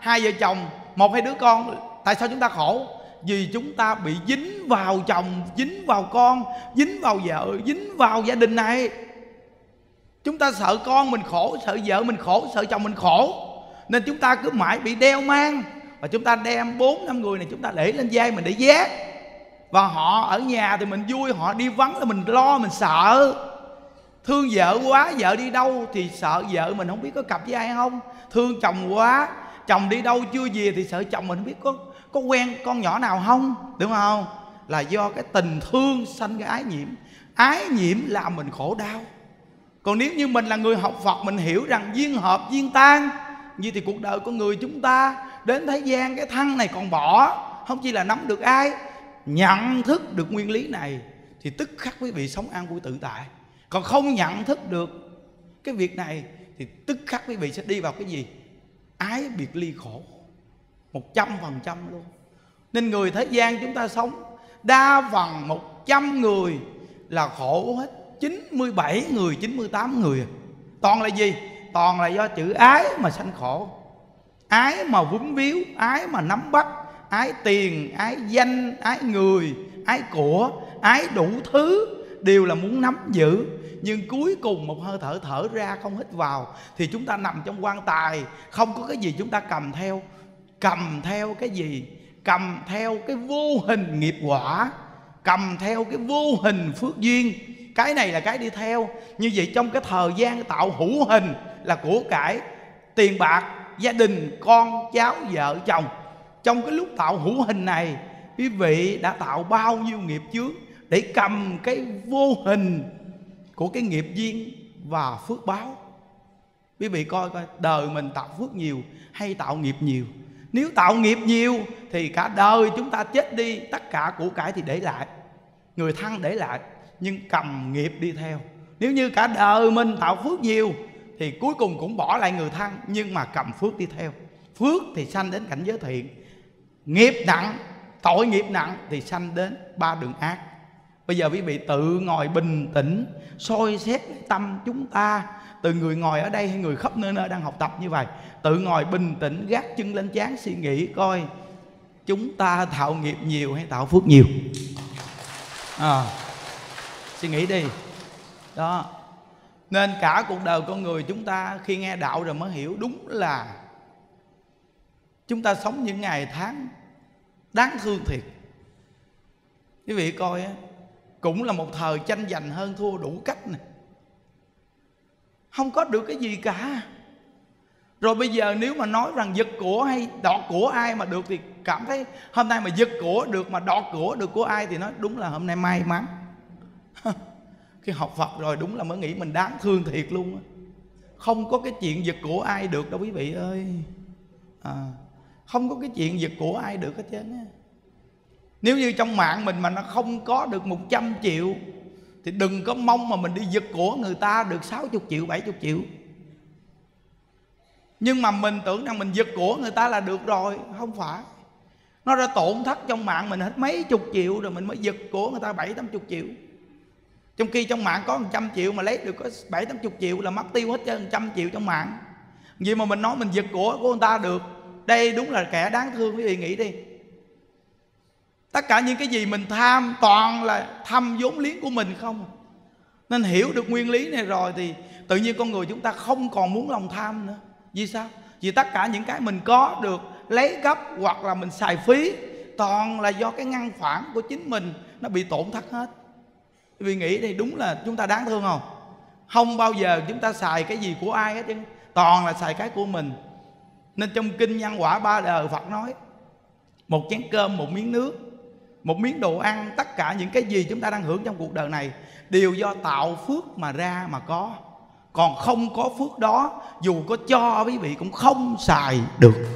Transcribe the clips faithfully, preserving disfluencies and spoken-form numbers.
hai vợ chồng, một hai đứa con. Tại sao chúng ta khổ? Vì chúng ta bị dính vào chồng, dính vào con, dính vào vợ, dính vào gia đình này. Chúng ta sợ con mình khổ, sợ vợ mình khổ, sợ chồng mình khổ, nên chúng ta cứ mãi bị đeo mang. Và chúng ta đem bốn năm người này chúng ta để lên vai mình để vác. Và họ ở nhà thì mình vui, họ đi vắng là mình lo, mình sợ. Thương vợ quá, vợ đi đâu thì sợ vợ mình không biết có cặp với ai không. Thương chồng quá, chồng đi đâu chưa về thì sợ chồng mình không biết có có quen con nhỏ nào không, đúng không? Là do cái tình thương sanh cái ái nhiễm. Ái nhiễm làm mình khổ đau. Còn nếu như mình là người học Phật, mình hiểu rằng duyên hợp duyên tan, như thì cuộc đời con người chúng ta đến thế gian cái thân này còn bỏ, không chỉ là nắm được ai. Nhận thức được nguyên lý này thì tức khắc quý vị sống an vui tự tại. Còn không nhận thức được cái việc này thì tức khắc quý vị sẽ đi vào cái gì? Ái biệt ly khổ, một trăm phần trăm luôn. Nên người thế gian chúng ta sống đa phần một trăm người là khổ hết. Chín mươi bảy người, chín mươi tám người toàn là gì? Toàn là do chữ ái mà sanh khổ. Ái mà vướng víu, ái mà nắm bắt, ái tiền, ái danh, ái người, ái của, ái đủ thứ, đều là muốn nắm giữ. Nhưng cuối cùng một hơi thở thở ra không hít vào thì chúng ta nằm trong quan tài, không có cái gì chúng ta cầm theo. Cầm theo cái gì? Cầm theo cái vô hình nghiệp quả, cầm theo cái vô hình phước duyên. Cái này là cái đi theo. Như vậy trong cái thời gian tạo hữu hình là của cải, tiền bạc, gia đình, con, cháu, vợ, chồng. Trong cái lúc tạo hữu hình này, quý vị đã tạo bao nhiêu nghiệp chướng để cầm cái vô hình của cái nghiệp duyên và phước báo. Quý vị coi coi đời mình tạo phước nhiều hay tạo nghiệp nhiều. Nếu tạo nghiệp nhiều thì cả đời chúng ta chết đi, tất cả của cải thì để lại, người thân để lại, nhưng cầm nghiệp đi theo. Nếu như cả đời mình tạo phước nhiều thì cuối cùng cũng bỏ lại người thân, nhưng mà cầm phước đi theo. Phước thì sanh đến cảnh giới thiện, nghiệp nặng, tội nghiệp nặng thì sanh đến ba đường ác. Bây giờ quý vị tự ngồi bình tĩnh soi xét tâm chúng ta, từ người ngồi ở đây hay người khắp nơi nơi đang học tập như vậy, tự ngồi bình tĩnh gác chân lên trán suy nghĩ coi chúng ta tạo nghiệp nhiều hay tạo phước nhiều. À, suy nghĩ đi. Đó. Nên cả cuộc đời con người chúng ta khi nghe đạo rồi mới hiểu đúng là chúng ta sống những ngày tháng đáng thương thiệt. Quý vị coi á, cũng là một thời tranh giành hơn thua đủ cách này, không có được cái gì cả. Rồi bây giờ nếu mà nói rằng giật của hay đọt của ai mà được thì cảm thấy hôm nay mà giật của được mà đọt của được của ai thì nói đúng là hôm nay may mắn. Khi học Phật rồi đúng là mới nghĩ mình đáng thương thiệt luôn á. Không có cái chuyện giật của ai được đâu quý vị ơi. À, không có cái chuyện giật của ai được hết trơn á. Nếu như trong mạng mình mà nó không có được một trăm triệu thì đừng có mong mà mình đi giật của người ta được sáu mươi triệu, bảy mươi triệu. Nhưng mà mình tưởng rằng mình giật của người ta là được rồi. Không phải. Nó đã tổn thất trong mạng mình hết mấy chục triệu rồi mình mới giật của người ta bảy tám mươi triệu. Trong khi trong mạng có một trăm triệu mà lấy được có bảy tám mươi triệu là mất tiêu hết trơn một trăm triệu trong mạng. Vì mà mình nói mình giật của của người ta được, đây đúng là kẻ đáng thương. Quý vị nghĩ đi. Tất cả những cái gì mình tham toàn là thăm vốn liếng của mình không. Nên hiểu được nguyên lý này rồi thì tự nhiên con người chúng ta không còn muốn lòng tham nữa. Vì sao? Vì tất cả những cái mình có được lấy gấp hoặc là mình xài phí toàn là do cái ngăn phản của chính mình nó bị tổn thất hết. Vì nghĩ đi, đúng là chúng ta đáng thương không? Không bao giờ chúng ta xài cái gì của ai hết chứ, toàn là xài cái của mình. Nên trong kinh Nhân Quả Ba Đời Phật nói một chén cơm, một miếng nước, một miếng đồ ăn, tất cả những cái gì chúng ta đang hưởng trong cuộc đời này đều do tạo phước mà ra mà có. Còn không có phước đó, dù có cho quý vị cũng không xài được.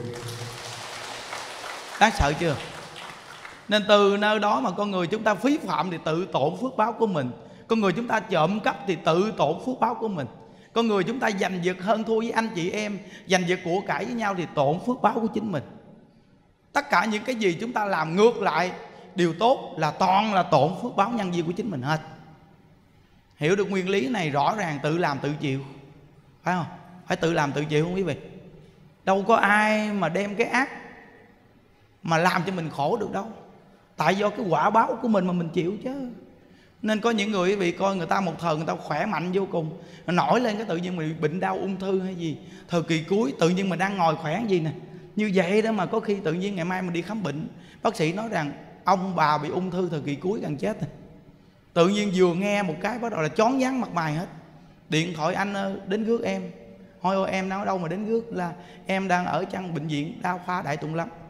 Đáng sợ chưa? Nên từ nơi đó mà con người chúng ta phí phạm thì tự tổn phước báo của mình. Con người chúng ta trộm cắp thì tự tổn phước báo của mình. Con người chúng ta giành giật hơn thua với anh chị em, giành giật của cải với nhau thì tổn phước báo của chính mình. Tất cả những cái gì chúng ta làm ngược lại điều tốt là toàn là tổn phước báo nhân duyên của chính mình hết. Hiểu được nguyên lý này rõ ràng tự làm tự chịu, phải không? Phải tự làm tự chịu không quý vị? Đâu có ai mà đem cái ác mà làm cho mình khổ được đâu. Tại do cái quả báo của mình mà mình chịu chứ. Nên có những người bị coi người ta một thời người ta khỏe mạnh vô cùng, nổi lên cái tự nhiên mình bệnh đau ung thư hay gì, thời kỳ cuối tự nhiên mình đang ngồi khỏe gì nè. Như vậy đó mà có khi tự nhiên ngày mai mình đi khám bệnh, bác sĩ nói rằng ông bà bị ung thư thời kỳ cuối gần chết rồi. Tự nhiên vừa nghe một cái bắt đầu là chón váng mặt mày hết. Điện thoại anh ơi, đến rước em. Thôi ôi, em nói đâu mà đến rước, là em đang ở trong bệnh viện đa khoa Đại Tùng Lâm.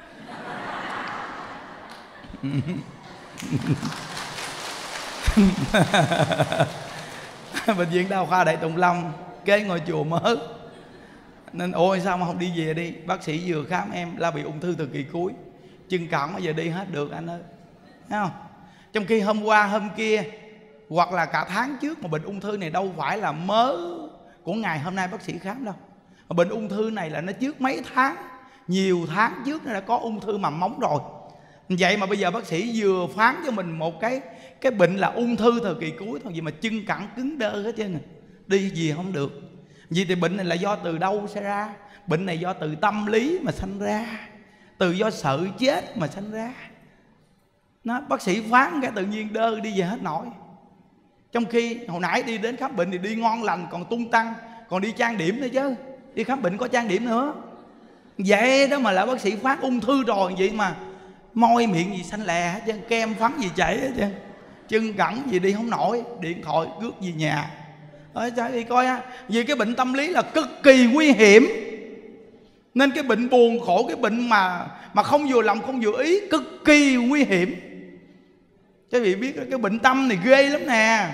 Bệnh viện đa khoa Đại Tùng Lâm kế ngôi chùa Mớ. Nên ôi sao mà không đi về đi, bác sĩ vừa khám em là bị ung thư thời kỳ cuối, chân cẳng bây giờ đi hết được anh ơi. Thấy không? Trong khi hôm qua hôm kia hoặc là cả tháng trước mà bệnh ung thư này đâu phải là mớ của ngày hôm nay bác sĩ khám đâu. Mà bệnh ung thư này là nó trước mấy tháng, nhiều tháng trước nó đã có ung thư mầm móng rồi. Vậy mà bây giờ bác sĩ vừa phán cho mình một cái cái bệnh là ung thư thời kỳ cuối thôi, gì mà chân cẳng cứng đơ hết trơn, đi gì không được. Vì thì bệnh này là do từ đâu xảy ra? Bệnh này do từ tâm lý mà sanh ra, từ do sợ chết mà sanh ra. Nó, bác sĩ phán cái tự nhiên đơ đi về hết nổi. Trong khi hồi nãy đi đến khám bệnh thì đi ngon lành, còn tung tăng, còn đi trang điểm nữa chứ. Đi khám bệnh có trang điểm nữa. Vậy đó mà là bác sĩ phán ung thư rồi, vậy mà môi miệng gì xanh lè hết trơn, kem phấn gì chảy hết trơn, chân cẳng gì đi không nổi, điện thoại rước về nhà. Ơi trời đi coi á, vì cái bệnh tâm lý là cực kỳ nguy hiểm. Nên cái bệnh buồn khổ, cái bệnh mà mà không vừa lòng không vừa ý, cực kỳ nguy hiểm. Các vị biết cái bệnh tâm này ghê lắm nè.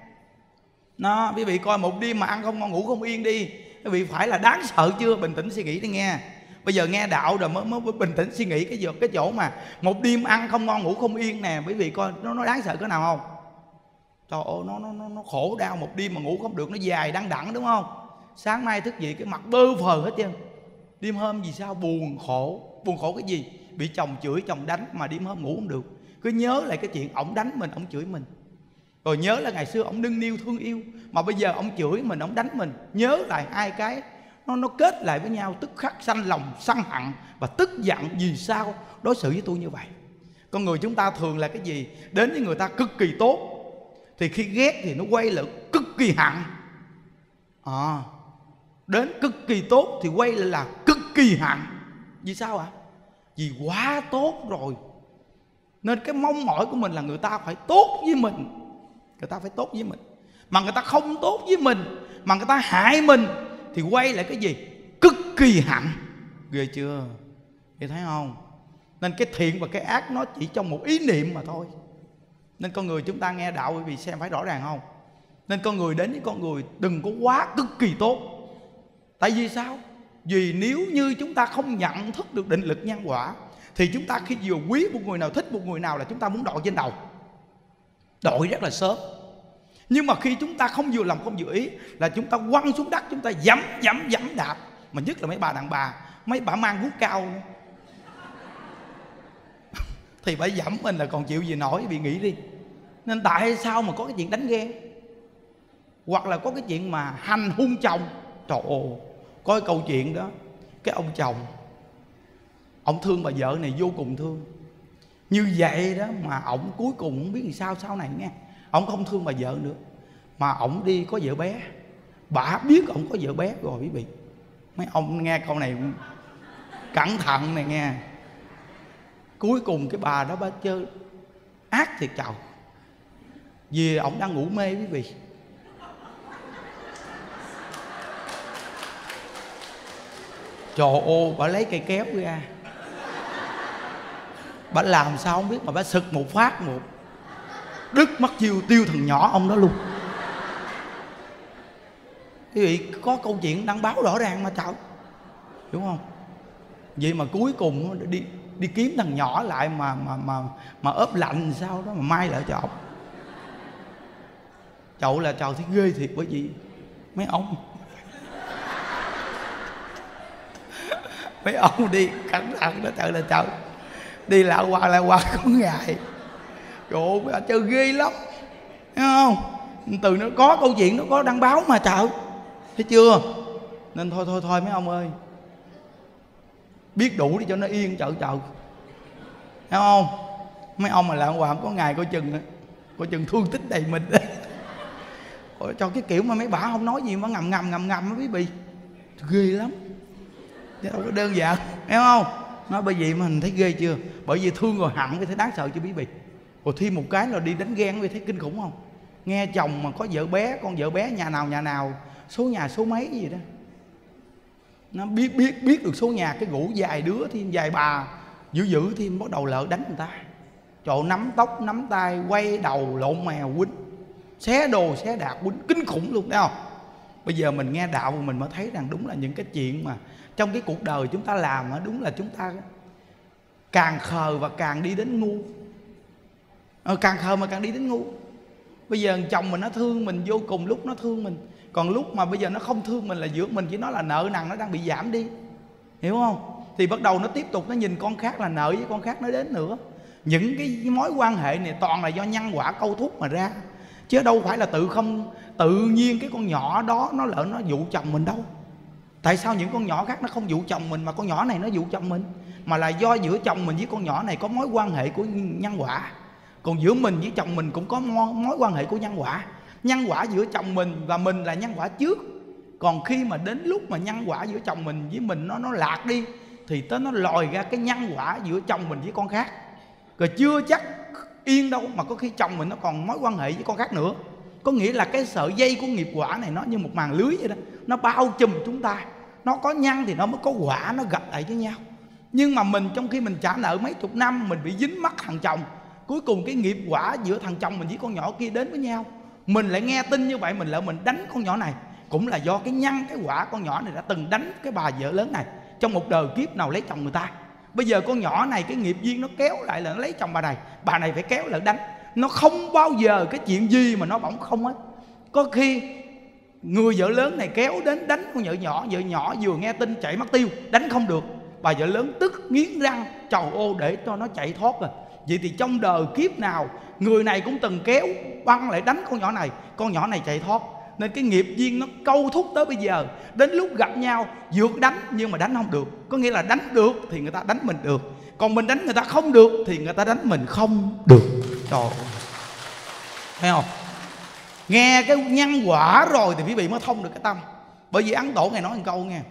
Nó, quý vị coi một đêm mà ăn không ngon ngủ không yên đi, quý vị phải là đáng sợ chưa? Bình tĩnh suy nghĩ đi nghe. Bây giờ nghe đạo rồi mới, mới bình tĩnh suy nghĩ cái giờ cái chỗ mà một đêm ăn không ngon ngủ không yên nè, quý vị coi nó nó đáng sợ cỡ nào không? Trời ơi, nó nó nó khổ đau một đêm mà ngủ không được, nó dài đăng đẳng đúng không? Sáng nay thức dậy cái mặt bơ phờ hết trơn. Đêm hôm vì sao buồn khổ? Buồn khổ cái gì? Bị chồng chửi chồng đánh mà đêm hôm ngủ không được. Cứ nhớ lại cái chuyện ổng đánh mình, ổng chửi mình. Rồi nhớ là ngày xưa ổng nâng niu thương yêu, mà bây giờ ổng chửi mình, ổng đánh mình. Nhớ lại hai cái nó nó kết lại với nhau, tức khắc sanh lòng sân hận và tức giận. Vì sao đối xử với tôi như vậy? Con người chúng ta thường là cái gì? Đến với người ta cực kỳ tốt, thì khi ghét thì nó quay lại cực kỳ hận. À, đến cực kỳ tốt thì quay lại là cực kỳ hận. Vì sao ạ? À? Vì quá tốt rồi. Nên cái mong mỏi của mình là người ta phải tốt với mình. Người ta phải tốt với mình. Mà người ta không tốt với mình, mà người ta hại mình, thì quay lại cái gì? Cực kỳ hận. Ghê chưa? Nghe thấy không? Nên cái thiện và cái ác nó chỉ trong một ý niệm mà thôi. Nên con người chúng ta nghe đạo quý vị xem phải rõ ràng không? Nên con người đến với con người đừng có quá cực kỳ tốt. Tại vì sao? Vì nếu như chúng ta không nhận thức được định lực nhân quả, thì chúng ta khi vừa quý một người nào, thích một người nào là chúng ta muốn đội trên đầu, đội rất là sớm. Nhưng mà khi chúng ta không vừa lòng không vừa ý là chúng ta quăng xuống đất, chúng ta dẫm dẫm dẫm đạp. Mà nhất là mấy bà đàn bà, mấy bà mang guốc cao nữa. Thì bà dẫm mình là còn chịu gì nổi, bị nghĩ đi. Nên tại sao mà có cái chuyện đánh ghen, hoặc là có cái chuyện mà hành hung chồng. Trời ơi, có cái câu chuyện đó, cái ông chồng ông thương bà vợ này vô cùng thương. Như vậy đó mà ổng cuối cùng không biết làm sao sau này nghe, ổng không thương bà vợ nữa, mà ổng đi có vợ bé. Bà biết ổng có vợ bé rồi quý vị. Mấy ông nghe câu này cẩn thận này nghe. Cuối cùng cái bà đó bà chơi ác thiệt chào. Vì ổng đang ngủ mê quý vị. Trời ơi, bà lấy cây kéo ra, bà làm sao không biết mà bà sực một phát một đứt mất chiêu tiêu thằng nhỏ ông đó luôn. Quý vị có câu chuyện đăng báo rõ ràng mà trời, đúng không? Vậy mà cuối cùng đi đi kiếm thằng nhỏ lại mà mà mà mà ốp lạnh sao đó mà mai lại cho ông. Chậu là trời thấy ghê thiệt, bởi vì mấy ông mấy ông đi cẩn thận đó trời là trời, đi lại qua lại qua có ngày. Trời ơi, chơi ghê lắm, thấy không? Từ nó có câu chuyện nó có đăng báo mà trời, thấy chưa? Nên thôi thôi thôi mấy ông ơi, biết đủ đi cho nó yên chợ chợ, thấy không? Mấy ông mà lạng hoạn có ngày coi chừng coi chừng thương tích đầy mình. Cho cái kiểu mà mấy bà không nói gì mà ngầm ngầm ngầm ngầm nó bí bì ghê lắm, chứ đâu có đơn giản, hiểu không? Nói bởi vì mà mình thấy ghê chưa? Bởi vì thương rồi hận cái thấy đáng sợ chứ bí bì. Rồi thêm một cái là đi đánh ghen, vì thấy kinh khủng không? Nghe chồng mà có vợ bé, con vợ bé nhà nào nhà nào, số nhà số mấy gì đó, nó biết biết biết được số nhà, cái rủ vài đứa thêm vài bà dữ dữ thêm bắt đầu lỡ đánh người ta. Trời, nắm tóc nắm tay quay đầu lộn mèo quýnh, xé đồ xé đạc quýnh kinh khủng luôn, thấy không? Bây giờ mình nghe đạo mình mới thấy rằng đúng là những cái chuyện mà trong cái cuộc đời chúng ta làm, đúng là chúng ta càng khờ và càng đi đến ngu. Ờ, càng khờ mà càng đi đến ngu. Bây giờ chồng mình nó thương mình vô cùng lúc nó thương mình, còn lúc mà bây giờ nó không thương mình là giữa mình chỉ nói là nợ nần nó đang bị giảm đi, hiểu không? Thì bắt đầu nó tiếp tục nó nhìn con khác là nợ với con khác nó đến nữa. Những cái mối quan hệ này toàn là do nhân quả câu thúc mà ra, chứ đâu phải là tự không tự nhiên cái con nhỏ đó nó lỡ nó dụ chồng mình đâu. Tại sao những con nhỏ khác nó không dụ chồng mình mà con nhỏ này nó dụ chồng mình? Mà là do giữa chồng mình với con nhỏ này có mối quan hệ của nhân quả. Còn giữa mình với chồng mình cũng có mối quan hệ của nhân quả. Nhân quả giữa chồng mình và mình là nhân quả trước. Còn khi mà đến lúc mà nhân quả giữa chồng mình với mình nó nó lạc đi, thì tới nó lòi ra cái nhân quả giữa chồng mình với con khác. Rồi chưa chắc yên đâu, mà có khi chồng mình nó còn mối quan hệ với con khác nữa. Có nghĩa là cái sợi dây của nghiệp quả này nó như một màn lưới vậy đó, nó bao trùm chúng ta. Nó có nhân thì nó mới có quả, nó gặp lại với nhau. Nhưng mà mình trong khi mình trả nợ mấy chục năm, mình bị dính mắc thằng chồng, cuối cùng cái nghiệp quả giữa thằng chồng mình với con nhỏ kia đến với nhau. Mình lại nghe tin như vậy, mình lỡ mình đánh con nhỏ này, cũng là do cái nhân cái quả con nhỏ này đã từng đánh cái bà vợ lớn này trong một đời kiếp nào lấy chồng người ta. Bây giờ con nhỏ này cái nghiệp duyên nó kéo lại là nó lấy chồng bà này, bà này phải kéo lại đánh. Nó không bao giờ cái chuyện gì mà nó bỗng không hết. Có khi người vợ lớn này kéo đến đánh con vợ nhỏ, vợ nhỏ vừa nghe tin chạy mất tiêu, đánh không được, bà vợ lớn tức nghiến răng chầu ô để cho nó chạy thoát rồi. Vậy thì trong đời kiếp nào người này cũng từng kéo băng lại đánh con nhỏ này, con nhỏ này chạy thoát. Nên cái nghiệp duyên nó câu thúc tới bây giờ, đến lúc gặp nhau vượt đánh nhưng mà đánh không được. Có nghĩa là đánh được thì người ta đánh mình được, còn mình đánh người ta không được thì người ta đánh mình không được. Trời ơi, thấy không? Nghe cái nhân quả rồi thì quý vị mới thông được cái tâm. Bởi vì Ấn Tổ Ngài nói một câu nghe: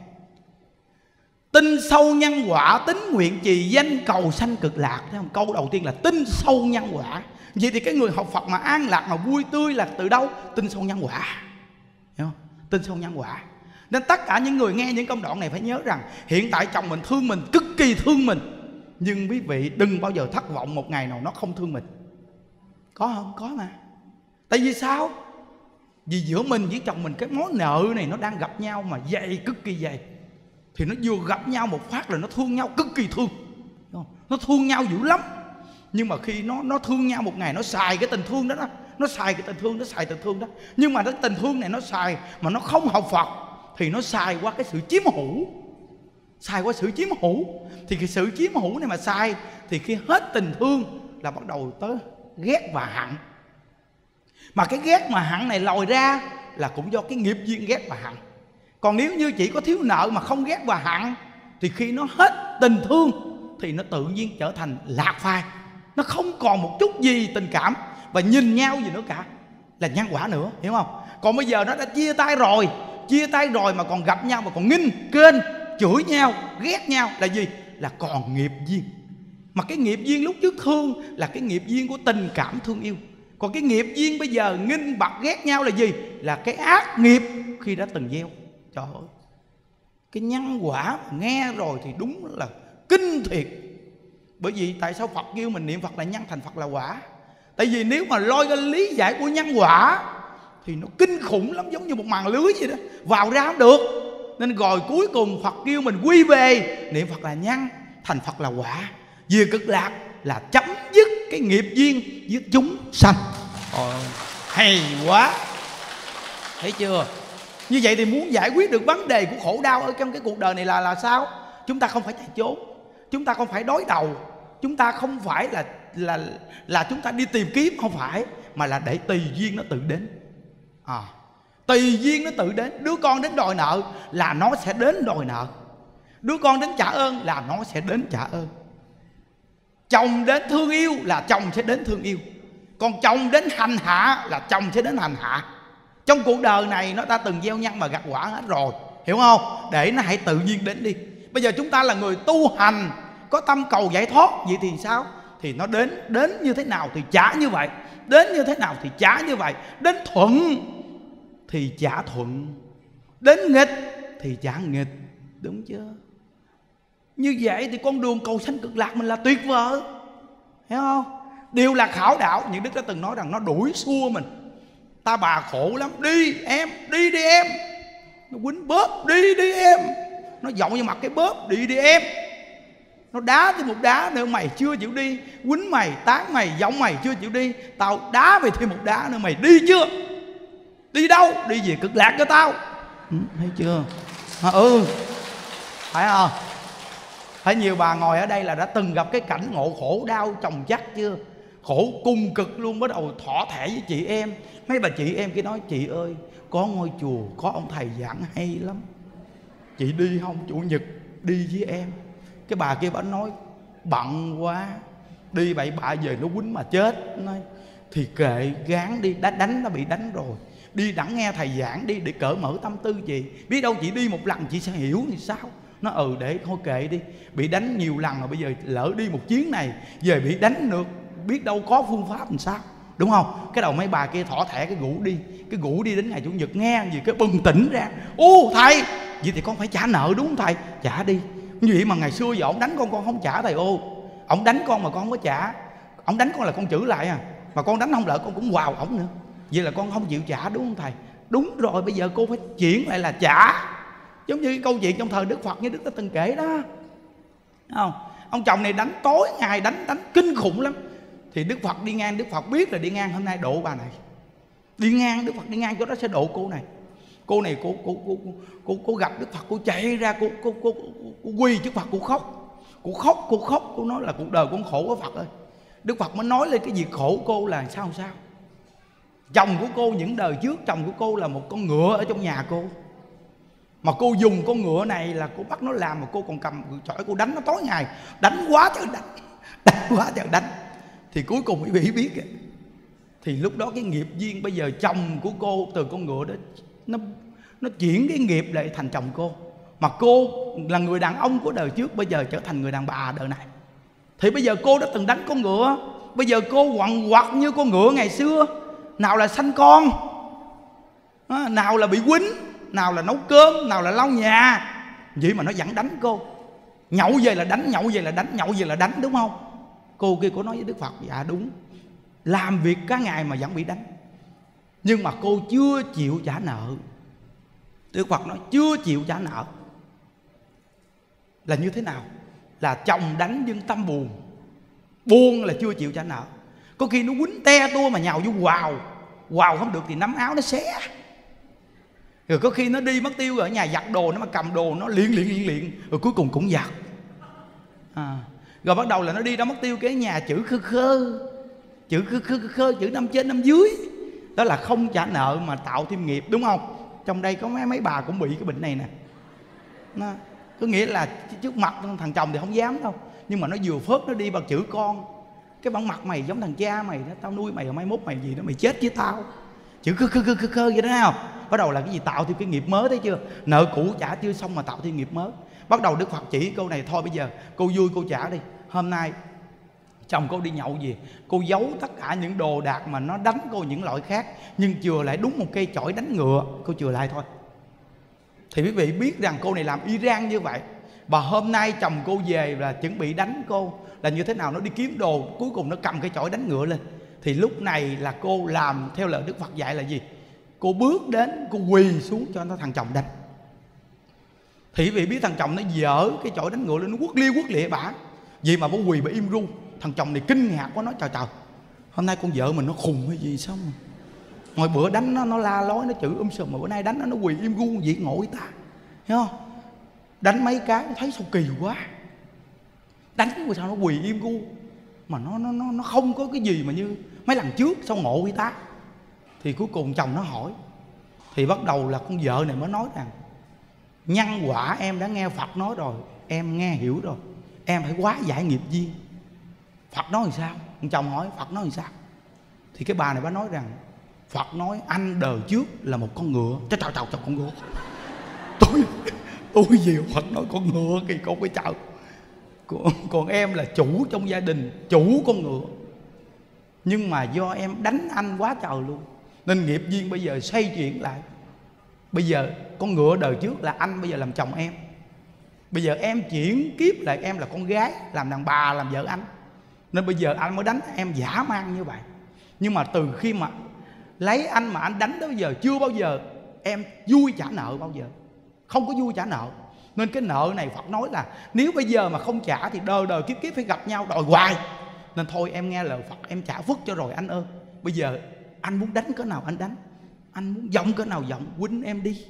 tin sâu nhân quả, tín nguyện trì danh, cầu sanh cực lạc. Thấy không? Câu đầu tiên là tin sâu nhân quả. Vậy thì cái người học Phật mà an lạc, mà vui tươi là từ đâu? Tin sâu nhân quả, hiểu không? Tin sâu nhân quả. Nên tất cả những người nghe những công đoạn này phải nhớ rằng hiện tại chồng mình thương mình, cực kỳ thương mình, nhưng quý vị đừng bao giờ thất vọng một ngày nào nó không thương mình. Có không? Có mà. Tại vì sao? Vì giữa mình với chồng mình cái mối nợ này nó đang gặp nhau mà dày, cực kỳ dày. Thì nó vừa gặp nhau một phát là nó thương nhau cực kỳ thương, nó thương nhau dữ lắm. Nhưng mà khi nó nó thương nhau một ngày, nó xài cái tình thương đó đó, nó xài cái tình thương, nó xài tình thương đó. Nhưng mà cái tình thương này nó xài mà nó không học Phật thì nó xài qua cái sự chiếm hữu, xài qua sự chiếm hữu. Thì cái sự chiếm hữu này mà xài thì khi hết tình thương là bắt đầu tới ghét và hận. Mà cái ghét mà hận này lòi ra là cũng do cái nghiệp duyên ghét và hận. Còn nếu như chỉ có thiếu nợ mà không ghét và hận thì khi nó hết tình thương thì nó tự nhiên trở thành lạc phai. Nó không còn một chút gì tình cảm và nhìn nhau gì nữa cả, là nhân quả nữa, hiểu không? Còn bây giờ nó đã chia tay rồi, chia tay rồi mà còn gặp nhau mà còn nghinh, kênh, chửi nhau, ghét nhau là gì? Là còn nghiệp duyên. Mà cái nghiệp duyên lúc trước thương là cái nghiệp duyên của tình cảm thương yêu. Còn cái nghiệp duyên bây giờ nghinh bặt ghét nhau là gì? Là cái ác nghiệp khi đã từng gieo. Trời ơi, cái nhân quả mà nghe rồi thì đúng là kinh thiệt. Bởi vì tại sao Phật kêu mình niệm Phật là nhân thành Phật là quả? Tại vì nếu mà lôi ra lý giải của nhân quả thì nó kinh khủng lắm, giống như một màn lưới vậy đó, vào ra không được. Nên rồi cuối cùng Phật kêu mình quy về niệm Phật là nhân, thành Phật là quả, về cực lạc là chấm dứt cái nghiệp duyên với chúng sanh. Ồ, hay quá, thấy chưa? Như vậy thì muốn giải quyết được vấn đề của khổ đau ở trong cái cuộc đời này là là sao? Chúng ta không phải chạy trốn, chúng ta không phải đối đầu, chúng ta không phải là là là chúng ta đi tìm kiếm, không phải, mà là để tùy duyên nó tự đến. À, tùy duyên nó tự đến. Đứa con đến đòi nợ là nó sẽ đến đòi nợ. Đứa con đến trả ơn là nó sẽ đến trả ơn. Chồng đến thương yêu là chồng sẽ đến thương yêu. Còn chồng đến hành hạ là chồng sẽ đến hành hạ. Trong cuộc đời này nó đã từng gieo nhân và gặt quả hết rồi, hiểu không? Để nó hãy tự nhiên đến đi. Bây giờ chúng ta là người tu hành, có tâm cầu giải thoát, vậy thì sao? Thì nó đến, đến như thế nào thì trả như vậy. Đến như thế nào thì trả như vậy. Đến thuận thì trả thuận, đến nghịch thì trả nghịch, đúng chưa? Như vậy thì con đường cầu sanh cực lạc mình là tuyệt vời, hiểu không? Điều là khảo đạo. Những Đức đã từng nói rằng nó đuổi xua mình. Ta bà khổ lắm, đi em, đi đi em. Nó quýnh bóp, đi đi em. Nó giọng như mặt cái bóp, đi đi em. Nó đá thêm một đá nữa, mày chưa chịu đi. Quýnh mày, tán mày, giọng mày chưa chịu đi. Tao đá mày thêm một đá nữa, mày đi chưa? Đi đâu? Đi về cực lạc cho tao. Ừ, thấy chưa? À, ừ, phải không? Phải nhiều bà ngồi ở đây là đã từng gặp cái cảnh ngộ khổ đau chồng chất chưa? Khổ cung cực luôn, bắt đầu thỏ thẻ với chị em. Mấy bà chị em kia nói: chị ơi, có ngôi chùa, có ông thầy giảng hay lắm, chị đi không? Chủ nhật đi với em. Cái bà kia bà nói: bận quá, đi bậy bạ về nó quýnh mà chết. Nói thì kệ, gán đi, đã đánh nó bị đánh rồi, đi đặng nghe thầy giảng đi để cởi mở tâm tư chị. Biết đâu chị đi một lần chị sẽ hiểu thì sao. Nó ừ để thôi kệ đi, bị đánh nhiều lần rồi, bây giờ lỡ đi một chuyến này về bị đánh được, biết đâu có phương pháp làm sao, đúng không? Cái đầu mấy bà kia thỏ thẻ cái gũ đi, cái gũ đi đến ngày chủ nhật nghe gì cái bừng tỉnh ra: ô thầy, vậy thì con phải trả nợ đúng không thầy? Trả đi. Như vậy mà ngày xưa giờ ông đánh con con không trả thầy ô. Ông đánh con mà con không có trả. Ông đánh con là con chửi lại à, mà con đánh không lại con cũng quào ổng nữa. Vậy là con không chịu trả đúng không thầy? Đúng rồi, bây giờ cô phải chuyển lại là trả. Giống như cái câu chuyện trong thời Đức Phật như Đức đã từng kể đó, không? Ông chồng này đánh tối ngày, đánh đánh kinh khủng lắm. Thì Đức Phật đi ngang, Đức Phật biết là đi ngang hôm nay độ bà này. Đi ngang, Đức Phật đi ngang chỗ đó sẽ độ cô này. Cô này cô cô cô cô, cô, cô gặp Đức Phật, cô chạy ra, cô cô cô, cô, cô quỳ trước Phật, cô khóc. Cô khóc, cô khóc, cô nói là cuộc đời con khổ quá Phật ơi. Đức Phật mới nói lên cái việc khổ cô là sao sao. Chồng của cô những đời trước, chồng của cô là một con ngựa ở trong nhà cô. Mà cô dùng con ngựa này là cô bắt nó làm, mà cô còn cầm chổi cô đánh nó tối ngày. Đánh quá trời đánh, đánh quá trời đánh. Thì cuối cùng quý vị biết kìa. Thì lúc đó cái nghiệp duyên, bây giờ chồng của cô từ con ngựa đó Nó, nó chuyển cái nghiệp lại thành chồng cô. Mà cô là người đàn ông của đời trước, bây giờ trở thành người đàn bà đời này. Thì bây giờ cô đã từng đánh con ngựa, bây giờ cô quằn quật như con ngựa ngày xưa. Nào là sanh con, nào là bị quýnh, nào là nấu cơm, nào là lau nhà. Vậy mà nó vẫn đánh cô. Nhậu về là đánh, nhậu về là đánh, nhậu về là đánh, đúng không? Cô kia cô nói với Đức Phật: dạ đúng, làm việc cả ngày mà vẫn bị đánh. Nhưng mà cô chưa chịu trả nợ. Đức Phật nói chưa chịu trả nợ là như thế nào? Là chồng đánh nhưng tâm buồn. Buồn là chưa chịu trả nợ. Có khi nó quýnh te tua mà nhào vô quào, quào không được thì nắm áo nó xé. Rồi có khi nó đi mất tiêu rồi ở nhà giặt đồ, nó mà cầm đồ nó liền liền liền liền, rồi cuối cùng cũng giặt. à. Rồi bắt đầu là nó đi ra mất tiêu cái nhà chữ khơ khơ, chữ khơ khơ, khơ, khơ chữ năm trên năm dưới. Đó là không trả nợ mà tạo thêm nghiệp, đúng không? Trong đây có mấy mấy bà cũng bị cái bệnh này nè. Nó có nghĩa là trước mặt thằng chồng thì không dám đâu, nhưng mà nó vừa phớt nó đi bằng chữ con. Cái bản mặt mày giống thằng cha mày đó, tao nuôi mày rồi mai mốt mày gì đó mày chết với tao. Chữ khơ khơ khơ khơ, khơ vậy đó nào. Bắt đầu là cái gì tạo thêm cái nghiệp mới, thấy chưa? Nợ cũ trả chưa xong mà tạo thêm nghiệp mới. Bắt đầu Đức Phật chỉ câu này: thôi bây giờ cô vui cô trả đi. Hôm nay chồng cô đi nhậu gì, cô giấu tất cả những đồ đạc mà nó đánh cô những loại khác, nhưng chừa lại đúng một cây chổi đánh ngựa, cô chừa lại thôi. Thì quý vị biết rằng cô này làm y rang như vậy. Và hôm nay chồng cô về là chuẩn bị đánh cô là như thế nào? Nó đi kiếm đồ, cuối cùng nó cầm cây chổi đánh ngựa lên. Thì lúc này là cô làm theo lời Đức Phật dạy là gì? Cô bước đến, cô quỳ xuống cho nó thằng chồng đánh. Thì quý vị biết thằng chồng nó dở cái chổi đánh ngựa lên, nó quất lia quất lịa bả. Vậy mà bố quỳ bà im ru. Thằng chồng này kinh ngạc quá, nói trời trời, hôm nay con vợ mình nó khùng hay gì sao mà hồi bữa đánh nó, nó la lối, nó chửi um sùm, mà bữa nay đánh nó, nó quỳ im ru vậy ngộ với ta. Hiểu không? Đánh mấy cái thấy sao kỳ quá. Đánh mà sao nó quỳ im ru, mà nó, nó, nó, nó không có cái gì mà như mấy lần trước, sao ngộ với ta. Thì cuối cùng chồng nó hỏi. Thì bắt đầu là con vợ này mới nói rằng Nhân quả em đã nghe Phật nói rồi, em nghe hiểu rồi, em phải hóa giải nghiệp duyên. Phật nói làm sao? Ông chồng hỏi Phật nói làm sao? Thì cái bà này bà nói rằng Phật nói anh đời trước là một con ngựa. Trời trời trời, trời con ngựa. Tôi tôi gì Phật nói con ngựa kỳ con cái chợ. Còn, còn em là chủ trong gia đình, chủ con ngựa. Nhưng mà do em đánh anh quá trời luôn, nên nghiệp duyên bây giờ xoay chuyển lại. Bây giờ con ngựa đời trước là anh, bây giờ làm chồng em. Bây giờ em chuyển kiếp lại em là con gái, làm đàn bà, làm vợ anh. Nên bây giờ anh mới đánh em dã man như vậy. Nhưng mà từ khi mà lấy anh mà anh đánh tới bây giờ, chưa bao giờ em vui trả nợ bao giờ. Không có vui trả nợ. Nên cái nợ này Phật nói là nếu bây giờ mà không trả thì đời đời kiếp kiếp phải gặp nhau đòi hoài. Nên thôi em nghe lời Phật, em trả phước cho rồi anh ơi. Bây giờ anh muốn đánh cỡ nào anh đánh, anh muốn giọng cỡ nào giọng, quýnh em đi.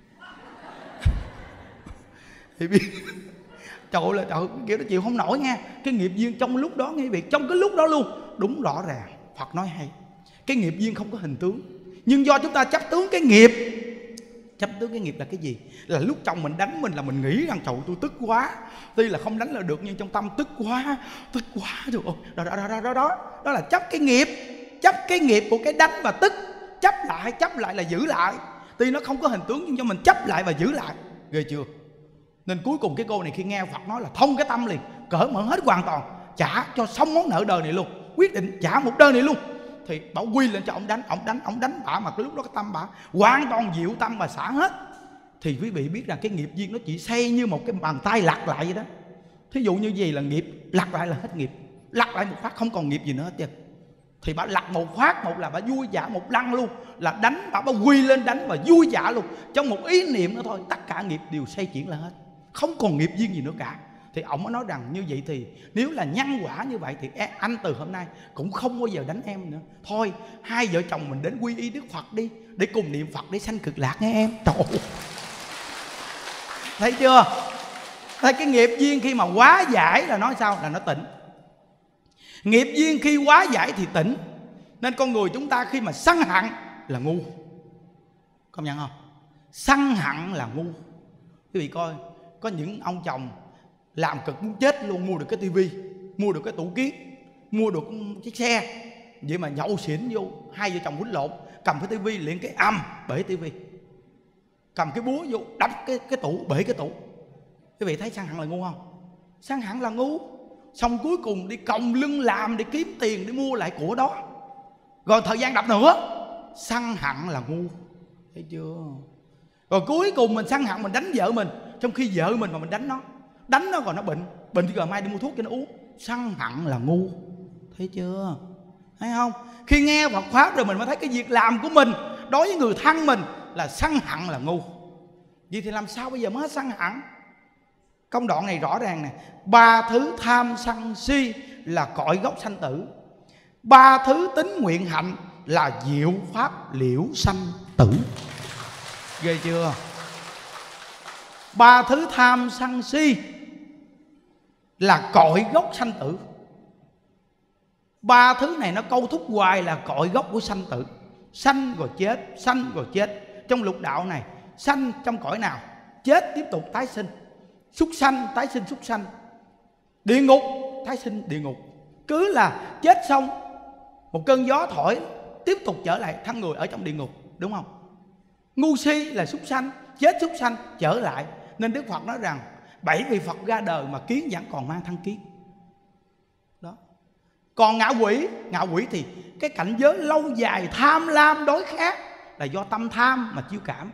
Thì biết trời ơi là trời, kiểu nó chịu không nổi nha. Cái nghiệp duyên trong lúc đó nghe việc, trong cái lúc đó luôn. Đúng rõ ràng Phật nói hay, cái nghiệp duyên không có hình tướng, nhưng do chúng ta chấp tướng cái nghiệp. Chấp tướng cái nghiệp là cái gì? Là lúc chồng mình đánh mình là mình nghĩ rằng trời tôi tức quá. Tuy là không đánh là được nhưng trong tâm tức quá, tức quá rồi. Đó đó đó đó đó đó, đó là chấp cái nghiệp. Chấp cái nghiệp của cái đánh và tức. Chấp lại, chấp lại là giữ lại. Tuy nó không có hình tướng nhưng cho mình chấp lại và giữ lại. Ghê chưa? Nên cuối cùng cái cô này khi nghe Phật nói là thông cái tâm liền, cởi mở hết hoàn toàn, trả cho xong món nợ đời này luôn, quyết định trả một đời này luôn. Thì bảo quy lên cho ông đánh, ông đánh, ông đánh bả, mà cái lúc đó cái tâm bả hoàn toàn dịu tâm và xả hết. Thì quý vị biết rằng cái nghiệp duyên nó chỉ xây như một cái bàn tay lặt lại vậy đó. Thí dụ như gì là nghiệp, lặt lại là hết nghiệp, lặt lại một phát không còn nghiệp gì nữa hết trơn. Thì bà lặt một phát, một là bà vui dạ một lăng luôn, là đánh bà, bà quy lên đánh và vui dạ luôn. Trong một ý niệm nữa thôi, tất cả nghiệp đều xây chuyển lại hết, không còn nghiệp duyên gì nữa cả. Thì ông mới nói rằng như vậy thì nếu là nhân quả như vậy thì anh từ hôm nay cũng không bao giờ đánh em nữa. Thôi hai vợ chồng mình đến quy y Đức Phật đi, để cùng niệm Phật để sanh cực lạc nghe em. Trời ơi, thấy chưa? Thấy cái nghiệp duyên khi mà hóa giải là nói sao? Là nó tỉnh. Nghiệp duyên khi hóa giải thì tỉnh. Nên con người chúng ta khi mà sân hận là ngu. Công nhận không? Sân hận là ngu. Quý vị coi, có những ông chồng làm cực muốn chết luôn, mua được cái tivi, mua được cái tủ kiến, mua được chiếc xe, vậy mà nhậu xỉn vô, hai vợ chồng quýnh lộn, cầm cái tivi liền cái âm bể tivi, cầm cái búa vô đập cái cái tủ, bể cái tủ. Quý vị thấy sân hận là ngu không? Sân hận là ngu. Xong cuối cùng đi còng lưng làm để kiếm tiền để mua lại của đó, rồi thời gian đập nữa. Sân hận là ngu, thấy chưa? Rồi cuối cùng mình sân hận mình đánh vợ mình, trong khi vợ mình mà mình đánh nó, đánh nó rồi nó bệnh, bệnh rồi mai đi mua thuốc cho nó uống. Sân hận là ngu, thấy chưa? Thấy không? Khi nghe Phật pháp rồi mình mới thấy cái việc làm của mình đối với người thân mình là sân hận là ngu. Vậy thì làm sao bây giờ mới hết sân hận? Công đoạn này rõ ràng nè. Ba thứ tham sân si là cội gốc sanh tử. Ba thứ tín nguyện hạnh là diệu pháp liễu sanh tử. Ghê chưa? Ba thứ tham sân si là cội gốc sanh tử. Ba thứ này nó câu thúc hoài là cội gốc của sanh tử. Sanh rồi chết, sanh rồi chết. Trong lục đạo này, sanh trong cõi nào, chết tiếp tục tái sinh. Súc sanh tái sinh súc sanh, địa ngục tái sinh địa ngục. Cứ là chết xong một cơn gió thổi tiếp tục trở lại thân người ở trong địa ngục, đúng không? Ngu si là súc sanh, chết súc sanh trở lại. Nên Đức Phật nói rằng bảy vị Phật ra đời mà kiến vẫn còn mang thân kiến đó. Còn ngạ quỷ, ngạ quỷ thì cái cảnh giới lâu dài tham lam đối khác, là do tâm tham mà chiêu cảm.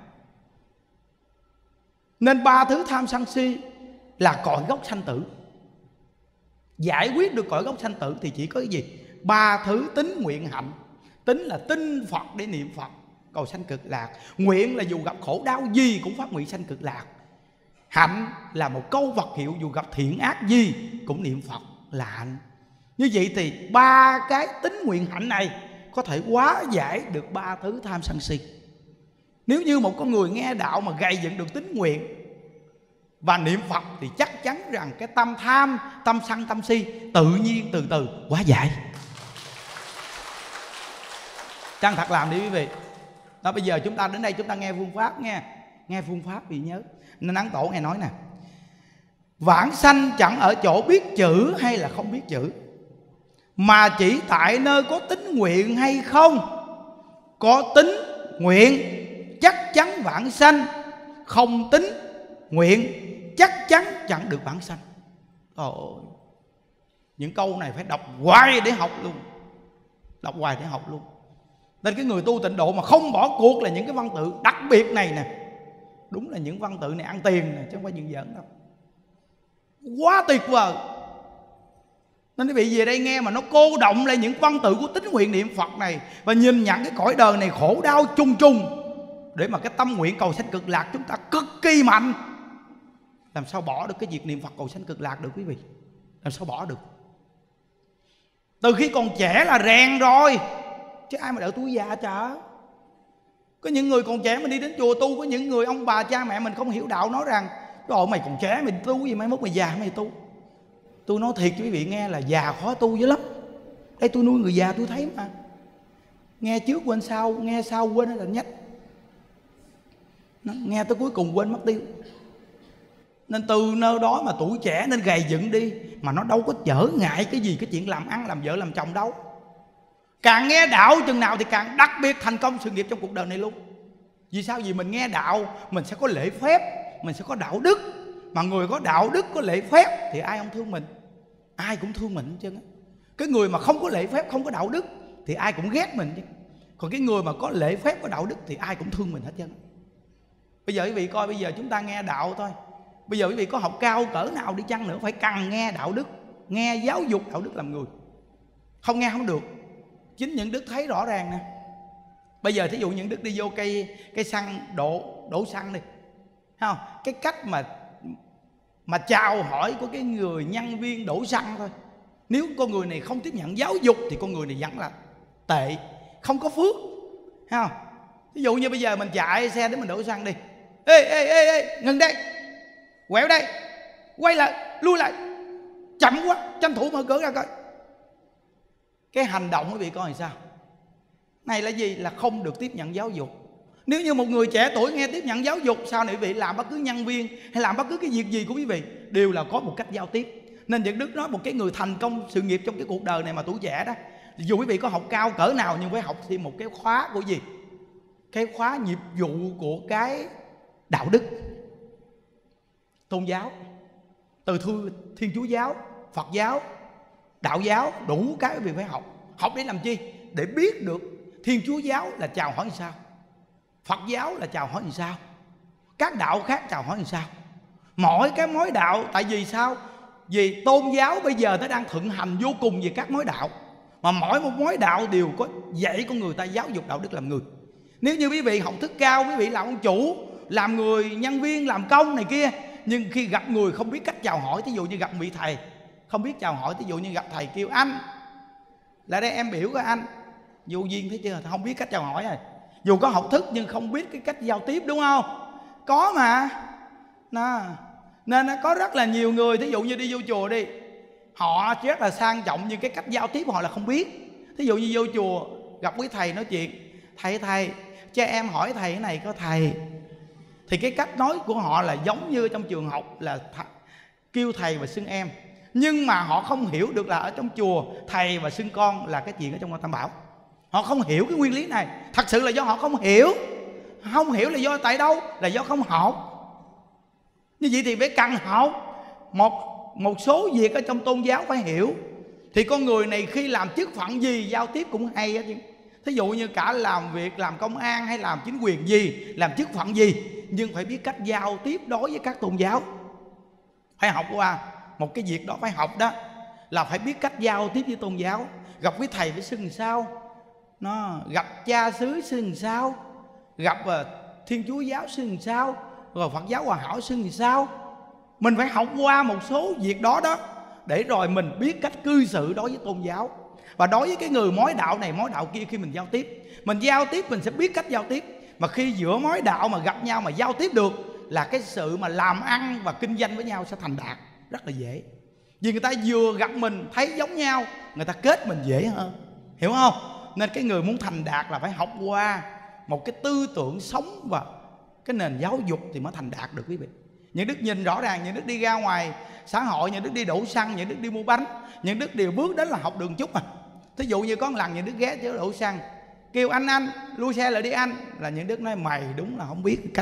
Nên ba thứ tham sân si là cội gốc sanh tử. Giải quyết được cội gốc sanh tử thì chỉ có cái gì? Ba thứ tín nguyện hạnh. Tín là tin Phật để niệm Phật cầu sanh cực lạc. Nguyện là dù gặp khổ đau gì cũng phát nguyện sanh cực lạc. Hạnh là một câu vật hiệu, dù gặp thiện ác gì cũng niệm Phật là hạnh. Như vậy thì ba cái tín nguyện hạnh này có thể hóa giải được ba thứ tham sân si. Nếu như một con người nghe đạo mà gây dựng được tín nguyện và niệm Phật thì chắc chắn rằng cái tâm tham, tâm sân, tâm si tự nhiên từ từ hóa giải. Chân thật làm đi quý vị. Đó, bây giờ chúng ta đến đây chúng ta nghe phương pháp nghe. Nghe phương pháp vì nhớ Nên Ấn Tổ nghe nói nè: vãng sanh chẳng ở chỗ biết chữ hay là không biết chữ, mà chỉ tại nơi có tín nguyện hay không. Có tín nguyện chắc chắn vãng sanh, không tín nguyện chắc chắn chẳng được vãng sanh. Ôi, những câu này phải đọc hoài để học luôn, đọc hoài để học luôn. Nên cái người tu tịnh độ mà không bỏ cuộc là những cái văn tự đặc biệt này nè. Đúng là những văn tự này ăn tiền nè, chứ không phải chuyện giỡn đâu. Quá tuyệt vời. Nên quý vị về đây nghe mà nó cô động lại những văn tự của tín nguyện niệm Phật này, và nhìn nhận cái cõi đời này khổ đau chung chung, để mà cái tâm nguyện cầu sanh cực lạc chúng ta cực kỳ mạnh. Làm sao bỏ được cái việc niệm Phật cầu sanh cực lạc được quý vị? Làm sao bỏ được? Từ khi còn trẻ là rèn rồi, chứ ai mà đợi tuổi già chả. Có những người còn trẻ mình đi đến chùa tu, có những người ông bà cha mẹ mình không hiểu đạo nói rằng: rồi mày còn trẻ mày tu gì, mai mốt mày già mày tu. Tôi nói thiệt cho quý vị nghe là già khó tu dữ lắm. Đây tôi nuôi người già tôi thấy mà. Nghe trước quên sau, nghe sau quên là nhất. Nghe tới cuối cùng quên mất tiêu. Nên từ nơi đó mà tuổi trẻ nên gầy dựng đi. Mà nó đâu có trở ngại cái gì cái chuyện làm ăn, làm vợ, làm chồng đâu. Càng nghe đạo chừng nào thì càng đặc biệt thành công sự nghiệp trong cuộc đời này luôn. Vì sao? Vì mình nghe đạo mình sẽ có lễ phép, mình sẽ có đạo đức. Mà người có đạo đức, có lễ phép thì ai không thương mình? Ai cũng thương mình chứ. Cái người mà không có lễ phép, không có đạo đức thì ai cũng ghét mình chứ. Còn cái người mà có lễ phép, có đạo đức thì ai cũng thương mình hết trơn. Bây giờ quý vị coi, bây giờ chúng ta nghe đạo thôi. Bây giờ quý vị có học cao cỡ nào đi chăng nữa, phải cần nghe đạo đức, nghe giáo dục đạo đức làm người. Không nghe không được. Chính những đức thấy rõ ràng nè. Bây giờ thí dụ những đức đi vô cây cây xăng, đổ đổ xăng đi, thấy không? Cái cách mà mà chào hỏi của cái người nhân viên đổ xăng thôi, nếu con người này không tiếp nhận giáo dục thì con người này vẫn là tệ, không có phước, thấy không? Ví dụ như bây giờ mình chạy xe để mình đổ xăng đi, ê ê ê ê ngừng đây, quẹo đây, quay lại, lui lại, chậm quá, tranh thủ mở cửa ra coi. Cái hành động quý vị coi làm sao? Này là gì? Là không được tiếp nhận giáo dục. Nếu như một người trẻ tuổi nghe tiếp nhận giáo dục, sau này quý vị làm bất cứ nhân viên hay làm bất cứ cái việc gì của quý vị đều là có một cách giao tiếp. Nên Nhật Đức nói một cái người thành công sự nghiệp trong cái cuộc đời này mà tuổi trẻ đó, dù quý vị có học cao cỡ nào nhưng phải học thêm một cái khóa của gì? Cái khóa nhiệm vụ của cái đạo đức. Tôn giáo, từ thư Thiên Chúa giáo, Phật giáo, đạo giáo, đủ cái quý vị phải học. Học để làm chi? Để biết được Thiên Chúa giáo là chào hỏi như sao, Phật giáo là chào hỏi như sao, các đạo khác chào hỏi như sao. Mỗi cái mối đạo, tại vì sao? Vì tôn giáo bây giờ nó đang thịnh hành vô cùng về các mối đạo, mà mỗi một mối đạo đều có dạy con người ta giáo dục đạo đức làm người. Nếu như quý vị học thức cao, quý vị làm ông chủ, làm người nhân viên, làm công này kia, nhưng khi gặp người không biết cách chào hỏi, thí dụ như gặp vị thầy không biết chào hỏi, thí dụ như gặp thầy kêu anh, lại đây em biểu của anh, vô duyên thấy chưa, không biết cách chào hỏi rồi. Dù có học thức nhưng không biết cái cách giao tiếp, đúng không? Có mà nó. Nên nó có rất là nhiều người, thí dụ như đi vô chùa đi, họ rất là sang trọng nhưng cái cách giao tiếp của họ là không biết. Thí dụ như vô chùa gặp quý thầy nói chuyện, thầy thầy cho em hỏi thầy cái này có thầy, thì cái cách nói của họ là giống như trong trường học là th- kêu thầy và xưng em. Nhưng mà họ không hiểu được là ở trong chùa thầy và xưng con là cái chuyện ở trong Tam Bảo. Họ không hiểu cái nguyên lý này. Thật sự là do họ không hiểu. Không hiểu là do tại đâu? Là do không học. Như vậy thì phải cần học. Một, một số việc ở trong tôn giáo phải hiểu. Thì con người này khi làm chức phận gì giao tiếp cũng hay á chứ. Thí dụ như cả làm việc, làm công an hay làm chính quyền gì, làm chức phận gì, nhưng phải biết cách giao tiếp đối với các tôn giáo. Phải học qua một cái việc đó, phải học đó, là phải biết cách giao tiếp với tôn giáo. Gặp quý thầy phải xưng sao, nó gặp cha xứ xưng sao, gặp uh, Thiên Chúa giáo xưng sao, rồi Phật giáo Hòa Hảo xưng sao. Mình phải học qua một số việc đó đó, để rồi mình biết cách cư xử đối với tôn giáo. Và đối với cái người mối đạo này mối đạo kia, khi mình giao tiếp, mình giao tiếp mình sẽ biết cách giao tiếp. Mà khi giữa mối đạo mà gặp nhau mà giao tiếp được, là cái sự mà làm ăn và kinh doanh với nhau sẽ thành đạt rất là dễ. Vì người ta vừa gặp mình thấy giống nhau, người ta kết mình dễ hơn, hiểu không? Nên cái người muốn thành đạt là phải học qua một cái tư tưởng sống và cái nền giáo dục thì mới thành đạt được quý vị. Những đức nhìn rõ ràng, những đức đi ra ngoài xã hội, những đức đi đổ xăng, những đức đi mua bánh, những đức đều bước đến là học đường chút à. Thí dụ như có một lần những đức ghé chỗ đổ xăng, kêu anh anh lui xe lại đi anh, là những đức nói mày đúng là không biết cách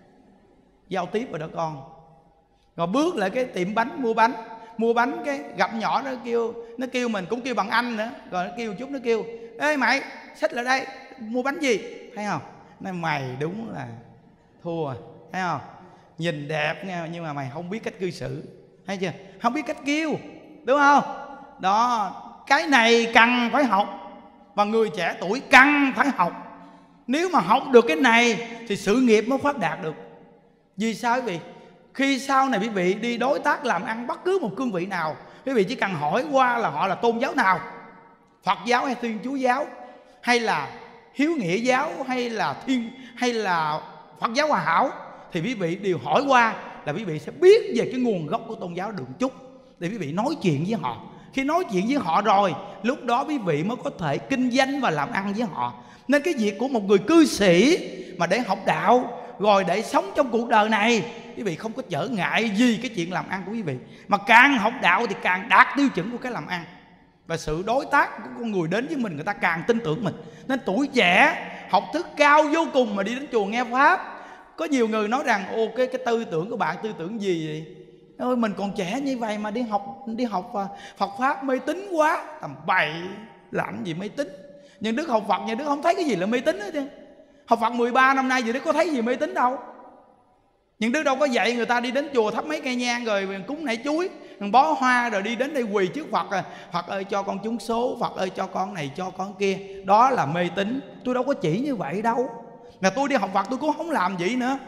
giao tiếp rồi đó con. Rồi bước lại cái tiệm bánh mua bánh, mua bánh cái gặp nhỏ nó kêu, nó kêu mình cũng kêu bằng anh nữa, rồi nó kêu chút nó kêu ê mày xích lại đây mua bánh gì, thấy không? Nói mày đúng là thua, thấy không? Nhìn đẹp nghe nhưng mà mày không biết cách cư xử, thấy chưa? Không biết cách kêu, đúng không? Đó, cái này cần phải học, và người trẻ tuổi cần phải học. Nếu mà học được cái này thì sự nghiệp mới phát đạt được. Vì sao quý vị? Khi sau này quý vị đi đối tác làm ăn bất cứ một cương vị nào, quý vị chỉ cần hỏi qua là họ là tôn giáo nào, Phật giáo hay Thiên Chúa giáo, hay là Hiếu Nghĩa giáo, hay là Thiên hay là Phật giáo Hòa Hảo, thì quý vị đều hỏi qua là quý vị sẽ biết về cái nguồn gốc của tôn giáo Đường Chúc để quý vị nói chuyện với họ. Khi nói chuyện với họ rồi, lúc đó quý vị mới có thể kinh doanh và làm ăn với họ. Nên cái việc của một người cư sĩ mà để học đạo rồi để sống trong cuộc đời này, quý vị không có trở ngại gì cái chuyện làm ăn của quý vị. Mà càng học đạo thì càng đạt tiêu chuẩn của cái làm ăn, và sự đối tác của con người đến với mình, người ta càng tin tưởng mình. Nên tuổi trẻ học thức cao vô cùng mà đi đến chùa nghe pháp. Có nhiều người nói rằng ô cái, cái tư tưởng của bạn tư tưởng gì vậy? Ôi, mình còn trẻ như vậy mà đi học đi học Phật pháp mê tín quá. Tầm bậy, làm gì mê tín? Nhưng Đức học Phật, nhà Đức không thấy cái gì là mê tín hết trơn. Học Phật mười ba năm nay gì Đức có thấy gì mê tín đâu. Nhưng Đức đâu có dạy người ta đi đến chùa thắp mấy cây nhang rồi cúng nải chuối, bó hoa rồi đi đến đây quỳ trước Phật à. Phật ơi cho con trúng số, Phật ơi cho con này cho con kia. Đó là mê tín. Tôi đâu có chỉ như vậy đâu. Mà tôi đi học Phật tôi cũng không làm vậy nữa.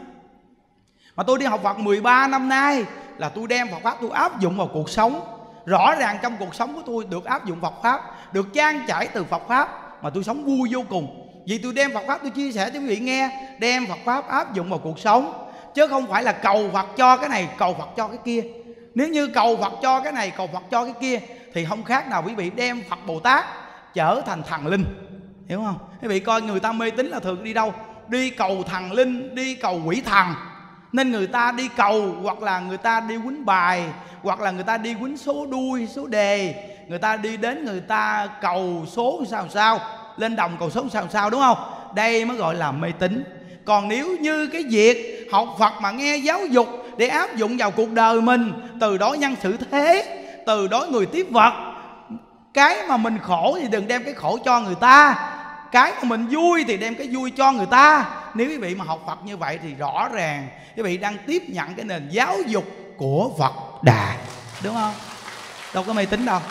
Mà tôi đi học Phật mười ba năm nay là tôi đem Phật pháp tôi áp dụng vào cuộc sống. Rõ ràng trong cuộc sống của tôi được áp dụng Phật pháp, được trang trải từ Phật pháp, mà tôi sống vui vô cùng. Vì tôi đem Phật pháp tôi chia sẻ cho quý vị nghe, đem Phật pháp áp dụng vào cuộc sống, chứ không phải là cầu Phật cho cái này, cầu Phật cho cái kia. Nếu như cầu Phật cho cái này, cầu Phật cho cái kia thì không khác nào quý vị đem Phật Bồ Tát trở thành thần linh. Hiểu không? Quý vị coi người ta mê tín là thường đi đâu? Đi cầu thần linh, đi cầu quỷ thần. Nên người ta đi cầu, hoặc là người ta đi quýnh bài, hoặc là người ta đi quýnh số đuôi, số đề. Người ta đi đến người ta cầu số sao sao, lên đồng cầu số sao sao, đúng không? Đây mới gọi là mê tín. Còn nếu như cái việc học Phật mà nghe giáo dục để áp dụng vào cuộc đời mình, từ đó nhân xử thế, từ đó người tiếp vật. Cái mà mình khổ thì đừng đem cái khổ cho người ta, cái mà mình vui thì đem cái vui cho người ta. Nếu quý vị mà học Phật như vậy thì rõ ràng quý vị đang tiếp nhận cái nền giáo dục của Phật Đà, đúng không? Đâu có mê tín đâu.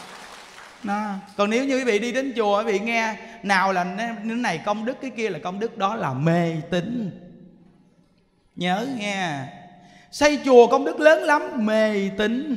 Đó. Còn nếu như quý vị đi đến chùa, quý vị nghe nào là cái này công đức, cái kia là công đức, đó là mê tín. Nhớ nghe, xây chùa công đức lớn lắm, mê tín.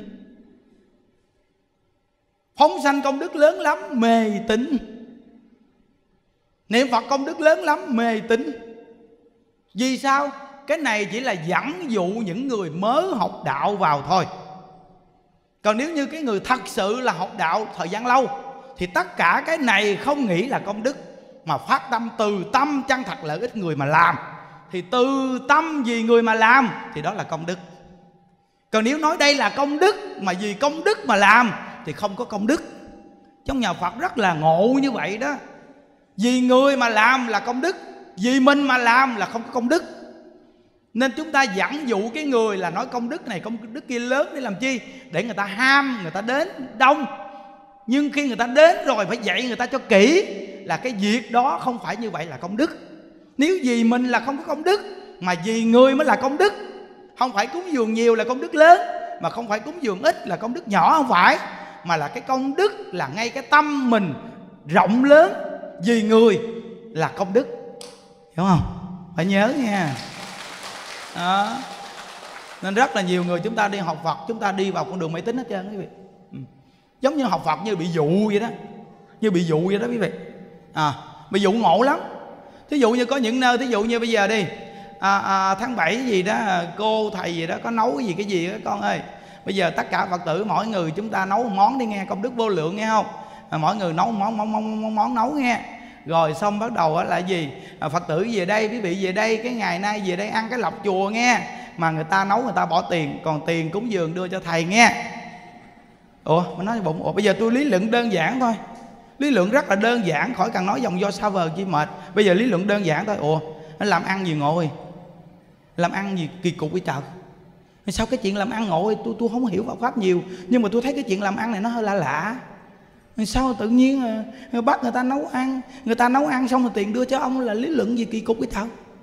Phóng sanh công đức lớn lắm, mê tín. Niệm Phật công đức lớn lắm, mê tín. Vì sao? Cái này chỉ là dẫn dụ những người mới học đạo vào thôi. Còn nếu như cái người thật sự là học đạo thời gian lâu thì tất cả cái này không nghĩ là công đức, mà phát tâm từ tâm chân thật lợi ích người mà làm, thì từ tâm vì người mà làm thì đó là công đức. Còn nếu nói đây là công đức mà vì công đức mà làm thì không có công đức. Trong nhà Phật rất là ngộ như vậy đó. Vì người mà làm là công đức, vì mình mà làm là không có công đức. Nên chúng ta dẫn dụ cái người là nói công đức này công đức kia lớn để làm chi? Để người ta ham, người ta đến đông. Nhưng khi người ta đến rồi phải dạy người ta cho kỹ là cái việc đó không phải như vậy là công đức. Nếu vì mình là không có công đức, mà vì người mới là công đức. Không phải cúng dường nhiều là công đức lớn, mà không phải cúng dường ít là công đức nhỏ, không phải. Mà là cái công đức là ngay cái tâm mình rộng lớn, vì người là công đức. Hiểu không? Phải nhớ nha. Đó. Nên rất là nhiều người chúng ta đi học Phật, chúng ta đi vào con đường mê tín hết trơn quý vị. Ừ. Giống như học Phật như bị dụ vậy đó. Như bị dụ vậy đó quý vị. À, bị dụ ngộ lắm. Thí dụ như có những nơi, thí dụ như bây giờ đi à, à, tháng bảy gì đó, cô thầy gì đó có nấu cái gì cái gì đó con ơi. Bây giờ tất cả Phật tử mỗi người chúng ta nấu một món đi nghe, công đức vô lượng nghe không? À, mỗi người nấu một món, món, món, món, món nấu nghe. Rồi xong bắt đầu là gì? À, Phật tử về đây, quý vị về đây, cái ngày nay về đây ăn cái lọc chùa nghe. mà người ta nấu người ta bỏ tiền, còn tiền cúng dường đưa cho thầy nghe. Ủa mình nói bụng, ủa bây giờ tôi lý luận đơn giản thôi, lý luận rất là đơn giản, khỏi cần nói dòng do xa vời chi mệt. Bây giờ lý luận đơn giản thôi. Ủa nó làm ăn gì ngồi, làm ăn gì kỳ cục với trời. Sao cái chuyện làm ăn ngồi tôi tôi không hiểu Phật pháp nhiều, nhưng mà tôi thấy cái chuyện làm ăn này nó hơi lạ lạ. Sao tự nhiên bắt người ta nấu ăn, người ta nấu ăn xong rồi tiền đưa cho ông là lý luận gì kỳ cục với trời.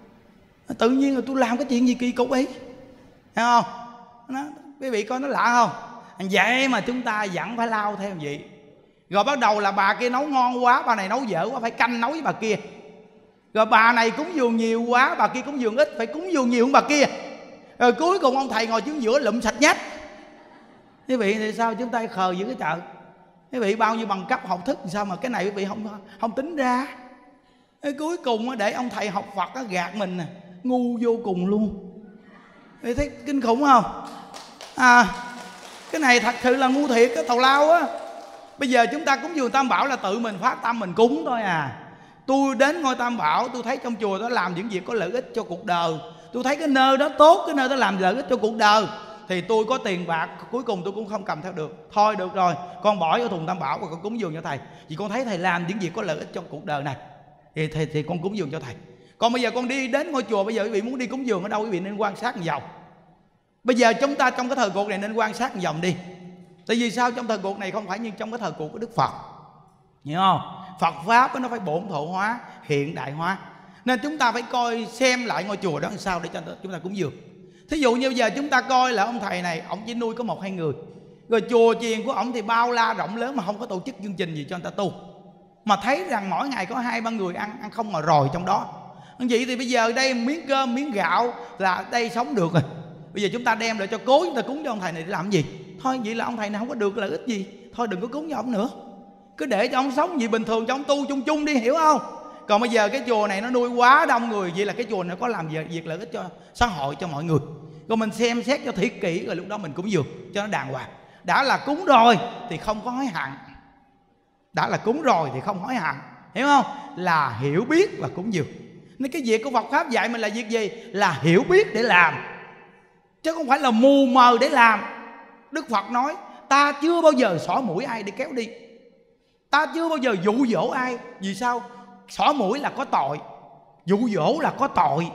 Tự nhiên là tôi làm cái chuyện gì kỳ cục ấy, thấy không? Nó, quý vị coi nó lạ không? Vậy mà chúng ta vẫn phải lao theo gì. Rồi bắt đầu là bà kia nấu ngon quá, bà này nấu dở quá, phải canh nấu với bà kia. Rồi bà này cúng dường nhiều quá, bà kia cúng dường ít, phải cúng dường nhiều hơn bà kia. Rồi cuối cùng ông thầy ngồi trước giữa lụm sạch nhách. Quý vị thì sao chúng ta khờ dữ cái chợ. Quý vị bao nhiêu bằng cấp học thức sao mà cái này quý vị không không tính ra. Cái cuối cùng để ông thầy học Phật gạt mình nè, ngu vô cùng luôn. Quý vị thấy kinh khủng không? À, cái này thật sự là ngu thiệt, cái tào lao á. Bây giờ chúng ta cúng dường Tam Bảo là tự mình phát tâm mình cúng thôi à. Tôi đến ngôi Tam Bảo, tôi thấy trong chùa đó làm những việc có lợi ích cho cuộc đời, tôi thấy cái nơi đó tốt, cái nơi đó làm lợi ích cho cuộc đời, thì tôi có tiền bạc cuối cùng tôi cũng không cầm theo được. Thôi được rồi, con bỏ vô thùng Tam Bảo và con cúng dường cho thầy, vì con thấy thầy làm những việc có lợi ích cho cuộc đời này, thì, thì, thì con cúng dường cho thầy. Còn bây giờ con đi đến ngôi chùa, bây giờ quý vị muốn đi cúng dường ở đâu quý vị nên quan sát một vòng. Bây giờ chúng ta trong cái thời cuộc này nên quan sát một vòng đi. Tại vì sao? Trong thời cuộc này không phải như trong cái thời cuộc của Đức Phật, hiểu không? Phật pháp nó phải bổn thổ hóa, hiện đại hóa, nên chúng ta phải coi xem lại ngôi chùa đó làm sao để cho chúng ta cúng dường. Thí dụ như bây giờ chúng ta coi là ông thầy này ông chỉ nuôi có một hai người, rồi chùa chiền của ông thì bao la rộng lớn mà không có tổ chức chương trình gì cho người ta tu, mà thấy rằng mỗi ngày có hai ba người ăn ăn không mà rồi trong đó. Vậy thì bây giờ đây miếng cơm miếng gạo là đây sống được rồi. Bây giờ chúng ta đem lại cho cố chúng ta cúng cho ông thầy này để làm gì? Thôi vậy là ông thầy này không có được lợi ích gì, thôi đừng có cúng cho ông nữa, cứ để cho ông sống gì bình thường, cho ông tu chung chung đi, hiểu không? Còn bây giờ cái chùa này nó nuôi quá đông người, vậy là cái chùa này có làm việc, việc lợi ích cho xã hội, cho mọi người. Rồi mình xem xét cho thiệt kỹ, rồi lúc đó mình cúng dường cho nó đàng hoàng. Đã là cúng rồi thì không có hối hận, đã là cúng rồi thì không hối hận, hiểu không? Là hiểu biết và cúng dường. Nên cái việc của Phật pháp dạy mình là việc gì? Là hiểu biết để làm, chứ không phải là mù mờ để làm. Đức Phật nói ta chưa bao giờ xỏ mũi ai để kéo đi, ta chưa bao giờ dụ dỗ ai. Vì sao? Xỏ mũi là có tội, dụ dỗ là có tội.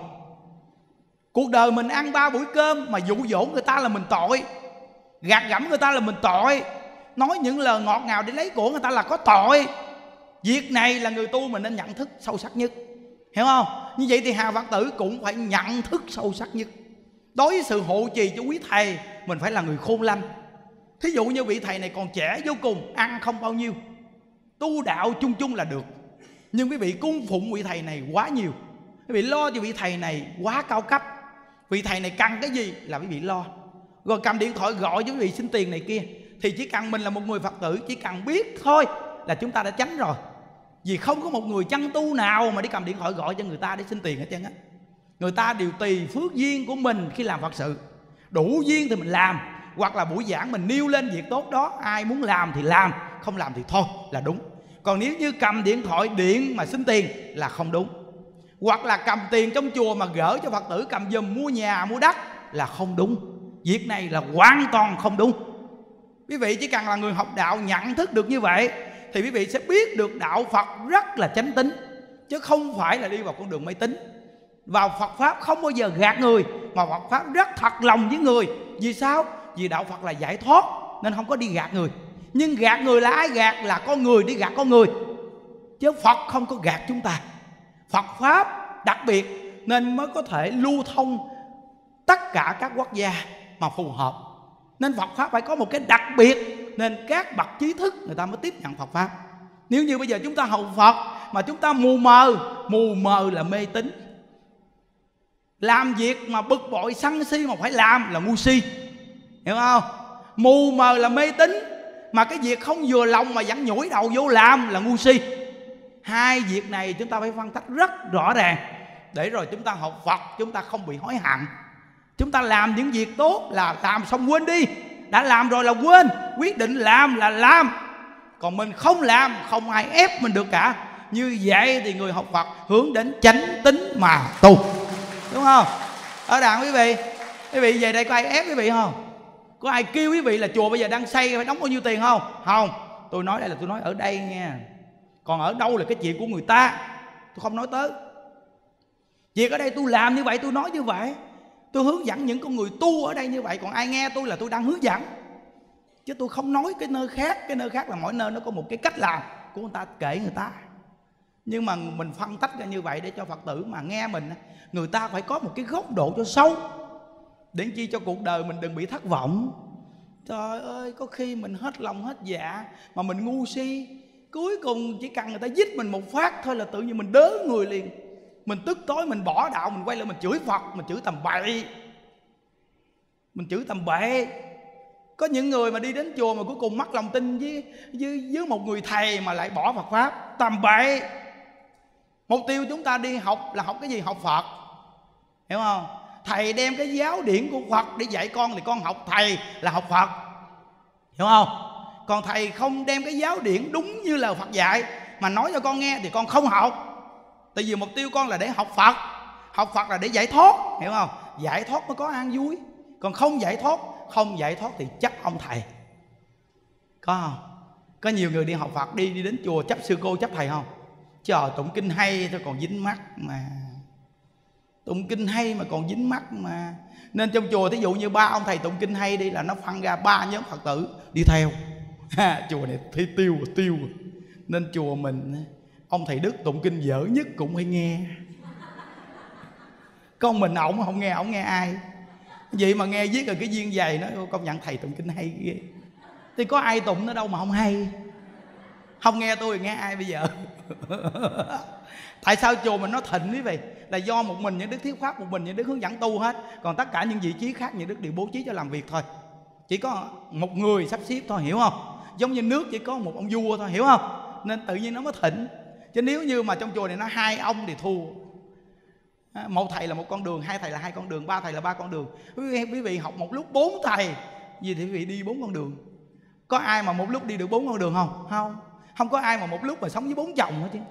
Cuộc đời mình ăn ba buổi cơm mà dụ dỗ người ta là mình tội, gạt gẫm người ta là mình tội, nói những lời ngọt ngào để lấy của người ta là có tội. Việc này là người tu mình nên nhận thức sâu sắc nhất, hiểu không? Như vậy thì hàng Phật tử cũng phải nhận thức sâu sắc nhất. Đối với sự hộ trì cho quý thầy, mình phải là người khôn lanh. Thí dụ như vị thầy này còn trẻ vô cùng, ăn không bao nhiêu, tu đạo chung chung là được, nhưng quý vị cung phụng vị thầy này quá nhiều, quý vị lo cho vị thầy này quá cao cấp. Vị thầy này cần cái gì là quý vị lo, rồi cầm điện thoại gọi cho quý vị xin tiền này kia. Thì chỉ cần mình là một người Phật tử, chỉ cần biết thôi là chúng ta đã tránh rồi. Vì không có một người chân tu nào mà đi cầm điện thoại gọi cho người ta để xin tiền hết trơn á. Người ta đều tùy phước duyên của mình khi làm Phật sự. Đủ duyên thì mình làm, hoặc là buổi giảng mình nêu lên việc tốt đó, ai muốn làm thì làm, không làm thì thôi là đúng. Còn nếu như cầm điện thoại điện mà xin tiền là không đúng. Hoặc là cầm tiền trong chùa mà gỡ cho Phật tử cầm giùm mua nhà mua đất là không đúng. Việc này là hoàn toàn không đúng. Quý vị chỉ cần là người học đạo nhận thức được như vậy thì quý vị sẽ biết được đạo Phật rất là chánh tín, chứ không phải là đi vào con đường mê tín. Vào Phật pháp không bao giờ gạt người, mà Phật pháp rất thật lòng với người. Vì sao? Vì đạo Phật là giải thoát nên không có đi gạt người. Nhưng gạt người là ai gạt? Là con người đi gạt con người, chứ Phật không có gạt chúng ta. Phật pháp đặc biệt nên mới có thể lưu thông tất cả các quốc gia mà phù hợp. Nên Phật pháp phải có một cái đặc biệt, nên các bậc trí thức người ta mới tiếp nhận Phật pháp. Nếu như bây giờ chúng ta học Phật mà chúng ta mù mờ, mù mờ là mê tín. Làm việc mà bực bội sân si mà phải làm là ngu si, hiểu không? Mù mờ là mê tín, mà cái việc không vừa lòng mà vẫn nhủi đầu vô làm là ngu si. Hai việc này chúng ta phải phân tách rất rõ ràng, để rồi chúng ta học Phật chúng ta không bị hối hận. Chúng ta làm những việc tốt là làm xong quên đi, đã làm rồi là quên, quyết định làm là làm. Còn mình không làm không ai ép mình được cả. Như vậy thì người học Phật hướng đến chánh tín mà tu, đúng không? Ở đàn quý vị, Quý vị về đây có ai ép quý vị không? Có ai kêu quý vị là chùa bây giờ đang xây phải đóng bao nhiêu tiền không? Không. Tôi nói đây là tôi nói ở đây nha. Còn ở đâu là cái chuyện của người ta, tôi không nói tới. Việc ở đây tôi làm như vậy, tôi nói như vậy, tôi hướng dẫn những con người tu ở đây như vậy. Còn ai nghe tôi là tôi đang hướng dẫn, chứ tôi không nói cái nơi khác. Cái nơi khác là mỗi nơi nó có một cái cách làm của người ta, kệ người ta. Nhưng mà mình phân tách ra như vậy để cho Phật tử mà nghe mình, người ta phải có một cái góc độ cho sâu, để chi cho cuộc đời mình đừng bị thất vọng. Trời ơi, có khi mình hết lòng hết dạ mà mình ngu si, cuối cùng chỉ cần người ta giết mình một phát thôi là tự nhiên mình đớ người liền. Mình tức tối, mình bỏ đạo, mình quay lại mình chửi Phật, mình chửi tầm bậy, mình chửi tầm bậy. Có những người mà đi đến chùa mà cuối cùng mất lòng tin với, với, với một người thầy mà lại bỏ Phật Pháp, tầm bậy. Mục tiêu chúng ta đi học là học cái gì? Học Phật, hiểu không? Thầy đem cái giáo điển của Phật để dạy con thì con học thầy là học Phật, hiểu không? Còn thầy không đem cái giáo điển đúng như là Phật dạy mà nói cho con nghe thì con không học. Tại vì mục tiêu con là để học Phật. Học Phật là để giải thoát, hiểu không? Giải thoát mới có an vui. Còn không giải thoát, không giải thoát thì chấp ông thầy. Có không? Có nhiều người đi học Phật, đi đi đến chùa chấp sư cô, chấp thầy không? Trời, tụng kinh hay thôi còn dính mắt mà. Tụng kinh hay mà còn dính mắt mà. Nên trong chùa thí dụ như ba ông thầy tụng kinh hay đi là nó phân ra ba nhóm Phật tử đi theo. Ha, chùa này thấy tiêu rồi, tiêu rồi. Nên chùa mình ông thầy Đức tụng kinh dở nhất cũng phải nghe. Con mình ổng không nghe, ổng nghe ai? Vậy mà nghe viết rồi cái viên dày nó công nhận thầy tụng kinh hay ghê. Thì có ai tụng nó đâu mà không hay. Không nghe tôi thì nghe ai bây giờ? Tại sao chùa mình nó thịnh quý vị? Là do một mình những đức thuyết pháp, một mình những đức hướng dẫn tu hết. Còn tất cả những vị trí khác những đức đều bố trí cho làm việc thôi. Chỉ có một người sắp xếp thôi, hiểu không? Giống như nước chỉ có một ông vua thôi, hiểu không? Nên tự nhiên nó mới thịnh. Chứ nếu như mà trong chùa này nó hai ông thì thua. Một thầy là một con đường, hai thầy là hai con đường, ba thầy là ba con đường. Quý vị học một lúc bốn thầy, vì thì quý vị đi bốn con đường. Có ai mà một lúc đi được bốn con đường không? Không. Không có ai mà một lúc mà sống với bốn chồng hết chứ.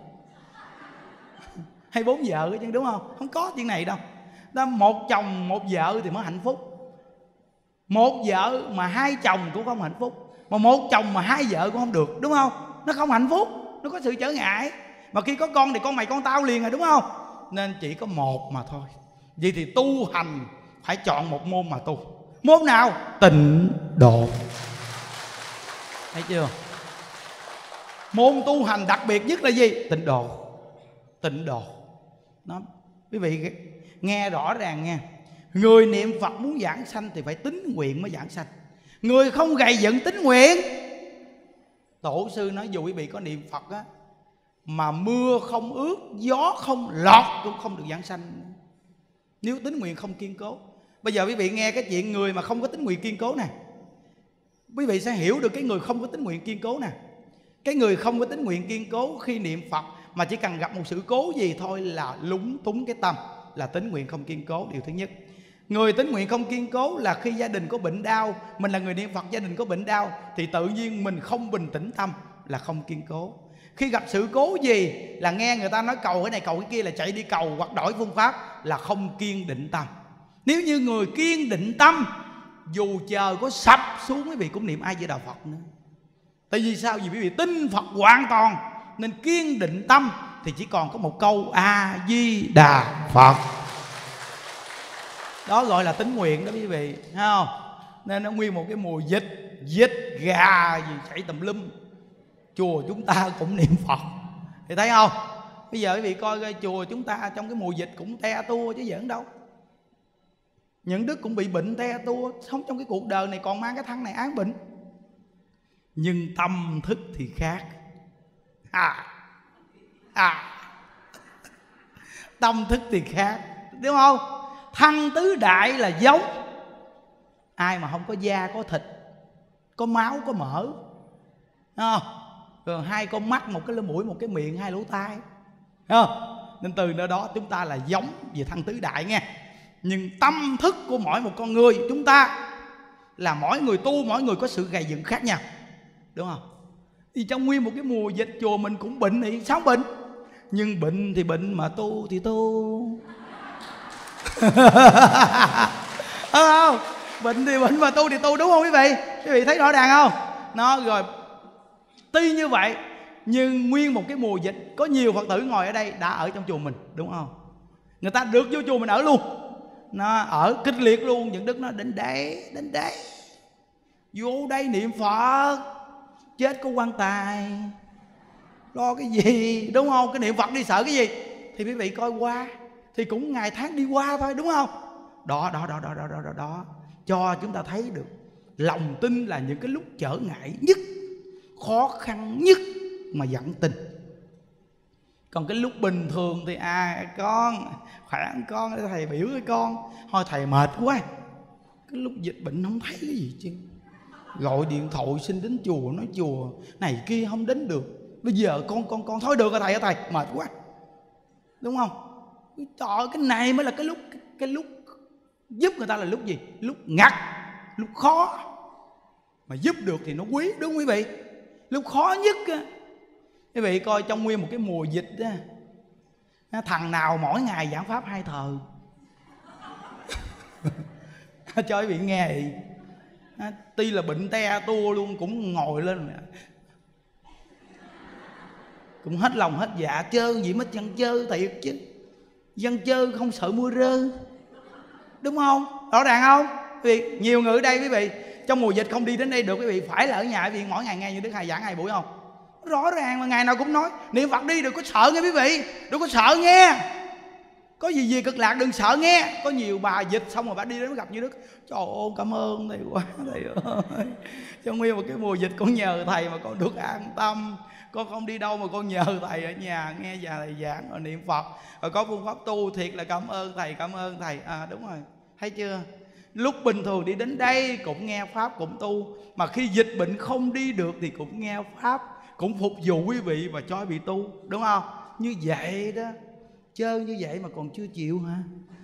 Hay bốn vợ chứ, đúng không? Không có chuyện này đâu. Đó, một chồng một vợ thì mới hạnh phúc. Một vợ mà hai chồng cũng không hạnh phúc. Mà một chồng mà hai vợ cũng không được, đúng không? Nó không hạnh phúc, nó có sự trở ngại. Mà khi có con thì con mày con tao liền rồi, đúng không? Nên chỉ có một mà thôi. Vậy thì tu hành phải chọn một môn mà tu. Môn nào? Tịnh độ. Thấy chưa? Môn tu hành đặc biệt nhất là gì? Tịnh độ. Tịnh độ. Đó. Quý vị nghe rõ ràng nha. Người niệm Phật muốn giảng sanh thì phải tín nguyện mới giảng sanh. Người không gầy dựng tín nguyện. Tổ sư nói dù quý vị có niệm Phật á, mà mưa không ướt, gió không lọt cũng không được giảng sanh. Nếu tín nguyện không kiên cố. Bây giờ quý vị nghe cái chuyện người mà không có tín nguyện kiên cố nè, quý vị sẽ hiểu được cái người không có tín nguyện kiên cố nè. Cái người không có tín nguyện kiên cố khi niệm Phật mà chỉ cần gặp một sự cố gì thôi là lúng túng cái tâm, là tín nguyện không kiên cố. Điều thứ nhất. Người tín nguyện không kiên cố là khi gia đình có bệnh đau, mình là người niệm Phật, gia đình có bệnh đau thì tự nhiên mình không bình tĩnh tâm, là không kiên cố. Khi gặp sự cố gì là nghe người ta nói cầu cái này cầu cái kia là chạy đi cầu hoặc đổi phương pháp, là không kiên định tâm. Nếu như người kiên định tâm, dù trời có sập xuống quý vị cũng niệm A Di Đà Phật nữa. Tại vì sao? Vì quý vị tin Phật hoàn toàn, nên kiên định tâm thì chỉ còn có một câu A Di Đà Phật. Đó gọi là tín nguyện đó quý vị, thấy không? Nên nó nguyên một cái mùa dịch, dịch gà gì chạy tùm lum. Chùa chúng ta cũng niệm Phật, thì thấy không? Bây giờ quý vị coi cái chùa chúng ta trong cái mùa dịch cũng te tua chứ giỡn đâu. Những đức cũng bị bệnh te tua, sống trong cái cuộc đời này còn mang cái thân này án bệnh. Nhưng tâm thức thì khác. À, à. Tâm thức thì khác, đúng không? Thân tứ đại là giống. Ai mà không có da, có thịt, có máu, có mỡ, không? Rồi hai con mắt, một cái lỗ mũi, một cái miệng, hai lỗ tai, không? Nên từ nơi đó chúng ta là giống về thân tứ đại nghe. Nhưng tâm thức của mỗi một con người chúng ta là mỗi người tu, mỗi người có sự gầy dựng khác nhau, đúng không? Thì trong nguyên một cái mùa dịch chùa mình cũng bệnh thì sao bệnh? Nhưng bệnh thì bệnh mà tu thì tu. Ờ không? Bệnh thì bệnh mà tu thì tu, đúng không quý vị? Quý vị thấy rõ ràng không? Nó rồi tuy như vậy nhưng nguyên một cái mùa dịch có nhiều Phật tử ngồi ở đây đã ở trong chùa mình, đúng không? Người ta được vô chùa mình ở luôn, nó ở kịch liệt luôn. Những đức nó đến đấy, đến đấy, vô đây niệm Phật, chết có quan tài, lo cái gì, đúng không? Cái niệm Phật đi sợ cái gì? Thì quý vị coi qua thì cũng ngày tháng đi qua thôi, đúng không? Đó đó đó đó đó đó đó, đó. Cho chúng ta thấy được lòng tin là những cái lúc trở ngại nhất, khó khăn nhất mà vẫn tin. Còn cái lúc bình thường thì à con khỏe, con thầy biểu với con, thôi thầy mệt quá. Cái lúc dịch bệnh không thấy cái gì chứ, gọi điện thoại xin đến chùa, nói chùa này kia không đến được. Bây giờ con con con thôi được rồi thầy ơi, thầy mệt quá, đúng không? Trời ơi, cái này mới là cái lúc cái, cái lúc giúp người ta là lúc gì? Lúc ngặt, lúc khó. Mà giúp được thì nó quý, đúng không quý vị? Lúc khó nhất á, quý vị coi trong nguyên một cái mùa dịch á, thằng nào mỗi ngày giảng pháp hai thờ cho quý vị nghe thì tuy là bệnh te tua luôn cũng ngồi lên, cũng hết lòng hết dạ, chơi gì mất dân chơi thiệt chứ. Dân chơi không sợ mưa rơi, đúng không? Rõ ràng không? Quý vị, nhiều người ở đây quý vị trong mùa dịch không đi đến đây được, quý vị phải là ở nhà quý vị mỗi ngày nghe như Đức Thầy giảng hai buổi không? Rõ ràng mà ngày nào cũng nói niệm Phật đi, đừng có sợ nghe quý vị, đừng có sợ nghe. Có gì gì cực lạc đừng sợ nghe. Có nhiều bà dịch xong rồi bà đi đến gặp như Đức, trời ơi cảm ơn thầy quá thầy ơi, trong nguyên một cái mùa dịch con nhờ thầy mà con được an tâm. Con không đi đâu mà con nhờ thầy ở nhà nghe già thầy giảng rồi niệm Phật, rồi có phương pháp tu, thiệt là cảm ơn thầy, cảm ơn thầy. À đúng rồi, thấy chưa? Lúc bình thường đi đến đây cũng nghe pháp cũng tu, mà khi dịch bệnh không đi được thì cũng nghe pháp, cũng phục vụ quý vị và cho quý vị tu, đúng không? Như vậy đó, chơi như vậy mà còn chưa chịu hả?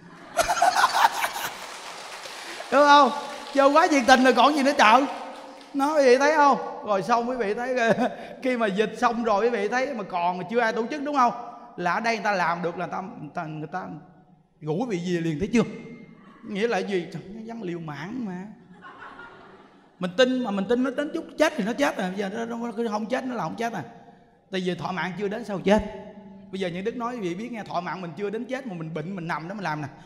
Đúng không? Chơi quá nhiệt tình rồi còn gì nữa trời. Nói quý vị thấy không? Rồi xong quý vị thấy khi mà dịch xong rồi quý vị thấy mà còn mà chưa ai tổ chức, đúng không? Là ở đây người ta làm được là người ta, người ta, người ta rủ quý vị về liền, thấy chưa? Nghĩa là gì? Trời, nó văn liều mạng mà. Mình tin mà mình tin nó đến chút chết thì nó chết rồi. Bây giờ nó, nó, nó không chết nó là không chết à. Tại vì thọ mạng chưa đến sao chết. Bây giờ những Đức nói quý vị biết nghe, thọ mạng mình chưa đến chết mà mình bệnh mình nằm đó mình làm nè.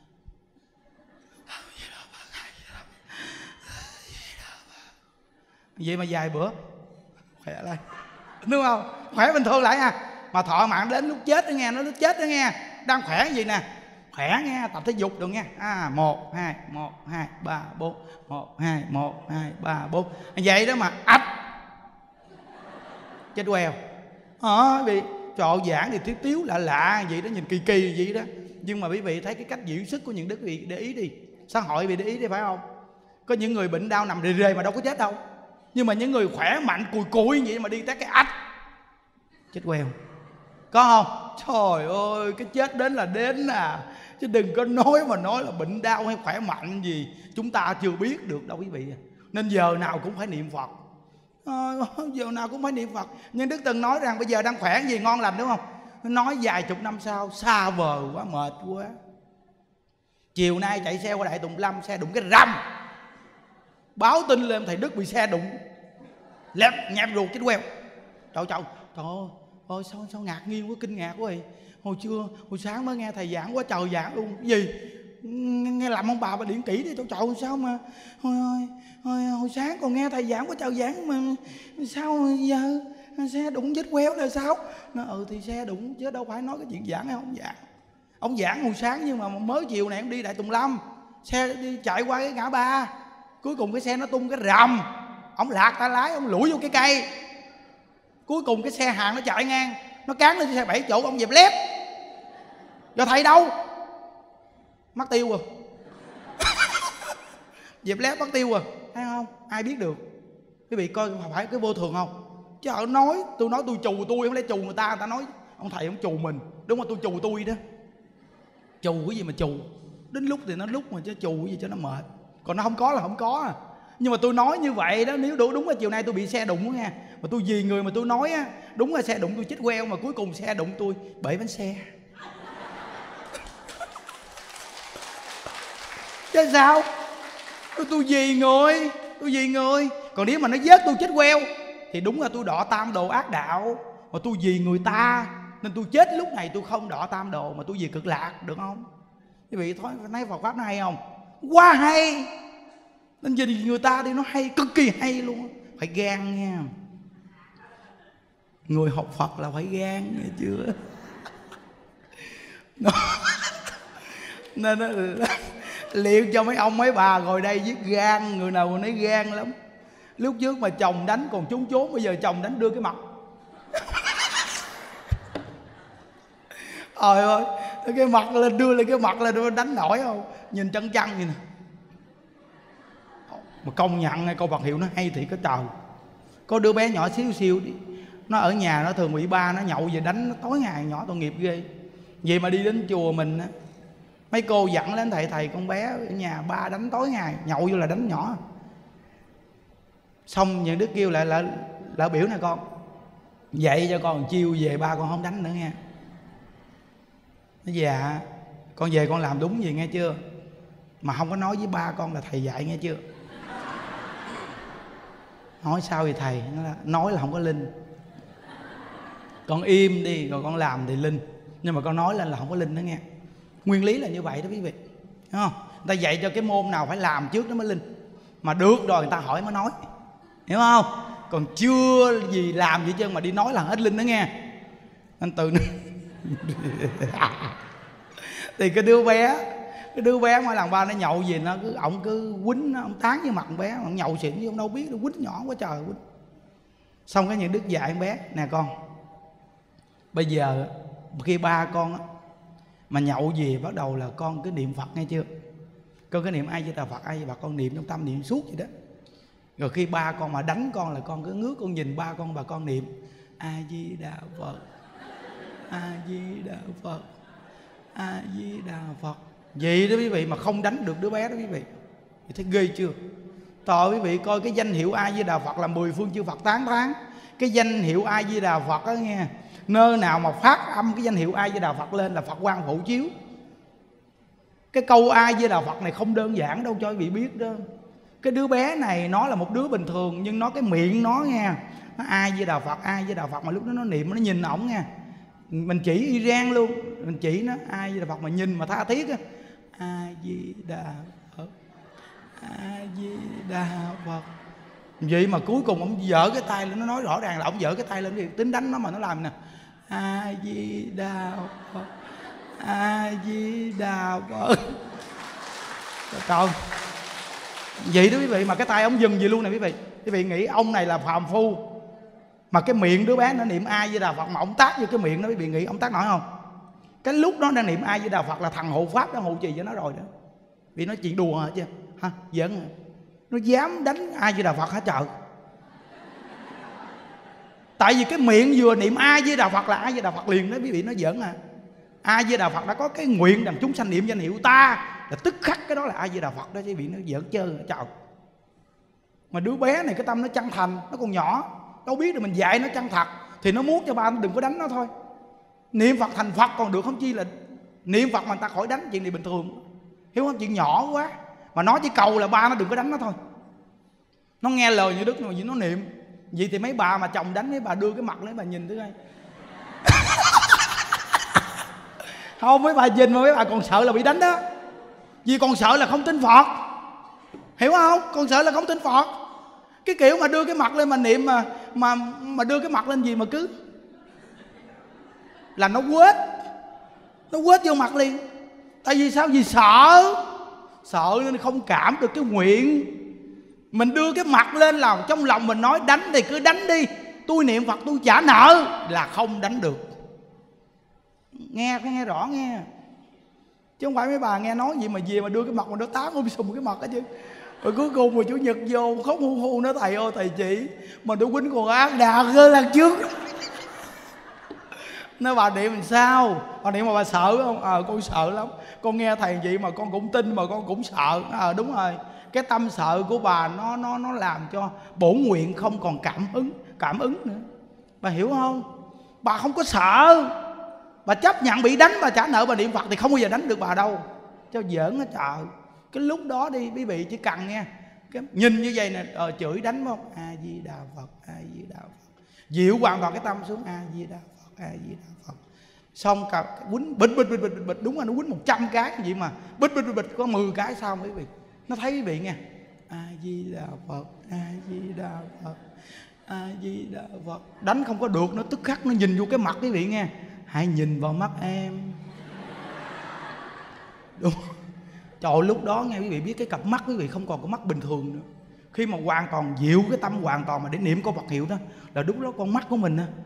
Vậy mà vài bữa khỏe lại, đúng không? Khỏe bình thường lại à. Mà thọ mạng đến lúc chết đó nghe, nó lúc chết đó nghe, đang khỏe gì nè, khỏe nghe, tập thể dục được nghe. À một hai một hai ba bốn, một hai một hai ba bốn, vậy đó mà ách chết queo. Ờ bị trọ giảng thì thiếu tiếu lạ lạ vậy đó, nhìn kỳ kỳ vậy đó. Nhưng mà quý vị thấy cái cách diễn xuất của những đức, quý vị để ý đi, xã hội bị để ý đi phải không? Có những người bệnh đau nằm rề rề mà đâu có chết đâu, nhưng mà những người khỏe mạnh cùi cùi vậy mà đi tới cái ách chết queo, có không? Trời ơi, cái chết đến là đến à, chứ đừng có nói mà nói là bệnh đau hay khỏe mạnh gì chúng ta chưa biết được đâu quý vị. Nên giờ nào cũng phải niệm Phật, à, giờ nào cũng phải niệm Phật. Nhưng Đức từng nói rằng bây giờ đang khỏe gì ngon lành, đúng không? Nói vài chục năm sau xa vời quá, mệt quá. Chiều nay chạy xe qua Đại Tùng Lâm, xe đụng cái rầm, báo tin lên thầy Đức bị xe đụng, lép nhẹp ruột chết queo. Trời trời trời ơi, sao sao ngạc nhiên quá, kinh ngạc quá vậy. Hồi trưa hồi sáng mới nghe thầy giảng quá trời giảng luôn. Cái gì nghe làm ông bà bà điện kỹ đi. Trời trời sao mà hồi, hồi, hồi, hồi sáng còn nghe thầy giảng quá trời giảng mà sao giờ xe đụng chết queo là sao? Nó ừ thì xe đụng chứ đâu phải nói cái chuyện giảng hay không giảng. Ông giảng hồi sáng nhưng mà mới chiều này ông đi Đại Tùng Lâm, xe đi chạy qua cái ngã ba, cuối cùng cái xe nó tung cái rầm, ông lạc tay lái, ông lủi vô cái cây, cuối cùng cái xe hàng nó chạy ngang, nó cán lên xe bảy chỗ, ông dẹp lép. Rồi thầy đâu? Mất tiêu rồi. Dẹp lép mất tiêu rồi, thấy không? Ai biết được. Quý vị coi phải cái vô thường không? Chứ ở nói, tôi nói tôi trù tôi, không lẽ trù người ta, người ta nói ông thầy ông trù mình. Đúng không? Tôi trù tôi đó. Trù cái gì mà trù? Đến lúc thì nó lúc mà chứ trù cái gì cho nó mệt. Còn nó không có là không có à. Nhưng mà tôi nói như vậy đó, nếu đúng, đúng là chiều nay tôi bị xe đụng đó nha, mà tôi vì người mà tôi nói á, đúng là xe đụng tôi chết queo, mà cuối cùng xe đụng tôi bể bánh xe. Chứ sao? Tôi vì người, tôi vì người. Còn nếu mà nó giết tôi chết queo thì đúng là tôi đọa tam đồ ác đạo. Mà tôi vì người ta nên tôi chết lúc này tôi không đọa tam đồ, mà tôi vì cực lạc, được không? Quý vị thấy Phật pháp nó hay không? Quá hay. Nên vì người ta thì nó hay, cực kỳ hay luôn. Phải gan nha. Người học Phật là phải gan, nghe chưa? Nên là liệu cho mấy ông mấy bà ngồi đây viết gan. Người nào nấy gan lắm. Lúc trước mà chồng đánh còn trốn trốn, bây giờ chồng đánh đưa cái mặt. Trời ơi, cái mặt lên, đưa lên cái mặt lên, đánh nổi không? Nhìn chân chân vậy nè. Mà công nhận câu Phật hiệu nó hay thì có trời. Có đứa bé nhỏ xíu xíu đi, nó ở nhà nó thường bị ba nó nhậu về đánh nó tối ngày, nhỏ tội nghiệp ghê. Vậy mà đi đến chùa mình á, mấy cô dẫn lên thầy thầy con bé ở nhà ba đánh tối ngày, nhậu vô là đánh nhỏ. Xong những đứa kêu lại là, là biểu nè con, dạy cho con chiêu về ba con không đánh nữa nha. Nó dạ con về con làm đúng gì nghe chưa, mà không có nói với ba con là thầy dạy nghe chưa. Nói sao vậy thầy? Nó là, nói là không có linh. Con im đi rồi con làm thì linh, nhưng mà con nói lên là không có linh đó nghe. Nguyên lý là như vậy đó quý vị, đúng không? Người ta dạy cho cái môn nào phải làm trước nó mới linh, mà được rồi người ta hỏi mới nói, hiểu không? Còn chưa gì làm gì chứ mà đi nói là hết linh đó nghe. Anh từ thì cái đứa bé cái đứa bé ngoài làng ba nó nhậu gì nó cứ ổng cứ quýnh nó, ông tán với mặt con bé, ông nhậu xỉn chứ ông đâu biết, nó quýnh nhỏ quá trời quýnh. Xong cái những đức dạy con bé nè con, bây giờ khi ba con á mà nhậu gì bắt đầu là con cứ niệm Phật nghe chưa, con cứ niệm A Di Đà Phật, A Di Đà Phật, con niệm trong tâm niệm suốt vậy đó. Rồi khi ba con mà đánh con là con cứ ngước con nhìn ba con, bà con niệm A Di Đà Phật, A Di Đà Phật, A Di Đà Phật. Vậy đó quý vị, mà không đánh được đứa bé đó quý vị. Thì thấy ghê chưa? Trời quý vị coi cái danh hiệu A Di Đà Phật là mười phương chư Phật tán thán. Cái danh hiệu A Di Đà Phật đó nghe, nơi nào mà phát âm cái danh hiệu A Di Đà Phật lên là Phật quang phổ chiếu. Cái câu A Di Đà Phật này không đơn giản đâu cho quý vị biết đó. Cái đứa bé này nó là một đứa bình thường, nhưng nó cái miệng nó nghe, nó A Di Đà Phật, A Di Đà Phật, mà lúc đó nó niệm nó nhìn ổng nghe. Mình chỉ y rang luôn, mình chỉ nó A Di Đà Phật mà nhìn mà tha thiết á. A Di Đà Phật, A Di Đà Phật. Vậy mà cuối cùng ông dở cái tay lên, nó nói rõ ràng là ông dở cái tay lên thì tính đánh nó mà nó làm nè. A Di Đà Phật, A Di Đà Phật. Trời. Vậy đó quý vị, mà cái tay ông dừng vậy luôn nè quý vị. Quý vị nghĩ ông này là phàm phu, mà cái miệng đứa bé nó niệm A Di Đà Phật mà ông tác vô cái miệng nó, quý vị nghĩ ông tác nổi không? Cái lúc đó đang niệm A Di Đà Phật là thằng hộ pháp đã hộ trì cho nó rồi đó. Vì nói chuyện đùa hả chứ hả? Giỡn hả? Nó dám đánh A Di Đà Phật hả trời? Tại vì cái miệng vừa niệm A Di Đà Phật là A Di Đà Phật liền đó quý vị, nó giỡn à. A Di Đà Phật đã có cái nguyện rằng chúng sanh niệm danh hiệu ta là tức khắc cái đó là A Di Đà Phật đó, chứ bị nó giỡn chơi hả trời? Mà đứa bé này cái tâm nó chân thành, nó còn nhỏ, đâu biết được mình dạy nó chân thật thì nó muốn cho ba nó đừng có đánh nó thôi. Niệm Phật thành Phật còn được, không chi là niệm Phật mà người ta khỏi đánh, chuyện này bình thường, hiểu không? Chuyện nhỏ quá mà nó chỉ cầu là ba nó đừng có đánh nó thôi. Nó nghe lời như Đức mà nó niệm. Vậy thì mấy bà mà chồng đánh, mấy bà đưa cái mặt lên bà nhìn thứ hai. Không, mấy bà nhìn mà mấy bà còn sợ là bị đánh đó. Vì còn sợ là không tin Phật, hiểu không? Còn sợ là không tin Phật. Cái kiểu mà đưa cái mặt lên mà niệm mà mà mà đưa cái mặt lên gì mà cứ là nó quết, nó quết vô mặt liền. Tại vì sao? Vì sợ, sợ nên không cảm được cái nguyện. Mình đưa cái mặt lên là trong lòng mình nói đánh thì cứ đánh đi, tôi niệm Phật tôi trả nợ, là không đánh được. Nghe phải nghe rõ nghe, chứ không phải mấy bà nghe nói gì mà về mà đưa cái mặt mà nó tán ôm sùm cái mặt hết chứ. Rồi cuối cùng mà chủ nhật vô khóc hu hu nó thầy ơi thầy chị, mà tôi quýnh còn ác đà hơn lần trước. Nó bà niệm làm sao? Bà niệm mà bà sợ không? Ờ à, con sợ lắm. Con nghe thầy vậy mà con cũng tin mà con cũng sợ. Ờ à, đúng rồi. Cái tâm sợ của bà nó nó nó làm cho bổn nguyện không còn cảm ứng cảm ứng nữa. Bà hiểu không? Bà không có sợ. Bà chấp nhận bị đánh, bà trả nợ, bà niệm Phật thì không bao giờ đánh được bà đâu. Cho giỡn hết trời. Cái lúc đó đi quý vị chỉ cần nghe cái nhìn như vậy nè, ờ, chửi đánh không, A Di Đà Phật, A Di Đà Phật, dịu hoàn toàn cái tâm xuống, A Di Đà Phật, A Di Đà Phật. Xong cả quýnh bịch bịch bịch bịch bịch, đúng là nó quýnh một trăm cái vậy mà bịch bịch bịch bịch có mười cái sao quý vị, nó thấy quý vị nghe, A Di Đà Phật, A Di Đà Phật, A Di Đà Phật. Đánh không có được, nó tức khắc nó nhìn vô cái mặt quý vị nghe, hãy nhìn vào mắt em. Đúng. Trời ơi, lúc đó nghe quý vị biết cái cặp mắt quý vị không còn có mắt bình thường nữa. Khi mà hoàn toàn dịu cái tâm hoàn toàn mà để niệm câu Phật hiệu đó, là lúc đó con mắt của mình á,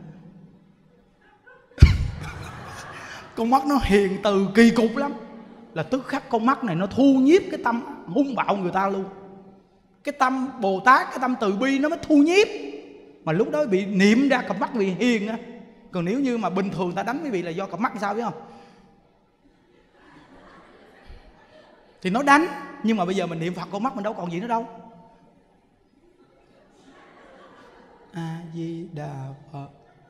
con mắt nó hiền từ kỳ cục lắm, là tức khắc con mắt này nó thu nhiếp cái tâm hung bạo người ta luôn. Cái tâm Bồ Tát, cái tâm từ bi nó mới thu nhiếp. Mà lúc đó bị niệm ra cặp mắt bị hiền á. Còn nếu như mà bình thường ta đánh quý vị là do cặp mắt sao biết không? Thì nó đánh. Nhưng mà bây giờ mình niệm Phật con mắt mình đâu còn gì nữa đâu. A Di Đà Phật,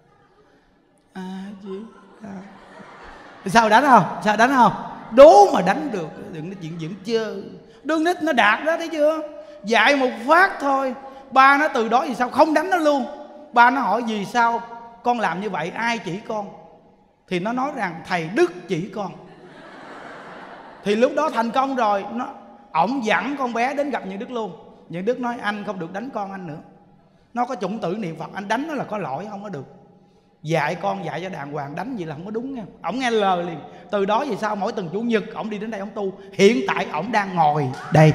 A Di Đà Phật. Sao đánh không? Sao đánh không? Đố mà đánh được. Đừng nói chuyện dẫn chơi. Đương nít nó đạt đó, thấy chưa? Dạy một phát thôi. Ba nó từ đó vì sao không đánh nó luôn. Ba nó hỏi vì sao con làm như vậy, ai chỉ con? Thì nó nói rằng thầy Đức chỉ con. Thì lúc đó thành công rồi. Nó ổng dẫn con bé đến gặp Nhuận Đức luôn. Nhuận Đức nói anh không được đánh con anh nữa. Nó có chủng tử niệm Phật, anh đánh nó là có lỗi, không có được. Dạy con dạy cho đàng hoàng, đánh gì là không có đúng nha. Ổng nghe lời liền. Từ đó vì sao mỗi tuần chủ nhật ổng đi đến đây ổng tu. Hiện tại ổng đang ngồi đây.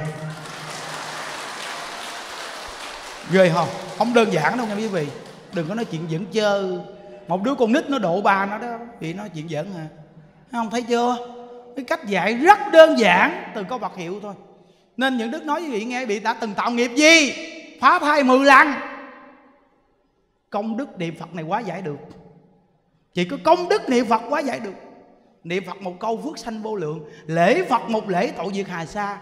Ghê không? Không đơn giản đâu nha quý vị. Đừng có nói chuyện giỡn chơi. Một đứa con nít nó độ bà nó đó, thì nói chuyện giỡn à. Không thấy chưa? Cái cách dạy rất đơn giản, từ câu Phật hiệu thôi. Nên những Đức nói với vị nghe, vị đã từng tạo nghiệp gì? Phá thai mười lần. Công đức niệm Phật này quá giải được. Chỉ có công đức niệm Phật quá giải được. Niệm Phật một câu phước sanh vô lượng, lễ Phật một lễ tội diệt hà sa.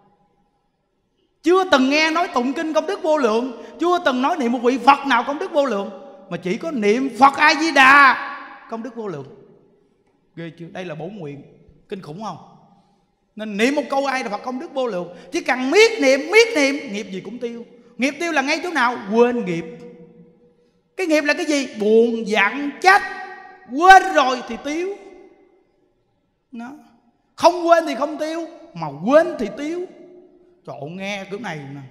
Chưa từng nghe nói tụng kinh công đức vô lượng, chưa từng nói niệm một vị Phật nào công đức vô lượng, mà chỉ có niệm Phật A Di Đà công đức vô lượng. Ghê chưa? Đây là bổ nguyện, kinh khủng không? Nên niệm một câu ai là Phật công đức vô lượng. Chỉ cần miết niệm, miết niệm, nghiệp gì cũng tiêu. Nghiệp tiêu là ngay chỗ nào? Quên nghiệp. Cái nghiệp là cái gì? Buồn, giận, trách. Quên rồi thì tiêu. Nó không quên thì không tiêu, mà quên thì tiêu. Trời ơi, nghe cái này nè.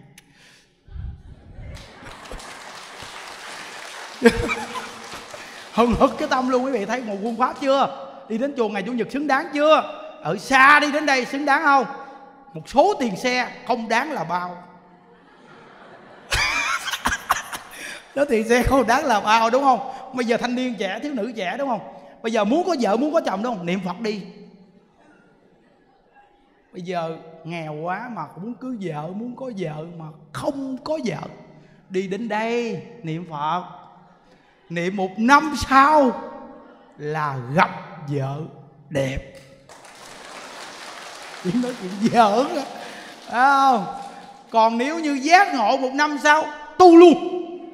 Hừng hực cái tâm luôn quý vị. Thấy một phương pháp chưa? Đi đến chùa ngày Chủ nhật xứng đáng chưa? Ở xa đi đến đây xứng đáng không? Một số tiền xe không đáng là bao. Đó, tiền xe không đáng là bao, đúng không? Bây giờ thanh niên trẻ, thiếu nữ trẻ, đúng không? Bây giờ muốn có vợ, muốn có chồng, đúng không? Niệm Phật đi. Bây giờ nghèo quá mà muốn cưới vợ, muốn có vợ mà không có vợ, đi đến đây niệm Phật. Niệm một năm sau là gặp vợ đẹp. Chỉ nói chuyện giỡn á, phải không? Còn nếu như giác ngộ một năm sau tu luôn.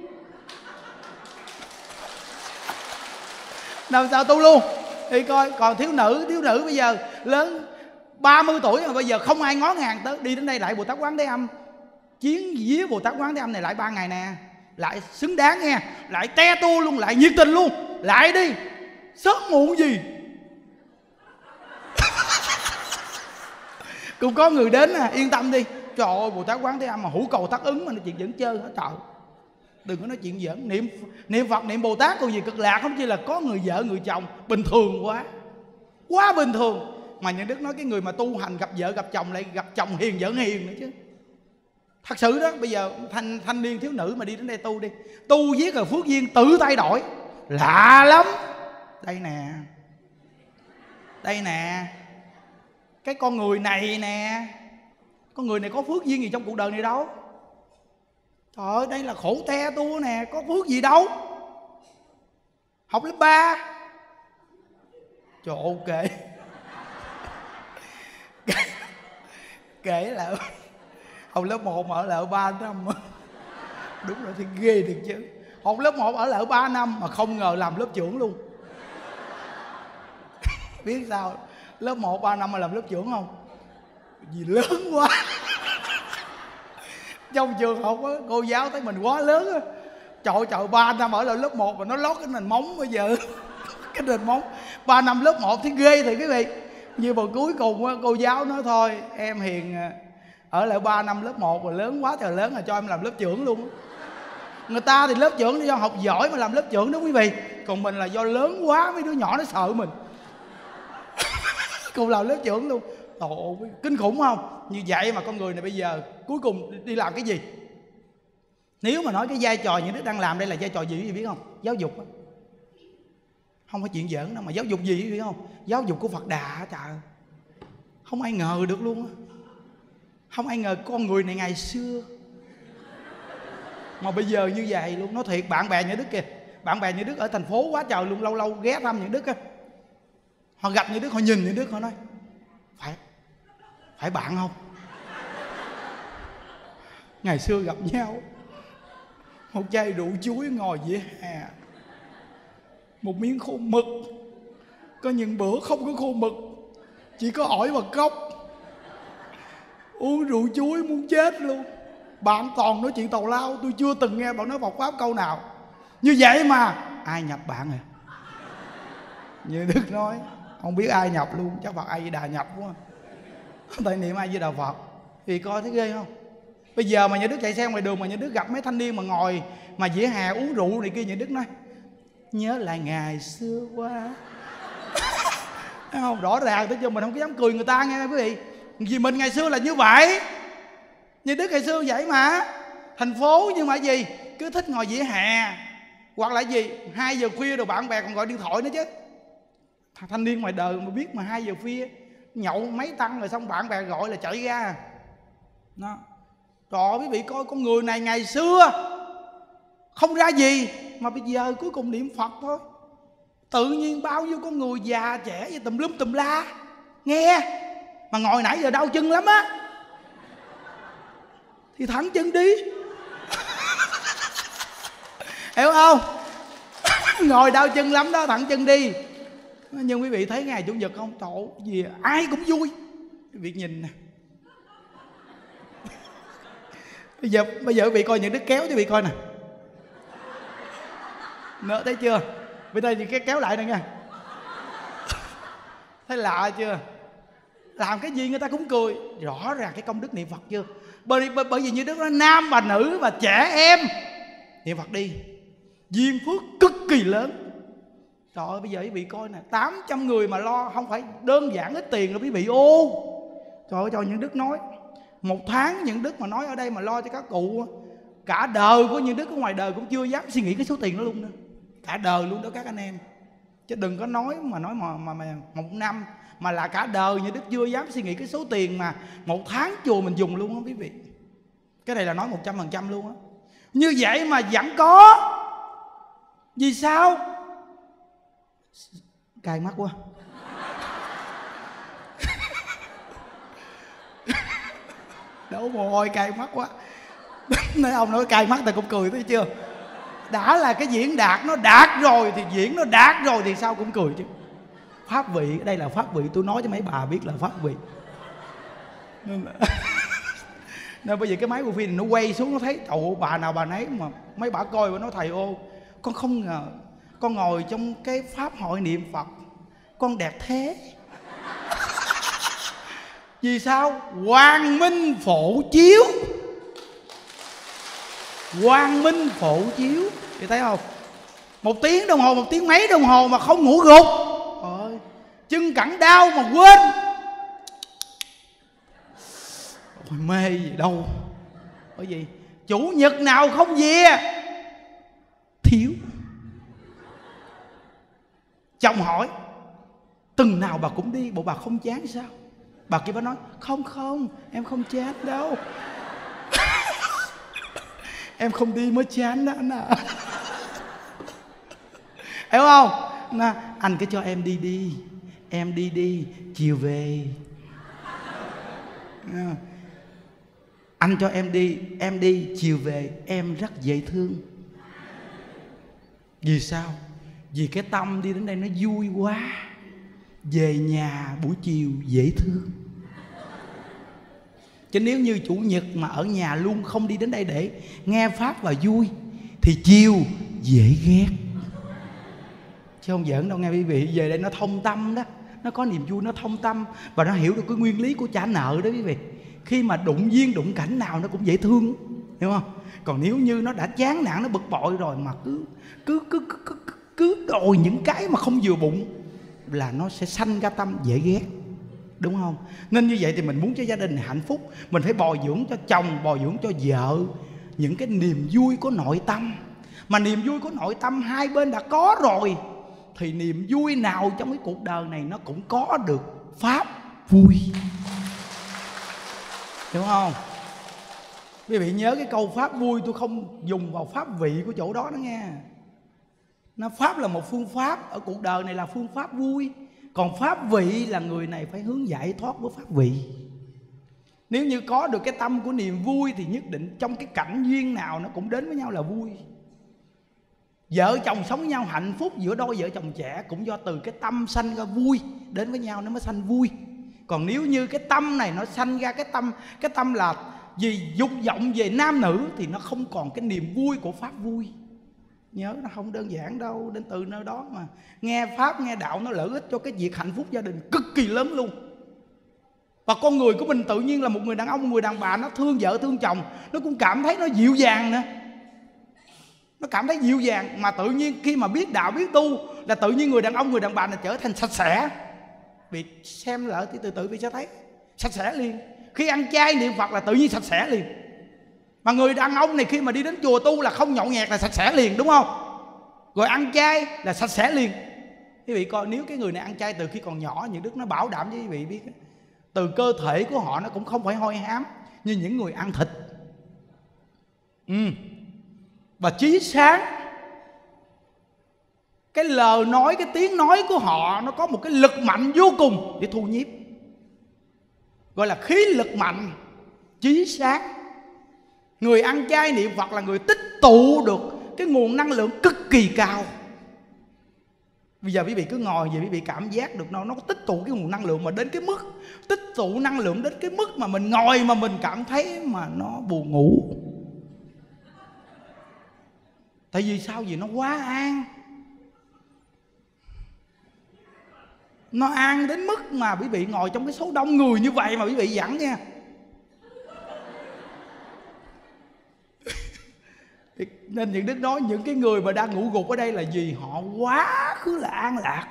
Năm sau tu luôn. Thì coi, còn thiếu nữ, thiếu nữ bây giờ lớn ba mươi tuổi mà bây giờ không ai ngó ngàng tới. Đi đến đây lại Bồ Tát Quán Thế Âm, chiến vía Bồ Tát Quán Thế Âm này lại ba ngày nè. Lại xứng đáng nghe. Lại te tu luôn, lại nhiệt tình luôn. Lại đi, sớm muộn gì cũng có người đến à, yên tâm đi. Trời ơi, Bồ Tát Quán Thế Âm mà hữu cầu tác ứng mà nói chuyện vẫn chơi hết trời. Đừng có nói chuyện giỡn. Niệm niệm Phật, niệm Bồ Tát còn gì cực lạc, không chỉ là có người vợ người chồng. Bình thường quá, quá bình thường. Mà Nhuận Đức nói cái người mà tu hành gặp vợ gặp chồng lại gặp chồng hiền vợ hiền nữa chứ. Thật sự đó. Bây giờ thanh, thanh niên thiếu nữ mà đi đến đây tu đi, tu viết rồi phước duyên tự thay đổi. Lạ lắm. Đây nè, đây nè, cái con người này nè, con người này có phước duyên gì trong cuộc đời này đâu. Trời ơi, đây là khổ te tu nè, có phước gì đâu. Học lớp ba. Trời ơi, kệ kể là học lớp một mà ở lại ba năm. Đúng rồi, thì ghê thiệt chứ. Học lớp một ở lại ba năm mà không ngờ làm lớp trưởng luôn. Biết sao lớp một ba năm mà làm lớp trưởng không? Vì lớn quá. Trong trường học á, cô giáo thấy mình quá lớn á, trời trời ba năm ở lại lớp một mà nó lót cái nền móng bây giờ. Cái nền móng ba năm lớp một thấy ghê thì quý vị. Nhưng mà cuối cùng á, cô giáo nói thôi em Hiền ở lại ba năm lớp một rồi, lớn quá trời lớn rồi, cho em làm lớp trưởng luôn. Người ta thì lớp trưởng do học giỏi mà làm lớp trưởng đó quý vị, còn mình là do lớn quá mấy đứa nhỏ nó sợ mình. Cùng làm lớp trưởng luôn. Trời ơi, kinh khủng không? Như vậy mà con người này bây giờ cuối cùng đi làm cái gì? Nếu mà nói cái vai trò những đứa đang làm đây là vai trò gì quý vị biết không? Giáo dục đó. Không phải chuyện giỡn đâu, mà giáo dục gì quý vị biết không? Giáo dục của Phật Đà. Trời ơi, không ai ngờ được luôn á. Không ai ngờ con người này ngày xưa mà bây giờ như vậy luôn. Nói thiệt, bạn bè nhà Đức kìa, bạn bè nhà Đức ở thành phố quá trời luôn, lâu lâu ghé thăm nhà Đức á, họ gặp nhà Đức, họ nhìn nhà Đức, họ nói phải phải bạn không? Ngày xưa gặp nhau một chai rượu chuối ngồi vỉa hè, một miếng khô mực, có những bữa không có khô mực, chỉ có ổi và cốc, uống rượu chuối muốn chết luôn. Bạn toàn nói chuyện tào lao, tôi chưa từng nghe bạn nói Phật pháp câu nào như vậy mà ai nhập bạn à? Như Đức nói không biết ai nhập luôn, chắc Phật A Di Đà nhập quá. Tại niệm A Di Đà Phật. Vì coi thấy ghê không? Bây giờ mà nhà Đức chạy xe ngoài đường mà nhà Đức gặp mấy thanh niên mà ngồi mà vỉa hè uống rượu này kia, nhà Đức nói nhớ lại ngày xưa quá. Thấy không? Rõ ràng tới giờ mình không có dám cười người ta nghe quý vị, vì mình ngày xưa là như vậy. Nhà Đức ngày xưa vậy mà. Thành phố nhưng mà gì cứ thích ngồi vỉa hè, hoặc là gì hai giờ khuya rồi bạn bè còn gọi điện thoại nữa chứ. Thanh niên ngoài đời mà biết mà hai giờ khuya nhậu mấy tăng rồi xong bạn bè gọi là chạy ra đó. Trời ơi quý vị coi con người này ngày xưa không ra gì mà bây giờ cuối cùng niệm Phật thôi. Tự nhiên bao nhiêu con người già trẻ và tùm lum tùm la nghe mà ngồi nãy giờ đau chân lắm á thì thẳng chân đi. Hiểu không? Ngồi đau chân lắm đó, thẳng chân đi. Nhưng quý vị thấy ngày Chủ nhật không? Trời ơi, gì ai cũng vui. Quý vị nhìn nè. Bây giờ bây giờ quý vị coi những đứa kéo cho quý vị coi nè. Nỡ thấy chưa? Bây giờ cái kéo lại này nha. Thấy lạ chưa? Làm cái gì người ta cũng cười. Rõ ràng cái công đức niệm Phật chưa? Bởi, bởi, bởi vì như Đức nói nam và nữ và trẻ em niệm Phật đi, duyên phước cực kỳ lớn. Trời ơi bây giờ quý vị coi nè, tám trăm người mà lo không phải đơn giản ít tiền đâu quý vị ô. Trời ơi cho những Đức nói một tháng những Đức mà nói ở đây mà lo cho các cụ, cả đời của những Đức ở ngoài đời cũng chưa dám suy nghĩ cái số tiền đó luôn nữa. Cả đời luôn đó các anh em. Chứ đừng có nói mà nói mà, mà, mà một năm, mà là cả đời như Đức chưa dám suy nghĩ cái số tiền mà một tháng chùa mình dùng luôn á quý vị. Cái này là nói một trăm phần trăm luôn á. Như vậy mà vẫn có. Vì sao? Cay mắt quá. Đổ mồ hôi cay mắt quá. Nói ông nói cay mắt ta cũng cười thấy chưa? Đã là cái diễn đạt nó đạt rồi thì diễn nó đạt rồi thì sao cũng cười chứ. Pháp vị, đây là pháp vị, tôi nói cho mấy bà biết là pháp vị. Nên, là... Nên bây giờ cái máy quay phim nó quay xuống nó thấy trời bà nào bà nấy mà mấy bà coi và nói thầy ô, con không ngờ con ngồi trong cái pháp hội niệm Phật con đẹp thế. Vì sao? Quang minh phổ chiếu. Quang minh phổ chiếu. Chị thấy không? Một tiếng đồng hồ, một tiếng mấy đồng hồ mà không ngủ gục. Ôi, chân cẳng đau mà quên. Ôi, mê gì đâu. Bởi vì chủ nhật nào không về thiếu. Chồng hỏi tuần nào bà cũng đi, bộ bà không chán sao? Bà kia bà nói không không em không chán đâu. Em không đi mới chán đó anh à. Hiểu không? Nà, anh cứ cho em đi đi, em đi đi chiều về. Anh cho em đi, em đi chiều về, em rất dễ thương. Vì sao? Vì cái tâm đi đến đây nó vui quá, về nhà buổi chiều dễ thương. Chứ nếu như chủ nhật mà ở nhà luôn không đi đến đây để nghe pháp và vui thì chiều dễ ghét. Chứ không giỡn đâu nghe quý vị. Về đây nó thông tâm đó, nó có niềm vui, nó thông tâm và nó hiểu được cái nguyên lý của trả nợ đó quý vị. Khi mà đụng duyên đụng cảnh nào nó cũng dễ thương, hiểu không? Còn nếu như nó đã chán nản, nó bực bội rồi mà cứ cứ cứ cứ cứ, cứ đòi những cái mà không vừa bụng là nó sẽ sanh ra tâm dễ ghét, đúng không? Nên như vậy thì mình muốn cho gia đình hạnh phúc, mình phải bồi dưỡng cho chồng, bồi dưỡng cho vợ những cái niềm vui của nội tâm. Mà niềm vui của nội tâm hai bên đã có rồi thì niềm vui nào trong cái cuộc đời này nó cũng có được pháp vui, hiểu không? Quý vị nhớ cái câu pháp vui, tôi không dùng vào pháp vị của chỗ đó đó nghe. Nó pháp là một phương pháp, ở cuộc đời này là phương pháp vui. Còn pháp vị là người này phải hướng giải thoát với pháp vị. Nếu như có được cái tâm của niềm vui thì nhất định trong cái cảnh duyên nào nó cũng đến với nhau là vui. Vợ chồng sống với nhau hạnh phúc, giữa đôi vợ chồng trẻ cũng do từ cái tâm sanh ra vui đến với nhau nó mới sanh vui. Còn nếu như cái tâm này nó sanh ra cái tâm cái tâm là vì dục vọng về nam nữ thì nó không còn cái niềm vui của pháp vui. Nhớ nó không đơn giản đâu, đến từ nơi đó mà nghe pháp nghe đạo nó lợi ích cho cái việc hạnh phúc gia đình cực kỳ lớn luôn. Và con người của mình tự nhiên là một người đàn ông, một người đàn bà, nó thương vợ thương chồng, nó cũng cảm thấy nó dịu dàng nữa. Nó cảm thấy dịu dàng. Mà tự nhiên khi mà biết đạo biết tu là tự nhiên người đàn ông người đàn bà này trở thành sạch sẽ. Vì xem lại thì từ từ vì sẽ thấy sạch sẽ liền. Khi ăn chay niệm Phật là tự nhiên sạch sẽ liền. Mà người đàn ông này khi mà đi đến chùa tu là không nhậu nhẹt là sạch sẽ liền, đúng không? Rồi ăn chay là sạch sẽ liền. Quý vị coi, nếu cái người này ăn chay từ khi còn nhỏ, những Đức nó bảo đảm với quý vị biết, từ cơ thể của họ nó cũng không phải hôi hám như những người ăn thịt. Ừ. Và trí sáng, cái lời nói, cái tiếng nói của họ nó có một cái lực mạnh vô cùng để thu nhiếp, gọi là khí lực mạnh, trí sáng. Người ăn chay niệm Phật là người tích tụ được cái nguồn năng lượng cực kỳ cao. Bây giờ quý vị cứ ngồi về quý vị cảm giác được nó nó tích tụ cái nguồn năng lượng mà đến cái mức tích tụ năng lượng đến cái mức mà mình ngồi mà mình cảm thấy mà nó buồn ngủ. Tại vì sao? Vì nó quá an. Nó an đến mức mà quý vị ngồi trong cái số đông người như vậy mà quý vị dẫn nha. Nên những Đức nói những cái người mà đang ngủ gục ở đây là vì họ quá khứ là an lạc.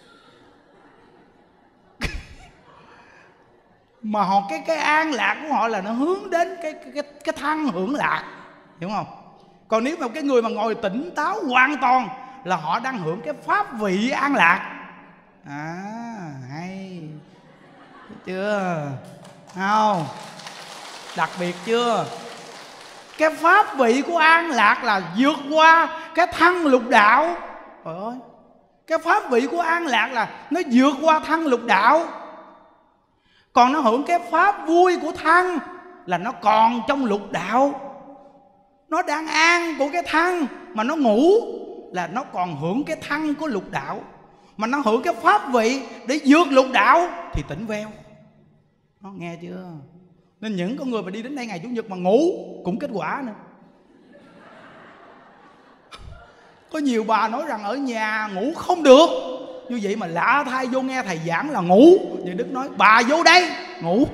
Mà họ cái cái an lạc của họ là nó hướng đến cái cái cái, cái thăng hưởng lạc, hiểu không? Còn nếu mà cái người mà ngồi tỉnh táo hoàn toàn là họ đang hưởng cái pháp vị an lạc. À, hay chưa? Không? Đặc biệt chưa? Cái pháp vị của an lạc là vượt qua cái thăng lục đạo. Trời ơi, cái pháp vị của an lạc là nó vượt qua thăng lục đạo. Còn nó hưởng cái pháp vui của thăng là nó còn trong lục đạo. Nó đang an của cái thăng mà nó ngủ là nó còn hưởng cái thăng của lục đạo. Mà nó hưởng cái pháp vị để vượt lục đạo thì tỉnh veo. Nó nghe chưa? Nên những con người mà đi đến đây ngày Chủ nhật mà ngủ cũng kết quả nữa. Có nhiều bà nói rằng ở nhà ngủ không được, như vậy mà lạ thay vô nghe thầy giảng là ngủ. Như Đức nói bà vô đây ngủ.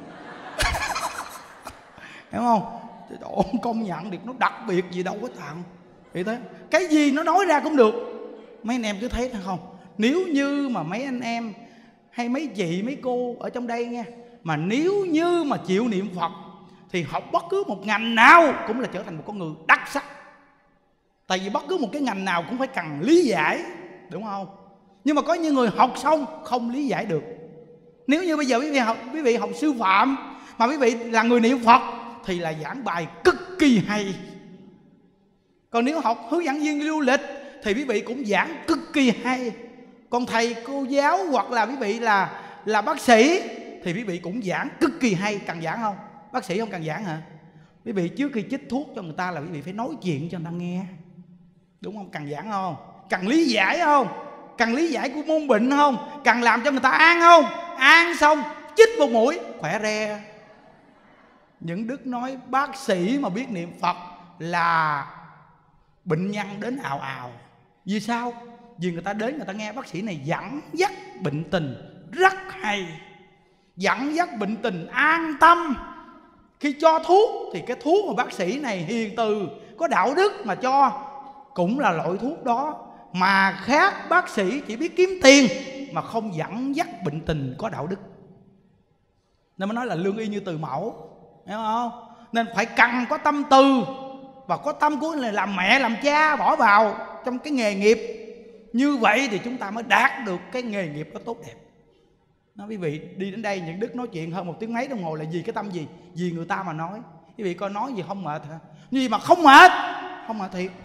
Hiểu không? Ôi, công nhận được nó đặc biệt gì đâu có tặng. Vậy thế, cái gì nó nói ra cũng được. Mấy anh em cứ thấy không? Nếu như mà mấy anh em hay mấy chị mấy cô ở trong đây nghe, mà nếu như mà chịu niệm Phật thì học bất cứ một ngành nào cũng là trở thành một con người đắc sắc. Tại vì bất cứ một cái ngành nào cũng phải cần lý giải, đúng không? Nhưng mà có những người học xong không lý giải được. Nếu như bây giờ quý vị học, quý vị học sư phạm mà quý vị là người niệm Phật thì là giảng bài cực kỳ hay. Còn nếu học hướng dẫn viên du lịch thì quý vị cũng giảng cực kỳ hay. Còn thầy cô giáo hoặc là quý vị là là bác sĩ thì quý vị cũng giảng cực kỳ hay. Cần giảng không? Bác sĩ không cần giảng hả? Quý vị trước khi chích thuốc cho người ta là quý vị phải nói chuyện cho người ta nghe, đúng không? Cần giảng không? Cần lý giải không? Cần lý giải của môn bệnh không? Cần làm cho người ta an không? An xong chích một mũi khỏe re. những đức nói bác sĩ mà biết niệm Phật là bệnh nhân đến ào ào. Vì sao? Vì người ta đến người ta nghe bác sĩ này dẫn dắt bệnh tình rất hay, dẫn dắt bệnh tình an tâm. Khi cho thuốc thì cái thuốc mà bác sĩ này hiền từ, có đạo đức mà cho, cũng là loại thuốc đó. Mà khác bác sĩ chỉ biết kiếm tiền mà không dẫn dắt bệnh tình có đạo đức, nên mới nói là lương y như từ mẫu, hiểu không? Nên phải cần có tâm từ và có tâm của là làm mẹ làm cha bỏ vào trong cái nghề nghiệp. Như vậy thì chúng ta mới đạt được cái nghề nghiệp đó tốt đẹp. Nói quý vị đi đến đây những đức nói chuyện hơn một tiếng mấy đồng hồ là vì cái tâm gì? Vì người ta mà nói. Quý vị coi nói gì không mệt hả? Gì mà không mệt? Không mệt thiệt.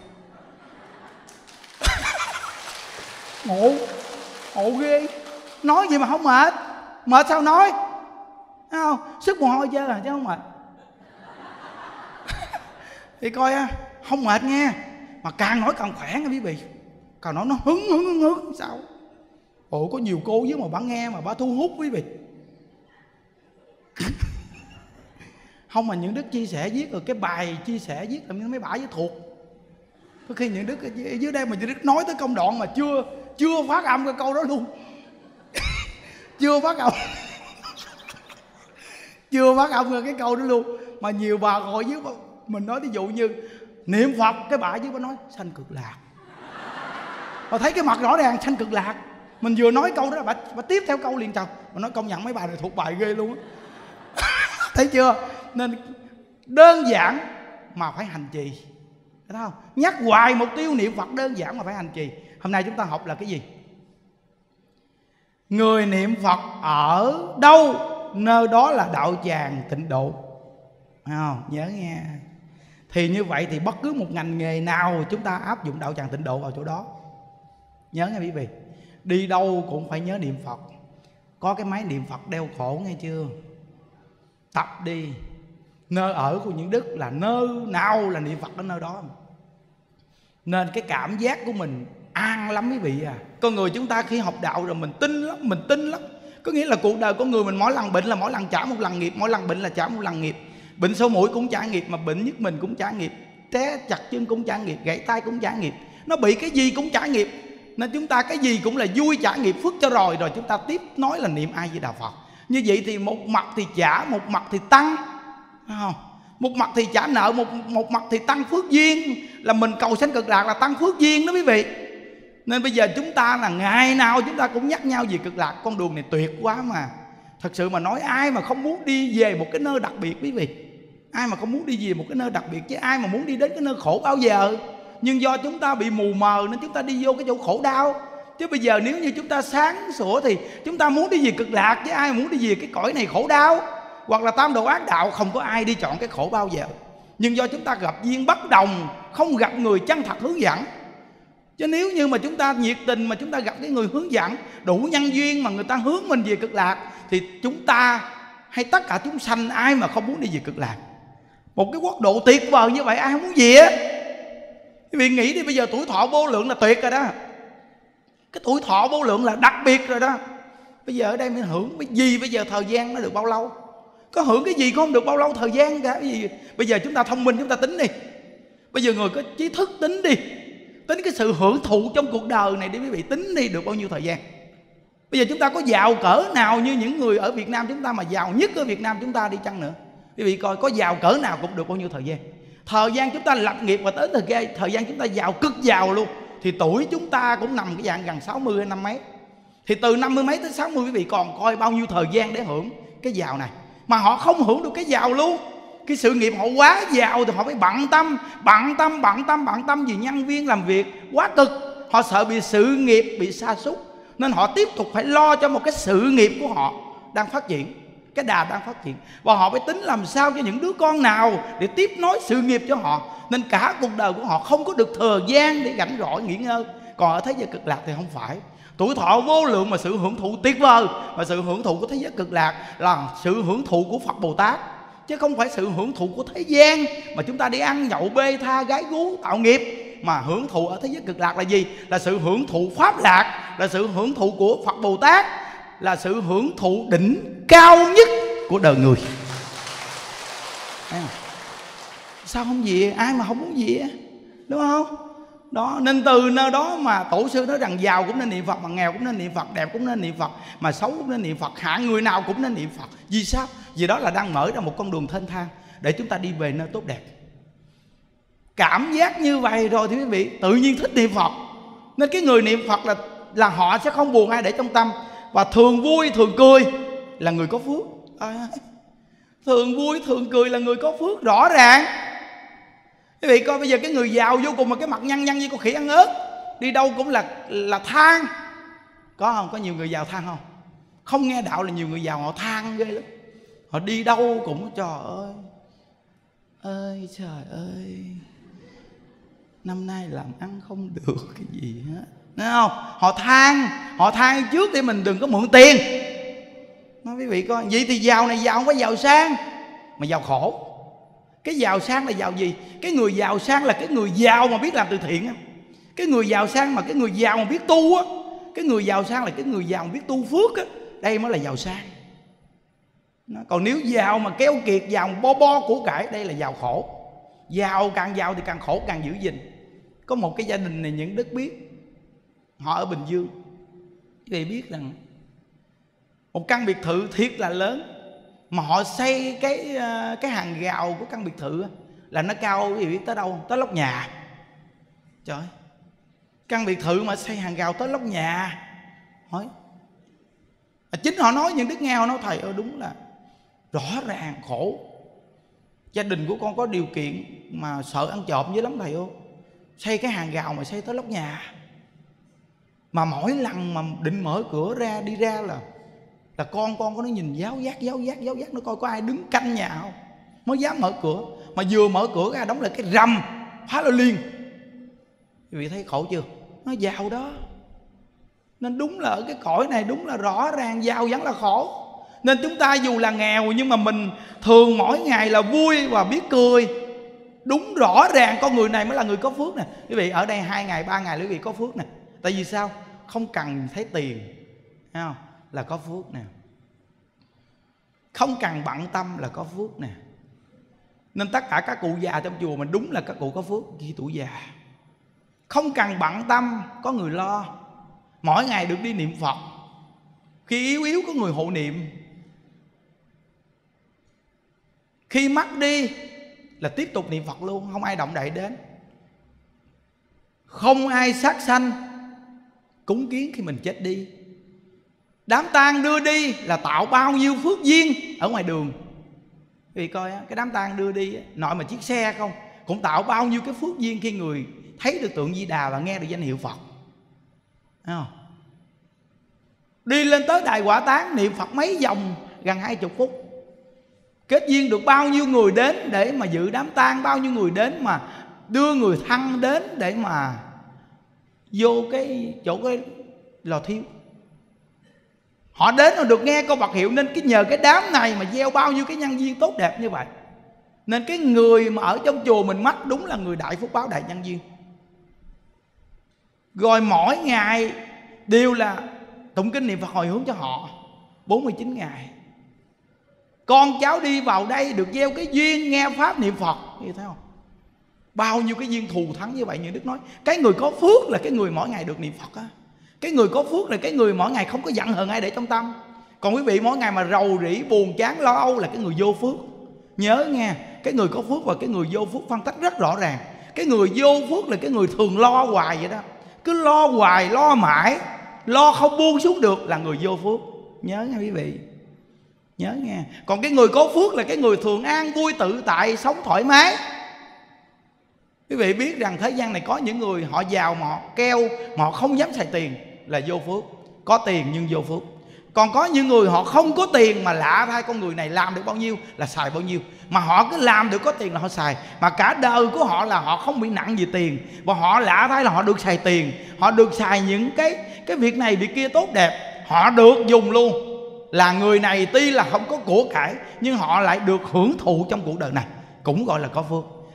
Ngộ, ngộ ghê. Nói gì mà không mệt? Mệt sao nói? Thấy không? Sức mồ hôi chơi là chứ không mệt. Thì coi á, không mệt nghe. Mà càng nói càng khỏe nha quý vị. Càng nói nó hứng hứng hứng hứng sao? Ồ, có nhiều cô với mà bà nghe mà bà thu hút quý vị. Không mà những đức chia sẻ viết rồi cái bài chia sẻ viết làm mấy bả với thuộc. Có khi những đức ở dưới đây mà những đức nói tới công đoạn mà chưa chưa phát âm cái câu đó luôn. Chưa phát âm. Chưa phát âm cái câu đó luôn. Mà nhiều bà ngồi dưới mình nói ví dụ như niệm Phật, cái bà dưới bà nói sanh cực lạc. Bà thấy cái mặt rõ ràng sanh cực lạc. Mình vừa nói câu đó là bà, bà tiếp theo câu liền chào. Bà nói công nhận mấy bài này thuộc bài ghê luôn á. Thấy chưa? Nên đơn giản mà phải hành trì, thấy không? Nhắc hoài mục tiêu niệm Phật đơn giản mà phải hành trì. Hôm nay chúng ta học là cái gì? Người niệm Phật ở đâu nơi đó là đạo tràng tịnh độ, thấy không? Nhớ nghe. Thì như vậy thì bất cứ một ngành nghề nào chúng ta áp dụng đạo tràng tịnh độ vào chỗ đó. Nhớ nghe quý vị. Đi đâu cũng phải nhớ niệm Phật. Có cái máy niệm Phật đeo cổ nghe chưa? Tập đi. Nơi ở của những đức là nơi nào là niệm Phật ở nơi đó. Nên cái cảm giác của mình an lắm quý vị à. Con người chúng ta khi học đạo rồi mình tin lắm, mình tin lắm. Có nghĩa là cuộc đời con người mình mỗi lần bệnh là mỗi lần trả một lần nghiệp, mỗi lần bệnh là trả một lần nghiệp. Bệnh sâu mũi cũng trả nghiệp, mà bệnh nhất mình cũng trả nghiệp, té chặt chân cũng trả nghiệp, gãy tay cũng trả nghiệp. Nó bị cái gì cũng trả nghiệp. Nên chúng ta cái gì cũng là vui trả nghiệp phước cho rồi. Rồi chúng ta tiếp nói là niệm A Di Đà Phật. Như vậy thì một mặt thì trả, một mặt thì tăng, không? Một mặt thì trả nợ, một, một mặt thì tăng phước duyên. Là mình cầu sanh cực lạc là tăng phước duyên đó quý vị. Nên bây giờ chúng ta là ngày nào chúng ta cũng nhắc nhau về cực lạc. Con đường này tuyệt quá mà. Thật sự mà nói ai mà không muốn đi về một cái nơi đặc biệt quý vị. Ai mà không muốn đi về một cái nơi đặc biệt. Chứ ai mà muốn đi đến cái nơi khổ bao giờ. Nhưng do chúng ta bị mù mờ nên chúng ta đi vô cái chỗ khổ đau. Chứ bây giờ nếu như chúng ta sáng sủa thì chúng ta muốn đi về cực lạc. Chứ ai muốn đi về cái cõi này khổ đau hoặc là tam độ ác đạo, không có ai đi chọn cái khổ bao giờ. Nhưng do chúng ta gặp duyên bất đồng, không gặp người chân thật hướng dẫn. Chứ nếu như mà chúng ta nhiệt tình mà chúng ta gặp cái người hướng dẫn đủ nhân duyên mà người ta hướng mình về cực lạc, thì chúng ta hay tất cả chúng sanh ai mà không muốn đi về cực lạc. Một cái quốc độ tuyệt vời như vậy ai không muốn gì á. Quý vị nghĩ đi, bây giờ tuổi thọ vô lượng là tuyệt rồi đó. Cái tuổi thọ vô lượng là đặc biệt rồi đó. Bây giờ ở đây mình hưởng cái gì? Bây giờ thời gian nó được bao lâu? Có hưởng cái gì cũng không được bao lâu thời gian cả. Cái gì? Bây giờ chúng ta thông minh chúng ta tính đi. Bây giờ người có trí thức tính đi. Tính cái sự hưởng thụ trong cuộc đời này đi quý vị, tính đi được bao nhiêu thời gian. Bây giờ chúng ta có giàu cỡ nào như những người ở Việt Nam chúng ta, mà giàu nhất ở Việt Nam chúng ta đi chăng nữa, quý vị coi có giàu cỡ nào cũng được bao nhiêu thời gian. Thời gian chúng ta lập nghiệp và tới thời gian, thời gian chúng ta giàu cực giàu luôn. Thì tuổi chúng ta cũng nằm cái dạng gần sáu mươi hay năm mấy. Thì từ năm mươi mấy tới sáu mươi quý vị còn coi bao nhiêu thời gian để hưởng cái giàu này. Mà họ không hưởng được cái giàu luôn. Cái sự nghiệp họ quá giàu thì họ phải bận tâm, bận tâm, bận tâm, bận tâm vì nhân viên làm việc quá cực. Họ sợ bị sự nghiệp bị sa sút, nên họ tiếp tục phải lo cho một cái sự nghiệp của họ đang phát triển, cái đà đang phát triển. Và họ phải tính làm sao cho những đứa con nào để tiếp nối sự nghiệp cho họ. Nên cả cuộc đời của họ không có được thời gian để rảnh rỗi nghỉ ngơi. Còn ở thế giới cực lạc thì không phải. Tuổi thọ vô lượng mà sự hưởng thụ tuyệt vời. Và sự hưởng thụ của thế giới cực lạc là sự hưởng thụ của Phật Bồ Tát, chứ không phải sự hưởng thụ của thế gian mà chúng ta đi ăn nhậu bê tha gái gú tạo nghiệp. Mà hưởng thụ ở thế giới cực lạc là gì? Là sự hưởng thụ pháp lạc, là sự hưởng thụ của Phật Bồ Tát, là sự hưởng thụ đỉnh cao nhất của đời người. Thấy không? Sao không về? Ai mà không muốn về, đúng không? Đó, nên từ nơi đó mà tổ sư nói rằng giàu cũng nên niệm Phật, mà nghèo cũng nên niệm Phật, đẹp cũng nên niệm Phật, mà xấu cũng nên niệm Phật, hạng người nào cũng nên niệm Phật. Vì sao? Vì đó là đang mở ra một con đường thênh thang để chúng ta đi về nơi tốt đẹp. Cảm giác như vậy rồi thì quý vị tự nhiên thích niệm Phật. Nên cái người niệm Phật là là họ sẽ không buồn ai để trong tâm, và thường vui thường cười là người có phước. À, thường vui thường cười là người có phước, rõ ràng. Quý vị coi bây giờ cái người giàu vô cùng mà cái mặt nhăn nhăn như con khỉ ăn ớt, đi đâu cũng là là than. Có không? Có nhiều người giàu than không? Không nghe đạo là nhiều người giàu họ than ghê lắm. Họ đi đâu cũng trời ơi, ơi trời ơi, năm nay làm ăn không được cái gì hết, đúng không? Họ than, họ than trước để mình đừng có mượn tiền. Nói quý vị coi, vậy thì giàu này giàu không phải giàu sang, mà giàu khổ. Cái giàu sang là giàu gì? Cái người giàu sang là cái người giàu mà biết làm từ thiện á. Cái người giàu sang mà cái người giàu mà biết tu á. Cái người giàu sang là cái người giàu mà biết tu phước á. Đây mới là giàu sang. Còn nếu giàu mà kéo kiệt, giàu bo bo của cải, đây là giàu khổ. Giàu càng giàu thì càng khổ càng giữ gìn. Có một cái gia đình này những đất biết, họ ở Bình Dương. Quý vị biết rằng một căn biệt thự thiệt là lớn, mà họ xây cái cái hàng rào của căn biệt thự là nó cao, quý vị biết tới đâu không? Tới lóc nhà. Trời, căn biệt thự mà xây hàng rào tới lóc nhà. Hỏi, chính họ nói, những đức nghe họ nói thầy ơi đúng là rõ ràng khổ. Gia đình của con có điều kiện mà sợ ăn trộm dữ lắm thầy ơi. Xây cái hàng rào mà xây tới lóc nhà, mà mỗi lần mà định mở cửa ra đi ra là là con con có nó nhìn giáo giác giáo giác giáo giác, nó coi có ai đứng canh nhà không mới dám mở cửa. Mà vừa mở cửa ra đóng lại cái rầm phá lo liền. Quý vị thấy khổ chưa? Nó giàu đó. Nên đúng là ở cái cõi này đúng là rõ ràng giàu vẫn là khổ. Nên chúng ta dù là nghèo nhưng mà mình thường mỗi ngày là vui và biết cười. Đúng rõ ràng con người này mới là người có phước nè. Quý vị ở đây hai ngày ba ngày là quý vị có phước nè. Tại vì sao? Không cần thấy tiền, thấy không? Là có phước nè. Không cần bận tâm là có phước nè. Nên tất cả các cụ già trong chùa mình đúng là các cụ có phước khi tuổi già. Không cần bận tâm, có người lo. Mỗi ngày được đi niệm Phật. Khi yếu yếu có người hộ niệm. Khi mất đi là tiếp tục niệm Phật luôn, không ai động đậy đến. Không ai sát sanh cúng kiến khi mình chết đi. Đám tang đưa đi là tạo bao nhiêu phước duyên ở ngoài đường. Vì coi cái đám tang đưa đi, nội mà chiếc xe không, cũng tạo bao nhiêu cái phước duyên khi người thấy được tượng Di Đà và nghe được danh hiệu Phật. Thấy không? Đi lên tới đài hỏa táng niệm Phật mấy vòng gần hai chục phút, kết duyên được bao nhiêu người đến để mà dự đám tang, bao nhiêu người đến mà đưa người thân đến để mà vô cái chỗ cái lò thiêu. Họ đến rồi được nghe câu Phật hiệu. Nên cái nhờ cái đám này mà gieo bao nhiêu cái nhân duyên tốt đẹp như vậy. Nên cái người mà ở trong chùa mình mất đúng là người đại phúc báo, đại nhân duyên. Rồi mỗi ngày đều là tụng kinh niệm Phật hồi hướng cho họ bốn mươi chín ngày. Con cháu đi vào đây được gieo cái duyên nghe pháp niệm Phật, như thấy không? Bao nhiêu cái duyên thù thắng như vậy. Như Đức nói, cái người có phước là cái người mỗi ngày được niệm Phật á. Cái người có phước là cái người mỗi ngày không có giận hờn ai để trong tâm. Còn quý vị mỗi ngày mà rầu rĩ buồn chán lo âu là cái người vô phước. Nhớ nghe, cái người có phước và cái người vô phước phân tách rất rõ ràng. Cái người vô phước là cái người thường lo hoài vậy đó. Cứ lo hoài, lo mãi, lo không buông xuống được là người vô phước. Nhớ nghe quý vị, nhớ nghe. Còn cái người có phước là cái người thường an vui tự tại, sống thoải mái. Quý vị biết rằng thế gian này có những người họ giàu mà họ keo, mà họ không dám xài tiền là vô phước. Có tiền nhưng vô phước. Còn có những người họ không có tiền mà lạ thay, con người này làm được bao nhiêu là xài bao nhiêu. Mà họ cứ làm được có tiền là họ xài. Mà cả đời của họ là họ không bị nặng về tiền. Và họ lạ thay là họ được xài tiền. Họ được xài những cái cái việc này việc kia tốt đẹp, họ được dùng luôn. Là người này tuy là không có của cải nhưng họ lại được hưởng thụ trong cuộc đời này, cũng gọi là có phước.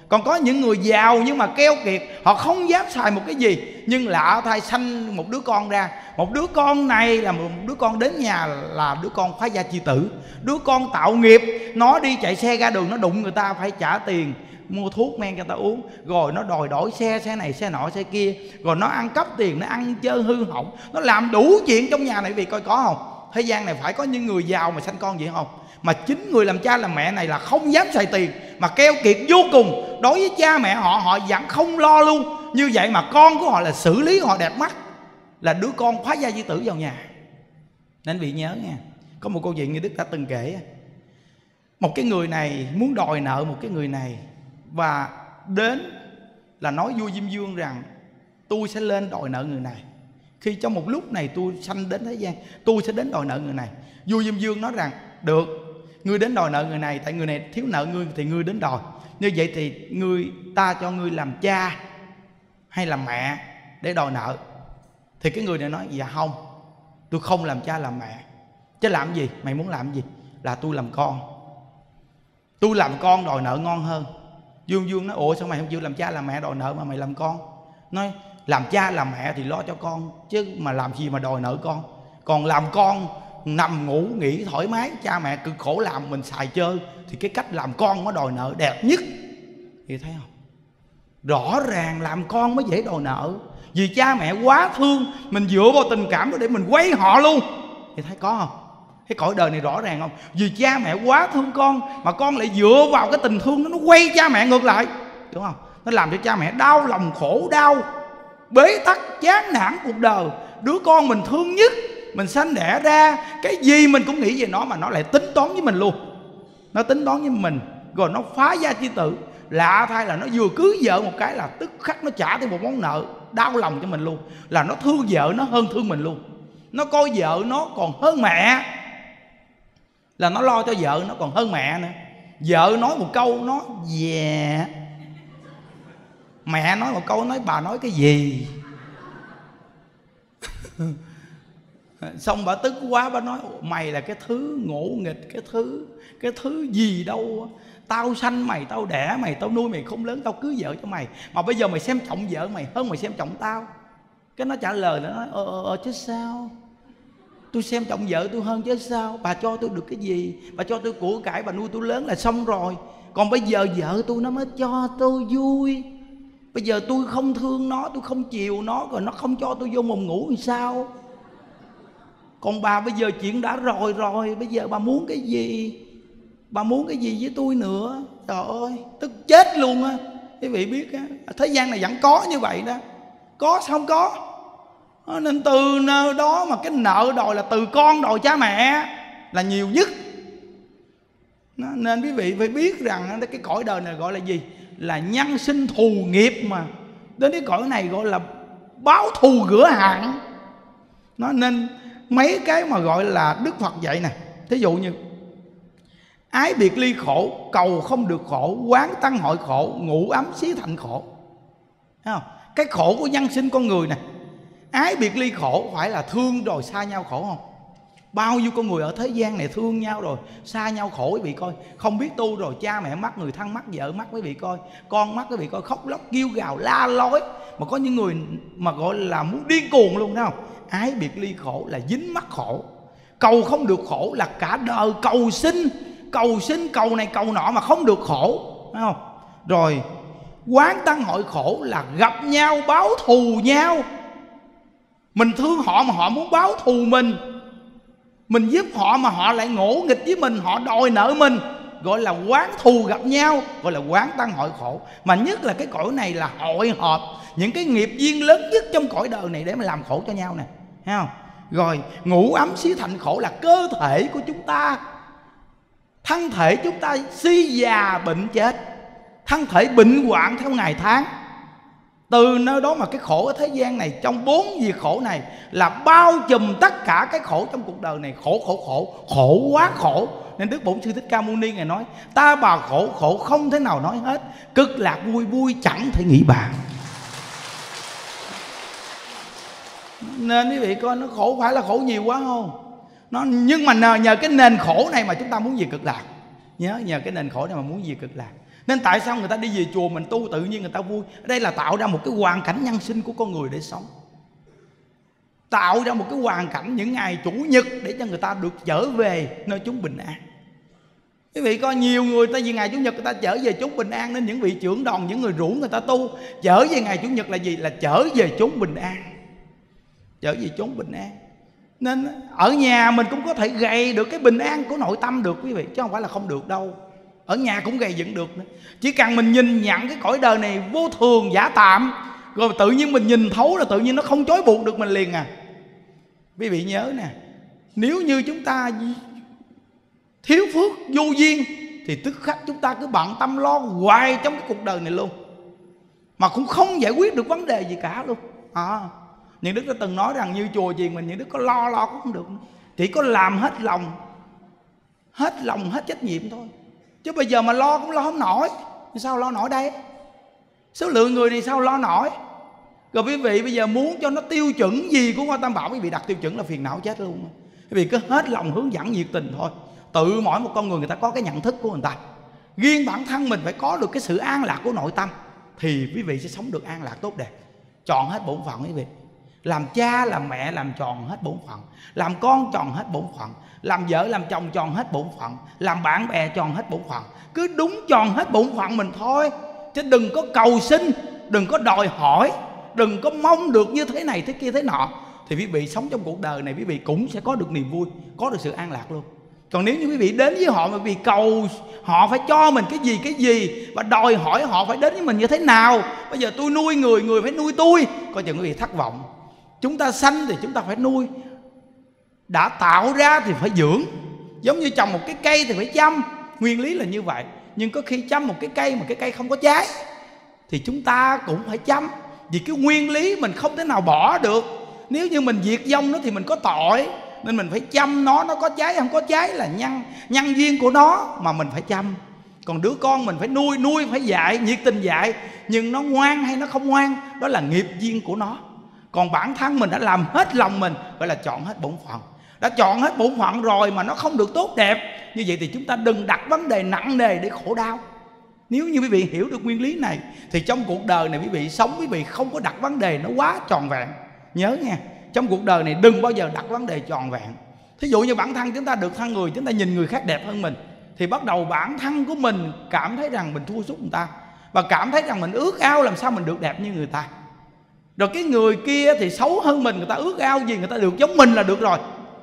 Còn có những người giàu nhưng mà keo kiệt, họ không dám xài một cái gì, nhưng lạ thay sanh một đứa con ra. Một đứa con này là một đứa con đến nhà là đứa con phá gia chi tử, đứa con tạo nghiệp. Nó đi chạy xe ra đường, nó đụng người ta phải trả tiền mua thuốc men cho ta uống, rồi nó đòi đổi xe, xe này xe nọ xe kia, rồi nó ăn cắp tiền, nó ăn chơi hư hỏng, nó làm đủ chuyện trong nhà này. Vì coi có không, thế gian này phải có những người giàu mà sanh con vậy không? Mà chính người làm cha làm mẹ này là không dám xài tiền, mà keo kiệt vô cùng. Đối với cha mẹ họ, họ vẫn không lo luôn. Như vậy mà con của họ là xử lý họ đẹp mắt, là đứa con phá gia chi tử vào nhà. Nên vị nhớ nha, có một câu chuyện như Đức đã từng kể. Một cái người này muốn đòi nợ một cái người này, và đến là nói vua Diêm Vương rằng tôi sẽ lên đòi nợ người này. Khi trong một lúc này tôi sanh đến thế gian, tôi sẽ đến đòi nợ người này. Vua Diêm Vương nói rằng được, ngươi đến đòi nợ người này, tại người này thiếu nợ ngươi thì ngươi đến đòi. Như vậy thì ngươi, ta cho ngươi làm cha hay làm mẹ để đòi nợ? Thì cái người này nói dạ không, tôi không làm cha làm mẹ. Chứ làm gì? Mày muốn làm gì? Là tôi làm con. Tôi làm con đòi nợ ngon hơn. Dương Dương nói ủa sao mày không chịu làm cha làm mẹ đòi nợ mà mày làm con? Nói làm cha làm mẹ thì lo cho con, chứ mà làm gì mà đòi nợ con. Còn làm con nằm ngủ nghỉ thoải mái, cha mẹ cực khổ làm mình xài chơi, thì cái cách làm con mới đòi nợ đẹp nhất. Thì thấy không? Rõ ràng làm con mới dễ đòi nợ. Vì cha mẹ quá thương, mình dựa vào tình cảm đó để mình quấy họ luôn. Thì thấy có không? Cái cõi đời này rõ ràng không? Vì cha mẹ quá thương con, mà con lại dựa vào cái tình thương đó, nó quay cha mẹ ngược lại, đúng không? Nó làm cho cha mẹ đau lòng, khổ đau, bế tắc, chán nản cuộc đời. Đứa con mình thương nhất, mình sanh đẻ ra, cái gì mình cũng nghĩ về nó, mà nó lại tính toán với mình luôn. Nó tính toán với mình, rồi nó phá gia chi tử. Lạ thay là nó vừa cưới vợ một cái là tức khắc nó trả thêm một món nợ đau lòng cho mình luôn. Là nó thương vợ nó hơn thương mình luôn. Nó coi vợ nó còn hơn mẹ, là nó lo cho vợ nó còn hơn mẹ nữa. Vợ nói một câu nó dạ, mẹ nói một câu nói bà nói cái gì. Xong bà tức quá, bà nói mày là cái thứ ngỗ nghịch, cái thứ cái thứ gì đâu. Tao sanh mày, tao đẻ mày, tao nuôi mày không lớn, tao cưới vợ cho mày, mà bây giờ mày xem trọng vợ mày hơn mày xem trọng tao. Cái nó trả lời nó nói ờ, ờ, ờ chứ sao, tôi xem trọng vợ tôi hơn chứ sao. Bà cho tôi được cái gì? Bà cho tôi của cải, bà nuôi tôi lớn là xong rồi. Còn bây giờ vợ tôi nó mới cho tôi vui. Bây giờ tôi không thương nó, tôi không chiều nó, rồi nó không cho tôi vô mùng ngủ thì sao? Còn bà bây giờ chuyện đã rồi rồi, bây giờ bà muốn cái gì? Bà muốn cái gì với tôi nữa? Trời ơi, tức chết luôn á. Quý vị biết á, thế gian này vẫn có như vậy đó. Có sao không có? Nên từ nơi đó mà cái nợ đòi là từ con đòi cha mẹ là nhiều nhất. Nên quý vị phải biết rằng cái cõi đời này gọi là gì? Là nhân sinh thù nghiệp mà. Đến cái cõi này gọi là báo thù rửa hạn. Nó nên mấy cái mà gọi là Đức Phật dạy nè. Thí dụ như ái biệt ly khổ, cầu không được khổ, quán tăng hội khổ, ngủ ấm xí thành khổ. Thấy không? Cái khổ của nhân sinh con người nè. Ái biệt ly khổ phải là thương rồi xa nhau khổ không? Bao nhiêu con người ở thế gian này thương nhau rồi xa nhau khổ quý vị coi. Không biết tu rồi cha mẹ mắc, người thân mắc, vợ mắc quý vị coi, con mắc quý vị coi, khóc lóc kêu gào la lối. Mà có những người mà gọi là muốn điên cuồng luôn, thấy không? Ái biệt ly khổ là dính mắc khổ. Cầu không được khổ là cả đời cầu xin, cầu xin cầu này cầu nọ mà không được khổ, thấy không? Rồi quán tăng hội khổ là gặp nhau báo thù nhau. Mình thương họ mà họ muốn báo thù mình. Mình giúp họ mà họ lại ngỗ nghịch với mình, họ đòi nợ mình, gọi là quán thù gặp nhau, gọi là quán tăng hội khổ. Mà nhất là cái cõi này là hội họp những cái nghiệp duyên lớn nhất trong cõi đời này để mà làm khổ cho nhau nè, thấy không? Rồi ngủ ấm xí thành khổ là cơ thể của chúng ta, thân thể chúng ta suy già bệnh chết, thân thể bệnh hoạn theo ngày tháng. Từ nơi đó mà cái khổ ở thế gian này, trong bốn việc khổ này là bao trùm tất cả cái khổ trong cuộc đời này. Khổ khổ khổ, khổ quá khổ. Nên Đức Bổn Sư Thích Ca Mâu Ni Ngài nói ta bà khổ khổ không thể nào nói hết, cực lạc vui vui chẳng thể nghĩ bàn. Nên quý vị coi nó khổ phải là khổ nhiều quá không? Nó, nhưng mà nhờ, nhờ cái nền khổ này mà chúng ta muốn về cực lạc. Nhớ nhờ cái nền khổ này mà muốn về cực lạc. Nên tại sao người ta đi về chùa mình tu tự nhiên người ta vui? Đây là tạo ra một cái hoàn cảnh nhân sinh của con người để sống, tạo ra một cái hoàn cảnh những ngày chủ nhật để cho người ta được trở về nơi chốn bình an. Quý vị coi nhiều người ta về ngày chủ nhật người ta trở về chốn bình an. Nên những vị trưởng đoàn, những người rủ người ta tu trở về ngày chủ nhật là gì? Là trở về chốn bình an, trở về chốn bình an. Nên ở nhà mình cũng có thể gầy được cái bình an của nội tâm được quý vị, chứ không phải là không được đâu. Ở nhà cũng gầy dựng được nữa. Chỉ cần mình nhìn nhận cái cõi đời này vô thường giả tạm, rồi tự nhiên mình nhìn thấu là tự nhiên nó không trói buộc được mình liền à. Quý vị nhớ nè, nếu như chúng ta thiếu phước vô duyên thì tức khắc chúng ta cứ bận tâm lo hoài trong cái cuộc đời này luôn, mà cũng không giải quyết được vấn đề gì cả luôn à. Những đức đã từng nói rằng như chùa chiền mình, những đức có lo lo cũng không được, chỉ có làm hết lòng, hết lòng hết trách nhiệm thôi. Chứ bây giờ mà lo cũng lo không nổi. Sao lo nổi đây? Số lượng người thì sao lo nổi? Rồi quý vị bây giờ muốn cho nó tiêu chuẩn gì của Ngôi Tam Bảo, quý vị đặt tiêu chuẩn là phiền não chết luôn. Quý vị cứ hết lòng hướng dẫn nhiệt tình thôi. Tự mỗi một con người người ta có cái nhận thức của người ta. Riêng bản thân mình phải có được cái sự an lạc của nội tâm, thì quý vị sẽ sống được an lạc tốt đẹp. Chọn hết bổn phận quý vị. Làm cha, làm mẹ, làm tròn hết bổn phận. Làm con tròn hết bổn phận. Làm vợ, làm chồng tròn hết bổn phận. Làm bạn bè tròn hết bổn phận. Cứ đúng tròn hết bổn phận mình thôi. Chứ đừng có cầu xin, đừng có đòi hỏi, đừng có mong được như thế này thế kia thế nọ. Thì quý vị sống trong cuộc đời này quý vị cũng sẽ có được niềm vui, có được sự an lạc luôn. Còn nếu như quý vị đến với họ mà quý vị cầu họ phải cho mình cái gì cái gì, và đòi hỏi họ phải đến với mình như thế nào, bây giờ tôi nuôi người, người phải nuôi tôi, coi chừng quý vị thất vọng. Chúng ta sanh thì chúng ta phải nuôi, đã tạo ra thì phải dưỡng. Giống như trồng một cái cây thì phải chăm, nguyên lý là như vậy. Nhưng có khi chăm một cái cây mà cái cây không có trái thì chúng ta cũng phải chăm, vì cái nguyên lý mình không thể nào bỏ được. Nếu như mình diệt vong nó thì mình có tội, nên mình phải chăm nó. Nó có trái không có trái là nhân nhân duyên của nó mà mình phải chăm. Còn đứa con mình phải nuôi, nuôi phải dạy, nhiệt tình dạy, nhưng nó ngoan hay nó không ngoan đó là nghiệp duyên của nó. Còn bản thân mình đã làm hết lòng mình, gọi là chọn hết bổn phận. Đã chọn hết bổn phận rồi mà nó không được tốt đẹp, như vậy thì chúng ta đừng đặt vấn đề nặng nề để khổ đau. Nếu như quý vị hiểu được nguyên lý này thì trong cuộc đời này quý vị sống, quý vị không có đặt vấn đề nó quá tròn vẹn. Nhớ nha, trong cuộc đời này đừng bao giờ đặt vấn đề tròn vẹn. Thí dụ như bản thân chúng ta được thân người, chúng ta nhìn người khác đẹp hơn mình, thì bắt đầu bản thân của mình cảm thấy rằng mình thua sút người ta, và cảm thấy rằng mình ước ao làm sao mình được đẹp như người ta. Rồi cái người kia thì xấu hơn mình, người ta ước ao gì người ta được giống mình là được rồi.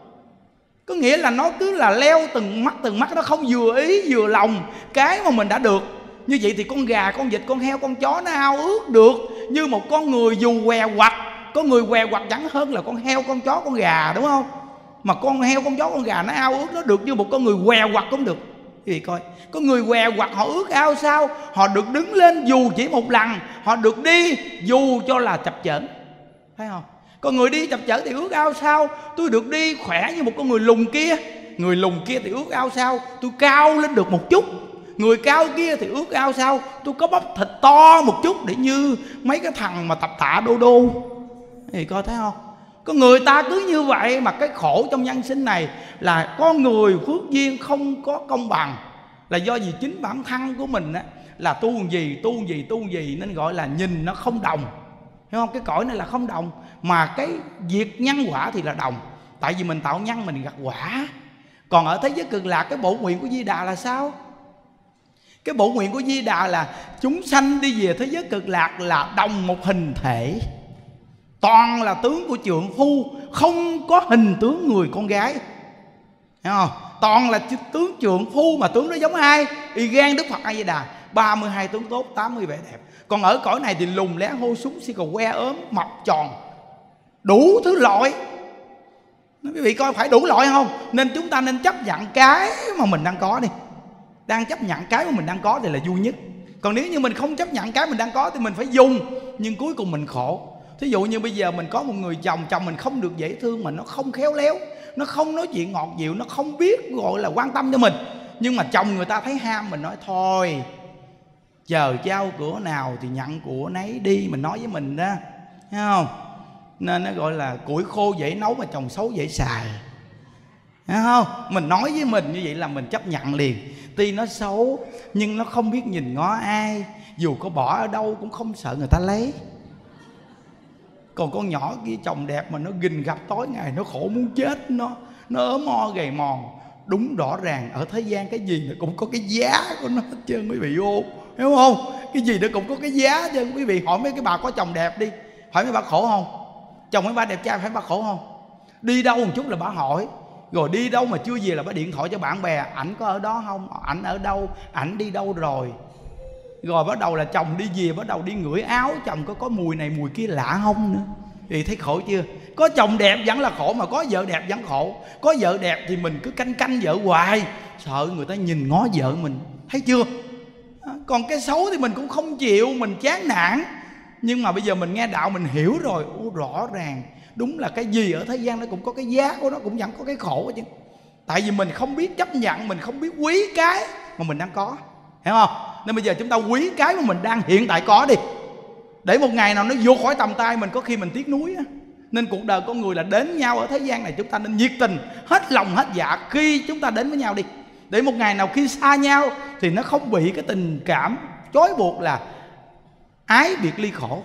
Có nghĩa là nó cứ là leo từng mắt từng mắt, nó không vừa ý vừa lòng cái mà mình đã được. Như vậy thì con gà, con vịt, con heo, con chó nó ao ước được như một con người dù què quặt. Có người què quặt chẳng hơn là con heo, con chó, con gà, đúng không? Mà con heo, con chó, con gà nó ao ước nó được như một con người què quặt cũng được. Quý vị coi, có người què quặt họ ước ao sao? Họ được đứng lên dù chỉ một lần, họ được đi dù cho là chập chờn, thấy không? Còn người đi chập chờn thì ước ao sao? Tôi được đi khỏe như một con người lùn kia. Người lùn kia thì ước ao sao? Tôi cao lên được một chút. Người cao kia thì ước ao sao? Tôi có bắp thịt to một chút để như mấy cái thằng mà tập tạ đô đô. Thì coi thấy không? Có người ta cứ như vậy, mà cái khổ trong nhân sinh này là con người phước duyên không có công bằng. Là do vì chính bản thân của mình á, là tu gì, tu gì, tu gì, nên gọi là nhìn nó không đồng. Hiểu không? Cái cõi này là không đồng, mà cái việc nhân quả thì là đồng. Tại vì mình tạo nhân mình gặt quả. Còn ở thế giới cực lạc, cái bổ nguyện của Di Đà là sao? Cái bổ nguyện của Di Đà là chúng sanh đi về thế giới cực lạc là đồng một hình thể, toàn là tướng của trượng phu, không có hình tướng người con gái. Hiểu không? Toàn là tướng trượng phu, mà tướng đó giống ai? Y gan Đức Phật A Di Đà, ba mươi hai tướng tốt, tám mươi vẻ đẹp. Còn ở cõi này thì lùn lé hô súng xì cầu que ốm, mập tròn, đủ thứ loại. Quý vị coi phải đủ loại không? Nên chúng ta nên chấp nhận cái mà mình đang có đi. Đang chấp nhận cái mà mình đang có thì là vui nhất. Còn nếu như mình không chấp nhận cái mình đang có thì mình phải dùng, nhưng cuối cùng mình khổ. Thí dụ như bây giờ mình có một người chồng, chồng mình không được dễ thương, mà nó không khéo léo, nó không nói chuyện ngọt dịu, nó không biết gọi là quan tâm cho mình. Nhưng mà chồng người ta thấy ham, mình nói thôi chờ trao của nào thì nhận của nấy đi, mình nói với mình đó, thấy không? Nên nó gọi là củi khô dễ nấu mà chồng xấu dễ xài. Thấy không? Mình nói với mình như vậy là mình chấp nhận liền. Tuy nó xấu nhưng nó không biết nhìn ngó ai, dù có bỏ ở đâu cũng không sợ người ta lấy. Còn con nhỏ kia chồng đẹp mà nó gìn gặp tối ngày, nó khổ muốn chết, Nó nó ốm mo gầy mòn. Đúng rõ ràng ở thế gian cái gì nó cũng có cái giá của nó hết trơn quý vị ô, hiểu không? Cái gì nó cũng có cái giá chứ. Quý vị hỏi mấy cái bà có chồng đẹp đi, hỏi mấy bà khổ không? Chồng mấy bà đẹp trai phải bà khổ không? Đi đâu một chút là bà hỏi, rồi đi đâu mà chưa về là bà điện thoại cho bạn bè, ảnh có ở đó không, ảnh ở đâu, ảnh đi đâu rồi. Rồi bắt đầu là chồng đi về, bắt đầu đi ngửi áo chồng có có mùi này mùi kia lạ không nữa. Thì thấy khổ chưa? Có chồng đẹp vẫn là khổ, mà có vợ đẹp vẫn khổ. Có vợ đẹp thì mình cứ canh canh vợ hoài, sợ người ta nhìn ngó vợ mình, thấy chưa? Còn cái xấu thì mình cũng không chịu, mình chán nản. Nhưng mà bây giờ mình nghe đạo mình hiểu rồi, ô, rõ ràng đúng là cái gì ở thế gian nó cũng có cái giá của nó, cũng vẫn có cái khổ chứ. Tại vì mình không biết chấp nhận, mình không biết quý cái mà mình đang có, hiểu không? Nên bây giờ chúng ta quý cái mà mình đang hiện tại có đi, để một ngày nào nó vô khỏi tầm tay mình, có khi mình tiếc nuối á. Nên cuộc đời con người là đến nhau ở thế gian này, chúng ta nên nhiệt tình, hết lòng hết dạ khi chúng ta đến với nhau đi, để một ngày nào khi xa nhau thì nó không bị cái tình cảm trói buộc là ái biệt ly khổ.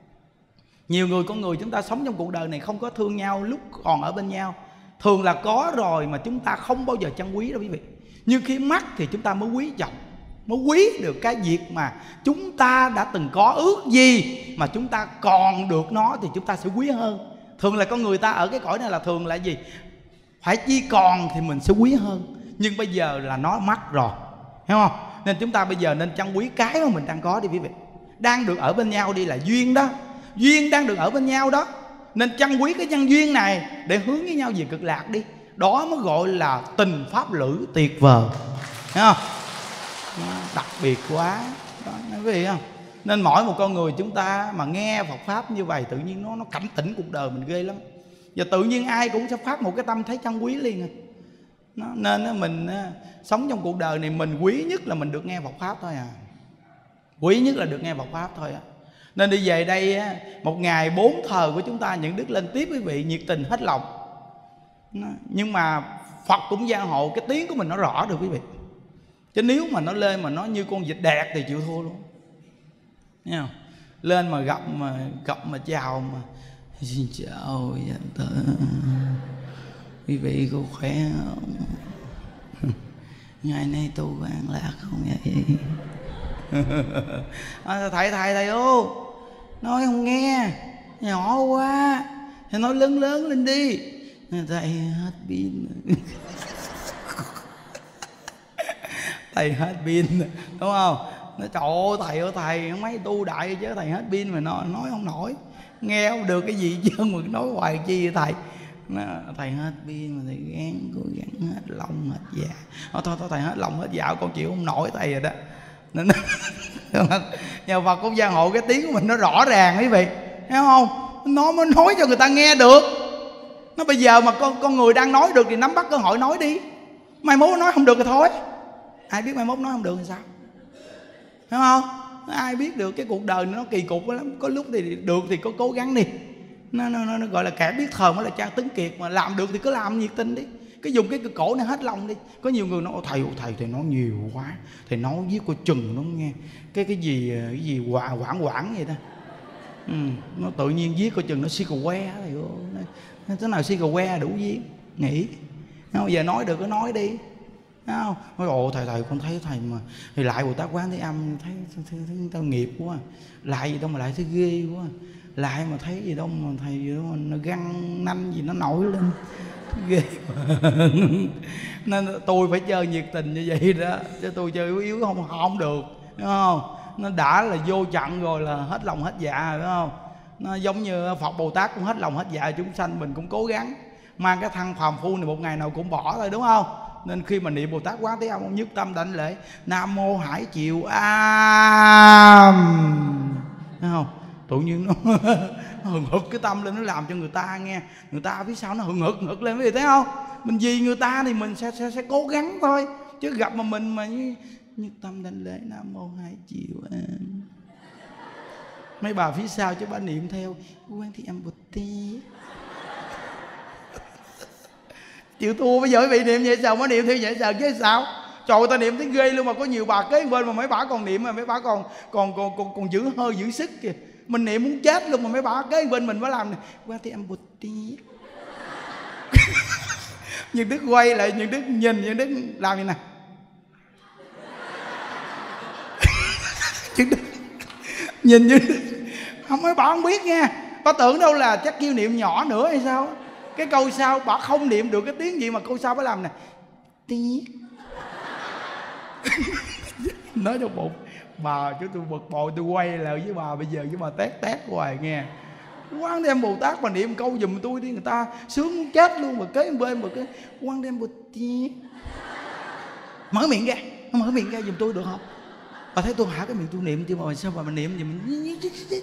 Nhiều người con người chúng ta sống trong cuộc đời này không có thương nhau lúc còn ở bên nhau. Thường là có rồi mà chúng ta không bao giờ trân quý đâu quý vị. Nhưng khi mất thì chúng ta mới quý trọng, mới quý được cái việc mà chúng ta đã từng có. Ước gì mà chúng ta còn được nó thì chúng ta sẽ quý hơn. Thường là con người ta ở cái cõi này là thường là gì? Phải chi còn thì mình sẽ quý hơn. Nhưng bây giờ là nó mất rồi, hiểu không? Nên chúng ta bây giờ nên trân quý cái mà mình đang có đi quý vị. Đang được ở bên nhau đi là duyên đó, duyên đang được ở bên nhau đó, nên trân quý cái nhân duyên này để hướng với nhau về cực lạc đi. Đó mới gọi là tình pháp lữ tuyệt vời, thấy không? Nó đặc biệt quá đó, quý vị không? Nên mỗi một con người chúng ta mà nghe Phật pháp như vậy, tự nhiên nó nó cảnh tỉnh cuộc đời mình ghê lắm. Và tự nhiên ai cũng sẽ phát một cái tâm thấy trân quý liền. Nó, nên mình sống trong cuộc đời này, mình quý nhất là mình được nghe Phật pháp thôi à. Quý nhất là được nghe Phật pháp thôi á. Nên đi về đây một ngày bốn thờ của chúng ta những đức lên tiếp quý vị, nhiệt tình hết lòng. Nhưng mà Phật cũng gia hộ cái tiếng của mình nó rõ được quý vị. Chứ nếu mà nó lên mà nó như con vịt đẹp thì chịu thua luôn. Thấy không? Lên mà gặp mà gặp mà chào mà xin chào quý vị có khỏe không? Ngày nay tu có an lạc không vậy? À, thầy thầy thầy ô, nói không nghe, nhỏ quá thì nói lớn lớn lên đi. Thầy hết pin. Thầy hết pin đúng không? Nói trời ơi thầy ơi thầy, mấy tu đại chứ thầy hết pin mà nói, nói không nổi, nghe không được cái gì chứ mà nói hoài chi vậy thầy. Nó, thầy hết pin mà thầy gán cố gắng hết lòng hết dạ. Thôi thôi, thôi thầy hết lòng hết dạ, con chịu không nổi thầy rồi đó. Nên nhờ Phật cũng gia hộ cái tiếng của mình nó rõ ràng quý vị, thấy không? Nó mới nói cho người ta nghe được. Nó bây giờ mà con con người đang nói được thì nắm bắt cơ hội nói đi. Mai mốt nói không được thì thôi. Ai biết mai mốt nói không được thì sao? Thấy không? Ai biết được, cái cuộc đời nó kỳ cục lắm. Có lúc thì được thì có cố gắng đi. Nó, nó, nó, nó gọi là kẻ biết thờ mới là cha tấn kiệt. Mà làm được thì cứ làm nhiệt tình đi. Cái dùng cái cổ này hết lòng đi. Có nhiều người nói thầy thầy thầy nói nhiều quá, thầy nói viết coi chừng nó nghe cái cái gì cái gì quảng quảng quảng vậy ta. Ừ, nó tự nhiên viết coi chừng nó xì cờ que thầy ơi. Thế nào xì cờ que đủ viết nghĩ. Không, giờ nói được cứ nói đi. Thấy không? Nói ồ thầy thầy con thấy thầy mà thì lại Bồ Tát Quán Thế Âm thấy, thấy, thấy, thấy tao nghiệp quá. Lại gì đâu mà lại thấy ghê quá. Lại mà thấy gì đâu mà thầy gì đâu mà nó găng nanh gì nó nổi lên ghê. Nên tôi phải chơi nhiệt tình như vậy đó, chứ tôi chơi yếu yếu không không được, đúng không? Nó đã là vô trận rồi là hết lòng hết dạ rồi, đúng không? Nó giống như Phật Bồ Tát cũng hết lòng hết dạ chúng sanh, mình cũng cố gắng mang cái thân phàm phu này một ngày nào cũng bỏ thôi, đúng không? Nên khi mà niệm Bồ Tát Quán Thế Âm nhất tâm đảnh lễ Nam Mô Hải Chiều Am, thấy không? Tự nhiên nó, nó hừng hực cái tâm lên, nó làm cho người ta nghe, người ta phía sau nó hừng hực hừng hực lên, quý vị thấy không? Mình vì người ta thì mình sẽ sẽ, sẽ cố gắng thôi, chứ gặp mà mình mà như, như tâm đảnh lễ Nam Mô Hải Chiều Am, mấy bà phía sau chứ bà niệm theo Quán Thế Âm Bồ Tát. chịu thua. Bây giờ quý vị niệm vậy sao mới niệm theo vậy sao chứ sao? Trời ơi, ta niệm tiếng ghê luôn mà có nhiều bà kế bên mà mấy bà còn niệm mà mấy bà còn còn còn còn, còn giữ hơi giữ sức kìa. Mình niệm muốn chết luôn mà mấy bà kế bên mình mới làm này. Qua thì em bụt tí. Nhưng Đức quay lại, nhưng Đức nhìn, nhưng Đức làm như này. Chứ Đức nhìn như không, mấy bà không biết nha. Bà tưởng đâu là chắc kêu niệm nhỏ nữa hay sao. Cái câu sau bà không niệm được cái tiếng gì mà câu sau bà làm nè. Tí. Nói trong bụng, bà chứ tôi bực bội, tôi quay lại với bà bây giờ với bà tét tét hoài nghe. Quán Thế Âm Bồ Tát mà niệm câu giùm tôi đi, người ta sướng muốn chết luôn. Mà kế bên mà cái Quán Thế Âm Bồ Tát, mở miệng ra, mở miệng ra giùm tôi được không? Bà thấy tôi hả cái miệng tôi niệm chứ mà sao mà mình niệm gì mình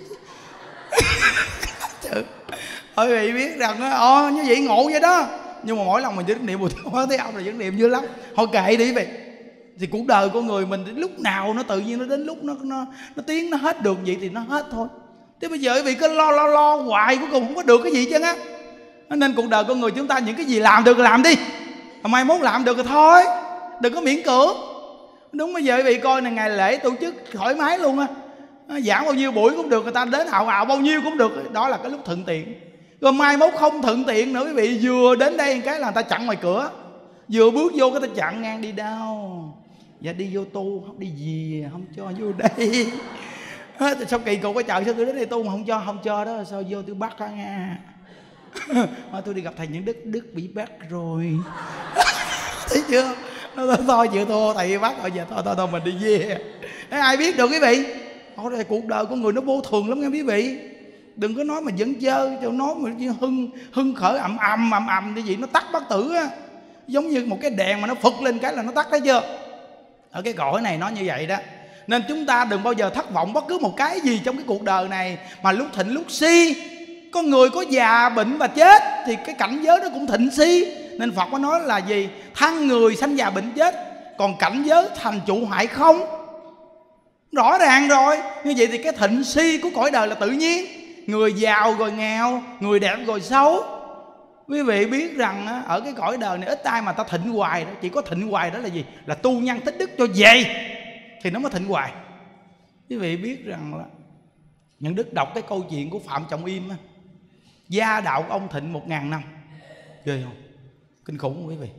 trời ơi, vị biết rằng ồ như vậy ngộ vậy đó. Nhưng mà mỗi lần mình chỉ niệm Bồ Tát Quán Thế Âm là vẫn niệm dữ lắm. Thôi kệ đi vậy. Thì cuộc đời của người mình lúc nào nó tự nhiên nó đến lúc nó nó nó tiến nó hết được vậy thì nó hết thôi. Thế bây giờ vì cứ lo lo lo hoài cuối cùng không có được cái gì chứ á. Nên cuộc đời con người chúng ta những cái gì làm được làm đi, mà mai mốt làm được rồi thôi, đừng có miễn cưỡng. Đúng, bây giờ vì coi này ngày lễ tổ chức thoải mái luôn á, giảng bao nhiêu buổi cũng được, người ta đến ào ào bao nhiêu cũng được. Đó là cái lúc thuận tiện. Rồi mai mốt không thuận tiện nữa quý vị, vừa đến đây cái là người ta chặn ngoài cửa, vừa bước vô cái ta chặn ngang đi đâu. Dạ đi vô tu, không đi gì, không cho vô đây. Sao kỳ cục cái trời, sao tôi đến đây tu mà không cho, không cho đó, sao vô tôi bắt đó nha. Tôi đi gặp thầy Những Đức, Đức bị bắt rồi. Thấy chưa? Nó thôi chịu thua, thầy bắt rồi, giờ thôi thôi thôi mình đi về. Thế ai biết được quý vị. Thôi đây cuộc đời của người nó vô thường lắm nha quý vị. Đừng có nói mà vẫn chơi, cho nói mà hưng hưng khởi ầm ầm ầm ầm như vậy nó tắt bất tử á. Giống như một cái đèn mà nó phật lên cái là nó tắt, thấy chưa? Ở cái cõi này nó như vậy đó. Nên chúng ta đừng bao giờ thất vọng bất cứ một cái gì trong cái cuộc đời này. Mà lúc thịnh lúc si, có người có già bệnh và chết thì cái cảnh giới nó cũng thịnh si. Nên Phật có nói là gì? Thân người sanh già bệnh chết, còn cảnh giới thành trụ hoại không. Rõ ràng rồi. Như vậy thì cái thịnh si của cõi đời là tự nhiên. Người giàu rồi nghèo, người đẹp rồi xấu. Quý vị biết rằng ở cái cõi đời này ít ai mà ta thịnh hoài đó. Chỉ có thịnh hoài đó là gì? Là tu nhân tích đức cho về thì nó mới thịnh hoài. Quý vị biết rằng là Những Đức đọc cái câu chuyện của Phạm Trọng Im á, gia đạo của ông thịnh một ngàn năm. Ghê không? Kinh khủng không quý vị?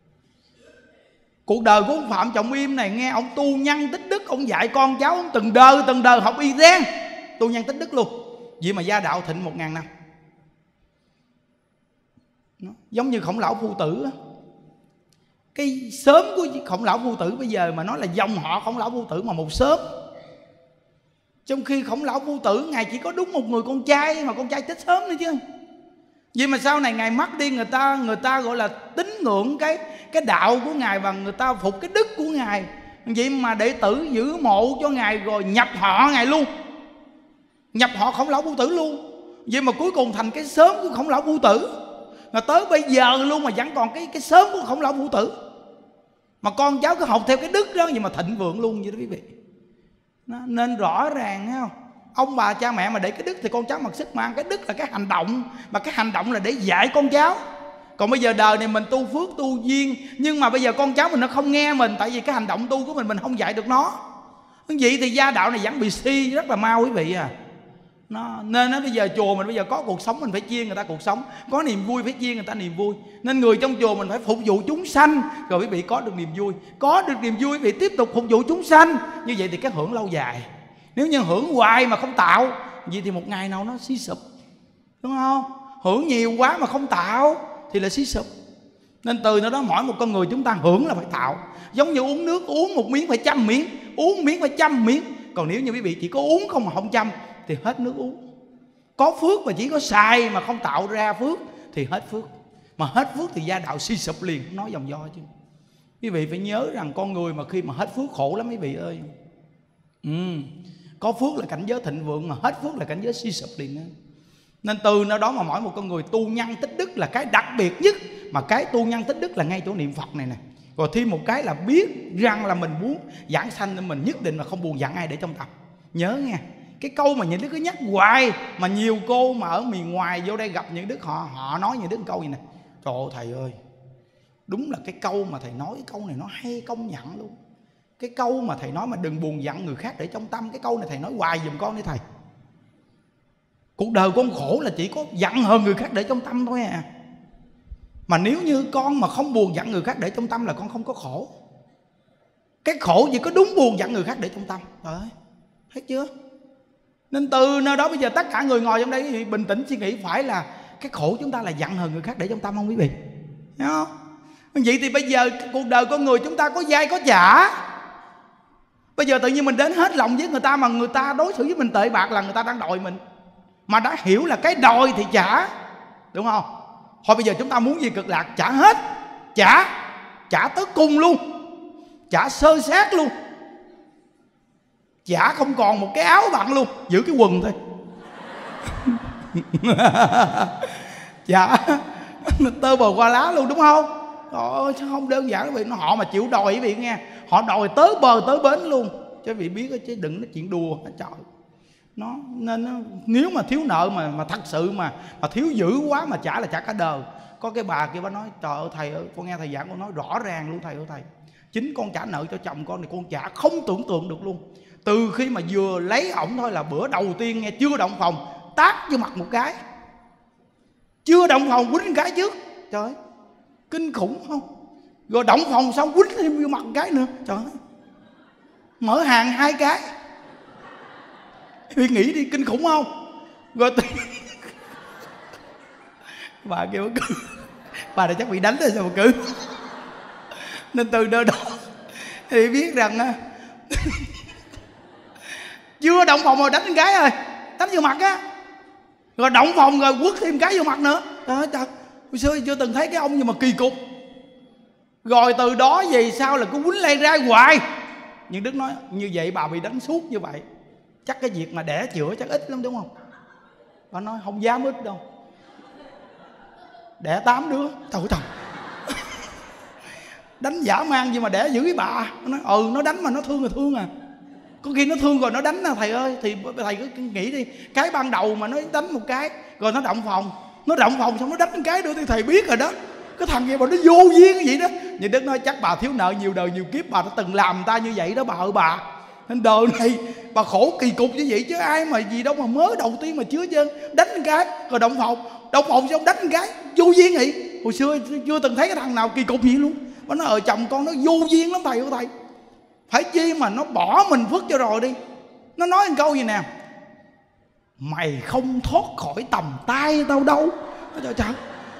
Cuộc đời của ông Phạm Trọng Im này, nghe ông tu nhân tích đức, ông dạy con cháu ông từng đời từng đời học y rang, tu nhân tích đức luôn. Vậy mà gia đạo thịnh một ngàn năm. Nó giống như Khổng Lão Phu Tử á. Cái xóm của Khổng Lão Phu Tử bây giờ mà nói là dòng họ Khổng Lão Phu Tử mà một xóm. Trong khi Khổng Lão Phu Tử ngài chỉ có đúng một người con trai, mà con trai chết sớm nữa chứ. Vậy mà sau này ngài mất đi, người ta người ta gọi là tín ngưỡng cái cái đạo của ngài và người ta phục cái đức của ngài. Vậy mà đệ tử giữ mộ cho ngài rồi nhập họ ngài luôn, nhập họ Khổng Lão Phu Tử luôn. Vậy mà cuối cùng thành cái xóm của Khổng Lão Phu Tử. Mà tới bây giờ luôn mà vẫn còn cái cái xóm của Khổng Lão Phu Tử. Mà con cháu cứ học theo cái đức đó, vậy mà thịnh vượng luôn vậy đó quý vị. Nó, nên rõ ràng thấy không? Ông bà cha mẹ mà để cái đức thì con cháu mặc sức mang. Cái đức là cái hành động, mà cái hành động là để dạy con cháu. Còn bây giờ đời này mình tu phước tu duyên, nhưng mà bây giờ con cháu mình nó không nghe mình, tại vì cái hành động tu của mình mình không dạy được nó. Vậy thì gia đạo này vẫn bị si rất là mau quý vị à. Nó, nên nó bây giờ chùa mình bây giờ có cuộc sống mình phải chia người ta cuộc sống, có niềm vui phải chia người ta niềm vui. Nên người trong chùa mình phải phục vụ chúng sanh, rồi quý vị có được niềm vui. Có được niềm vui quý vị tiếp tục phục vụ chúng sanh. Như vậy thì cái hưởng lâu dài. Nếu như hưởng hoài mà không tạo, vậy thì một ngày nào nó suy sụp, đúng không? Hưởng nhiều quá mà không tạo thì là suy sụp. Nên từ nó đó mỗi một con người chúng ta hưởng là phải tạo. Giống như uống nước, uống một miếng phải trăm miếng, uống miếng phải trăm miếng. Còn nếu như quý vị chỉ có uống không mà không chăm thì hết nước uống. Có phước mà chỉ có xài mà không tạo ra phước thì hết phước. Mà hết phước thì gia đạo suy sụp liền, không nói dòng do chứ. Quý vị phải nhớ rằng con người mà khi mà hết phước khổ lắm quý vị ơi. Ừ. Có phước là cảnh giới thịnh vượng, mà hết phước là cảnh giới suy sụp liền đó. Nên từ nơi đó mà mỗi một con người tu nhân tích đức là cái đặc biệt nhất. Mà cái tu nhân tích đức là ngay chỗ niệm Phật này nè. Rồi thêm một cái là biết rằng là mình muốn giảng sanh, nên mình nhất định là không buồn giảng ai để trong tâm. Nhớ nha, cái câu mà Những Đức cứ nhắc hoài, mà nhiều cô mà ở miền ngoài vô đây gặp Những Đức họ họ nói Những Đức câu gì nè: trời ơi thầy ơi, Đúng là cái câu mà thầy nói, cái câu này nó hay công nhận luôn. Cái câu mà thầy nói mà đừng buồn giận người khác để trong tâm, cái câu này thầy nói hoài giùm con đi thầy. Cuộc đời con khổ là chỉ có giận hơn người khác để trong tâm thôi à. Mà nếu như con mà không buồn giận người khác để trong tâm là con không có khổ. Cái khổ chỉ có đúng buồn giận người khác để trong tâm. Trời ơi, thấy chưa? Nên từ nơi đó bây giờ tất cả người ngồi trong đây bình tĩnh suy nghĩ, phải là cái khổ chúng ta là giận hờn người khác để trong tâm không quý vị? Thấy không? Vậy thì bây giờ cuộc đời con người chúng ta có vay có trả. Bây giờ tự nhiên mình đến hết lòng với người ta mà người ta đối xử với mình tệ bạc là người ta đang đòi mình. Mà đã hiểu là cái đòi thì trả, đúng không? Thôi bây giờ chúng ta muốn gì cực lạc trả hết. Trả, trả tới cùng luôn. Trả sơ sát luôn. Trả không còn một cái áo bận luôn, giữ cái quần thôi. Trả tơ bờ qua lá luôn, đúng không? Trời ơi, sao không đơn giản quý vị. Họ mà chịu đòi quý vị nghe, họ đòi tới bờ tới bến luôn. Chứ quý vị biết chứ đừng nói chuyện đùa hết trời. Nó nên nó, nếu mà thiếu nợ mà mà thật sự mà mà thiếu dữ quá mà trả là trả cả đời. Có cái bà kia bà nói trời ơi thầy ơi, con nghe thầy giảng con nói rõ ràng luôn thầy ơi thầy. Chính con trả nợ cho chồng con thì con trả không tưởng tượng được luôn. Từ khi mà vừa lấy ổng thôi là bữa đầu tiên nghe chưa động phòng tát vô mặt một cái. Chưa động phòng quýnh cái trước. Trời ơi, kinh khủng không? Rồi động phòng xong quýnh thêm vô mặt một cái nữa. Trời ơi, mở hàng hai cái. Suy nghĩ đi, kinh khủng không? Rồi t... bà kêu cứ bà này chắc bị đánh rồi sao mà cứ. Nên từ đó đó thì biết rằng á chưa động phòng rồi đánh con gái rồi, đánh vô mặt á. Rồi động phòng rồi quất thêm cái vô mặt nữa. Trời ơi trời, hồi xưa chưa từng thấy cái ông gì mà kỳ cục. Rồi từ đó về sau là cứ quýnh lay ra hoài. Nhưng Đức nói như vậy bà bị đánh suốt như vậy, chắc cái việc mà đẻ chữa chắc ít lắm đúng không? Bà nói không dám ít đâu, đẻ tám đứa. Trời ơi trời, đánh dã man gì mà đẻ dữ với bà. Nó nói ừ nó đánh mà nó thương là thương à. Có khi nó thương rồi nó đánh à thầy ơi. Thì thầy cứ nghĩ đi, cái ban đầu mà nó đánh một cái rồi nó động phòng, nó động phòng xong nó đánh một cái nữa thì thầy biết rồi đó. Cái thằng kia mà nó vô duyên cái gì đó. Nhưng Đức nói chắc bà thiếu nợ nhiều đời nhiều kiếp, bà đã từng làm người ta như vậy đó bà ơi bà. Nên đời này bà khổ kỳ cục như vậy chứ ai mà gì đâu mà mới đầu tiên mà chưa chân đánh một cái rồi động phòng, động phòng xong đánh một cái vô duyên vậy. Hồi xưa chưa từng thấy cái thằng nào kỳ cục gì luôn. Nó nói ờ chồng con nó vô duyên lắm thầy ơi thầy. Phải chi mà nó bỏ mình phước cho rồi đi. Nó nói một câu gì nè: mày không thoát khỏi tầm tay tao đâu. Trời trời.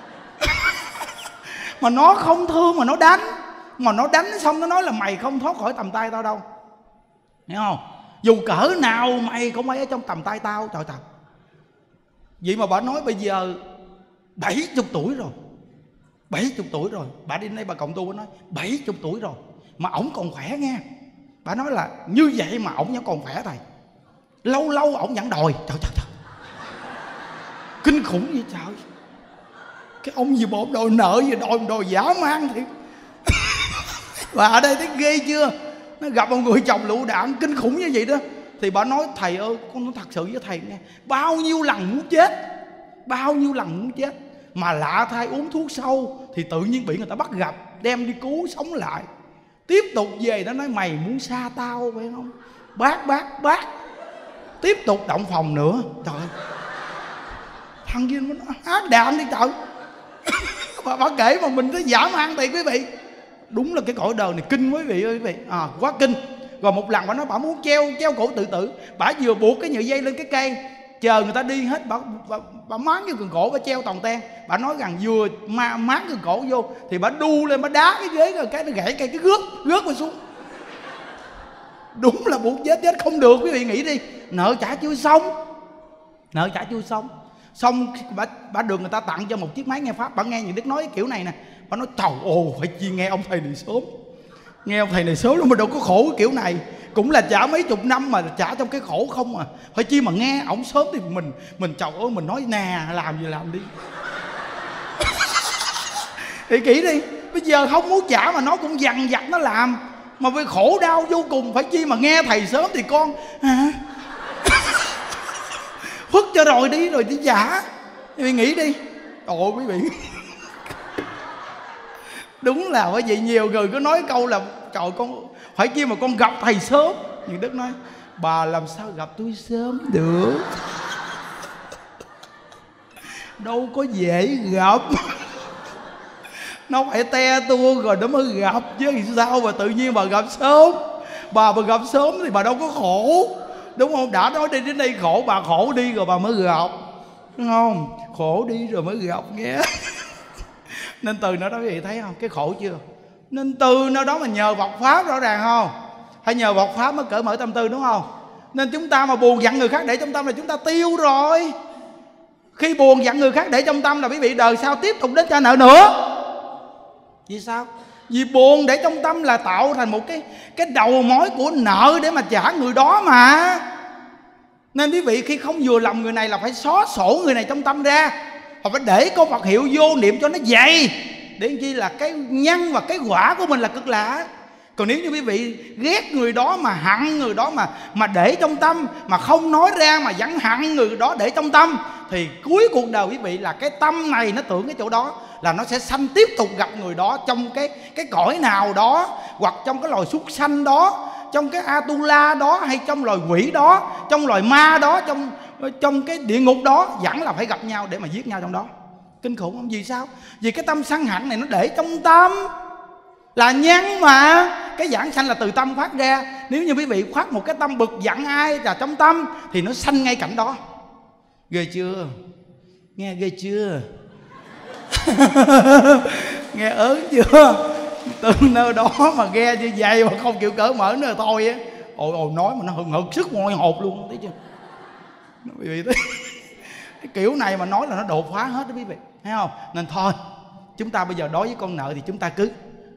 Mà nó không thương mà nó đánh. Mà nó đánh xong nó nói là mày không thoát khỏi tầm tay tao đâu. Hiểu không? Dù cỡ nào mày cũng phải ở trong tầm tay tao. Trời trời. Vậy mà bà nói bây giờ bảy mươi tuổi rồi, bảy mươi tuổi rồi. Bà đi đây bà cộng tu bà nói bảy mươi tuổi rồi mà ổng còn khỏe nghe. Bà nói là như vậy mà ổng vẫn còn khỏe thầy. Lâu lâu ổng vẫn đòi. Trời trời trời, kinh khủng vậy trời. Cái ông gì bộ đòi nợ gì đòi đòi dã man thiệt. Và ở đây thấy ghê chưa? Nó gặp một người chồng lựu đạn kinh khủng như vậy đó. Thì bà nói thầy ơi, con nói thật sự với thầy nghe, bao nhiêu lần muốn chết, bao nhiêu lần muốn chết mà lạ thay uống thuốc sâu thì tự nhiên bị người ta bắt gặp, đem đi cứu sống lại. Tiếp tục về nó nói mày muốn xa tao phải không? Bác bác bác. Tiếp tục động phòng nữa. Trời ơi, thằng kia nó ác đạn đi trời. Bà, bà kể mà mình thấy dã man thiệt quý vị. Đúng là cái cõi đời này kinh quý vị ơi quý vị. À, quá kinh. Rồi một lần bà nói bà muốn treo treo cổ tự tử. Bà vừa buộc cái nhựa dây lên cái cây, chờ người ta đi hết, bà, bà, bà máng vô cần cổ, bà treo toàn ten. Bà nói rằng vừa ma, máng cần cổ vô thì bà đu lên, bà đá cái ghế rồi cái nó gãy cây cái rớt rớt qua xuống. Đúng là buộc chết chết không được quý vị nghĩ đi. Nợ trả chưa xong, nợ trả chưa xong. Xong bà, bà được người ta tặng cho một chiếc máy nghe pháp. Bà nghe những Đức nói cái kiểu này nè, bà nói trời ồ phải chi nghe ông thầy này sớm, nghe ông thầy này sớm lắm mà đâu có khổ cái kiểu này. Cũng là trả mấy chục năm mà trả trong cái khổ không à. Phải chi mà nghe ổng sớm thì mình mình trời ơi mình nói nè làm gì làm đi. Thì kỹ đi, bây giờ không muốn trả mà nó cũng dằn vặt nó làm mà với khổ đau vô cùng. Phải chi mà nghe thầy sớm thì con hả? Phức cho rồi đi rồi đi trả. Thì nghĩ đi. Ồ quý vị. Đúng là bởi vậy nhiều người cứ nói câu là trời con phải chi mà con gặp thầy sớm. Nhưng Đức nói bà làm sao gặp tôi sớm được, đâu có dễ gặp. Nó phải te tua rồi nó mới gặp chứ sao mà tự nhiên bà gặp sớm. Bà mà gặp sớm thì bà đâu có khổ, đúng không? Đã nói đi đến đây khổ, bà khổ đi rồi bà mới gặp, đúng không? Khổ đi rồi mới gặp nghe. Nên từ nó đó quý vị thấy không, cái khổ chưa? Nên từ nó đó mà nhờ Phật Pháp rõ ràng không? Hay nhờ Phật Pháp mới cởi mở tâm tư, đúng không? Nên chúng ta mà buồn giận người khác để trong tâm là chúng ta tiêu rồi. Khi buồn giận người khác để trong tâm là quý vị đời sau tiếp tục đến trả nợ nữa. Vì sao? Vì buồn để trong tâm là tạo thành một cái cái đầu mối của nợ để mà trả người đó mà. Nên quý vị khi không vừa lòng người này là phải xóa sổ người này trong tâm ra, hoặc phải để câu Phật hiệu vô niệm cho nó dày, để chi là cái nhân và cái quả của mình là cực lạ. Còn nếu như quý vị ghét người đó mà hận người đó mà mà để trong tâm, mà không nói ra mà vẫn hận người đó để trong tâm, thì cuối cuộc đời quý vị là cái tâm này nó tưởng cái chỗ đó là nó sẽ sanh tiếp tục gặp người đó trong cái cái cõi nào đó, hoặc trong cái loài súc sanh đó, trong cái Atula đó, hay trong loài quỷ đó, trong loài ma đó, trong trong cái địa ngục đó, vẫn là phải gặp nhau để mà giết nhau trong đó. Kinh khủng không? Vì sao? Vì cái tâm sân hận này nó để trong tâm là nhân mà. Cái giảng sanh là từ tâm phát ra. Nếu như quý vị khoác một cái tâm bực giận ai là trong tâm thì nó sanh ngay cảnh đó. Ghê chưa? Nghe ghê chưa? Nghe ớn chưa? Từ nơi đó mà nghe như vậy mà không chịu cởi mở nữa thôi á. Ôi ôi nói mà nó hừng hực sức môi hột luôn, thấy chưa? Quý vị thấy cái kiểu này mà nói là nó đột phá hết đó quý vị, thấy không? Nên thôi, chúng ta bây giờ đối với con nợ thì chúng ta cứ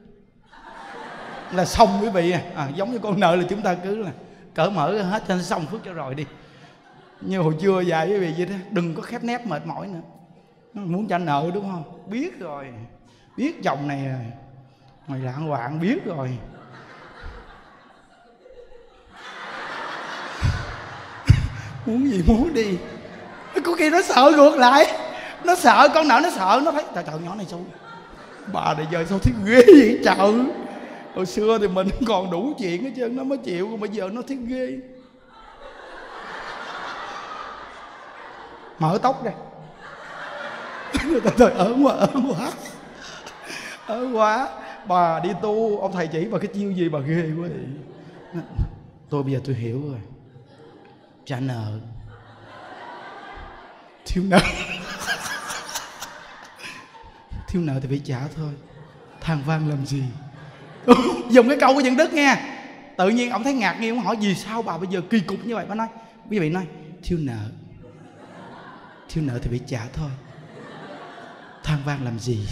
là xong quý vị à, giống như con nợ là chúng ta cứ là cởi mở hết cho nó xong phước cho rồi đi. Như hồi trưa dạy quý vị vậy đó, đừng có khép nép mệt mỏi nữa. Nó muốn trả nợ đúng không? Biết rồi, biết dòng này rồi, mày lạng hoạn biết rồi. Muốn gì muốn đi. Có khi nó sợ ngược lại, nó sợ con nợ, nó sợ, nó thấy trời trời nhỏ này sao bà này giờ sao thấy ghê vậy trời. Hồi xưa thì mình còn đủ chuyện hết trơn, nó mới chịu, còn bây giờ nó thấy ghê. Mở tóc ra. Trời ơi ớn quá, ớn quá, ớn quá. Bà đi tu, ông thầy chỉ bà cái chiêu gì bà ghê quá vậy. Tôi bây giờ tôi hiểu rồi. Trả nợ, thiếu nợ. Thiếu nợ thì phải trả thôi, than vang làm gì. Dùng cái câu của Nhân Đức nghe. Tự nhiên ông thấy ngạc nhiên, ông hỏi vì sao bà bây giờ kỳ cục như vậy. Bà nói, quý vị nói thiếu nợ, thiếu nợ thì phải trả thôi, than vang làm gì.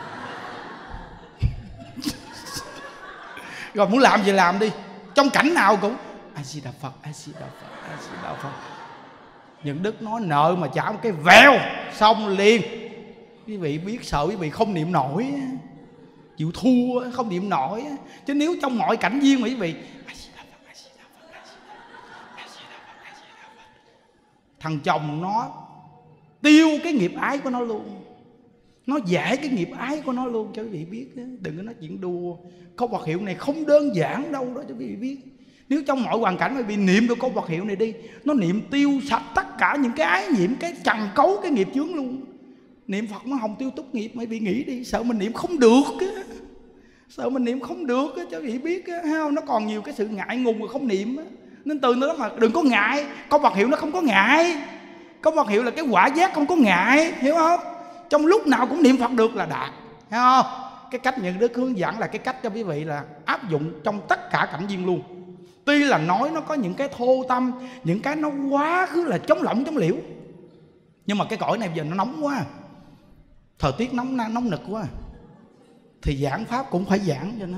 Rồi muốn làm gì làm đi, trong cảnh nào cũng A Di Đà Phật, A Di Đà Phật, A Di Đà Phật. Nhân Đức nói nợ mà trả một cái vèo xong liền. Quý vị biết sợ quý vị không niệm nổi, chịu thua không niệm nổi. Chứ nếu trong mọi cảnh duyên mà quý vị A Di Đà Phật, A Di Đà Phật, A Di Đà Phật, A Di Đà Phật, A Di Đà Phật, thằng chồng nó tiêu cái nghiệp ái của nó luôn, nó giải cái nghiệp ái của nó luôn cho quý vị biết. Đừng có nói chuyện đùa. Câu Phật hiệu này không đơn giản đâu đó cho quý vị biết. Nếu trong mọi hoàn cảnh quý vị niệm được câu Phật hiệu này đi, nó niệm tiêu sạch tất cả những cái ái nhiễm, cái trần cấu, cái nghiệp chướng luôn. Niệm Phật nó không tiêu túc nghiệp, mấy vị nghĩ đi. Sợ mình niệm không được á, sợ mình niệm không được á cho quý vị biết á, thấy không? Nó còn nhiều cái sự ngại ngùng mà không niệm á. Nên từ đó mà đừng có ngại. Câu Phật hiệu nó không có ngại. Câu Phật hiệu là cái quả giác không có ngại, hiểu không? Trong lúc nào cũng niệm Phật được là đạt, thấy không? Cái cách Nhân Đức hướng dẫn là cái cách cho quý vị là áp dụng trong tất cả cảnh duyên luôn. Tuy là nói nó có những cái thô tâm, những cái nó quá khứ là chống lỏng chống liễu, nhưng mà cái cõi này giờ nó nóng quá, thời tiết nóng nóng nực quá, thì giảng pháp cũng phải giảng cho nó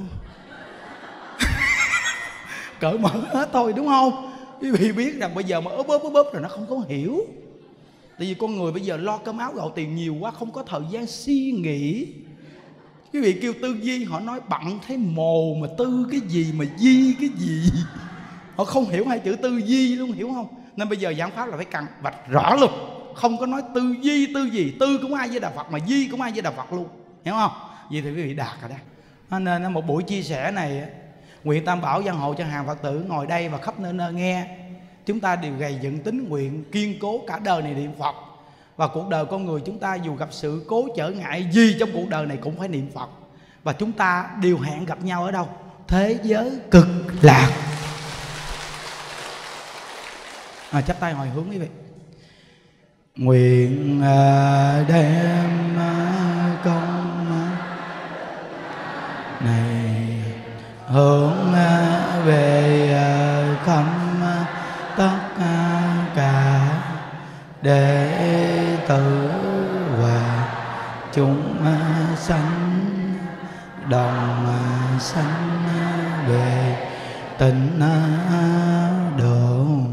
cởi mở hết thôi, đúng không? Quý vị biết rằng bây giờ mà ốp ốp ốp ốp rồi nó không có hiểu. Tại vì con người bây giờ lo cơm áo gạo tiền nhiều quá, không có thời gian suy nghĩ. Quý vị kêu tư duy, họ nói bận thấy mồ mà tư cái gì mà di cái gì. Họ không hiểu hai chữ tư duy luôn, hiểu không? Nên bây giờ giảng pháp là phải cần vạch rõ luôn. Không có nói tư duy tư gì, tư cũng ai với Đà Phật mà di cũng ai với Đà Phật luôn. hiểu không? Vậy thì quý vị đạt rồi đó. Nên một buổi chia sẻ này, nguyện Tam Bảo Giang Hộ cho hàng Phật tử ngồi đây và khắp nơi nơi nghe, chúng ta đều gầy dựng tín nguyện kiên cố cả đời này niệm Phật. Và cuộc đời con người chúng ta dù gặp sự cố trở ngại gì trong cuộc đời này cũng phải niệm Phật. Và chúng ta đều hẹn gặp nhau ở đâu? Thế giới cực lạc. À, chắp tay hồi hướng quý vị. Nguyện uh, đem uh, công này hướng uh, về uh, khắp uh, tất uh, cả đệ tử và chúng uh, sanh đồng uh, sanh uh, về tịnh uh, độ.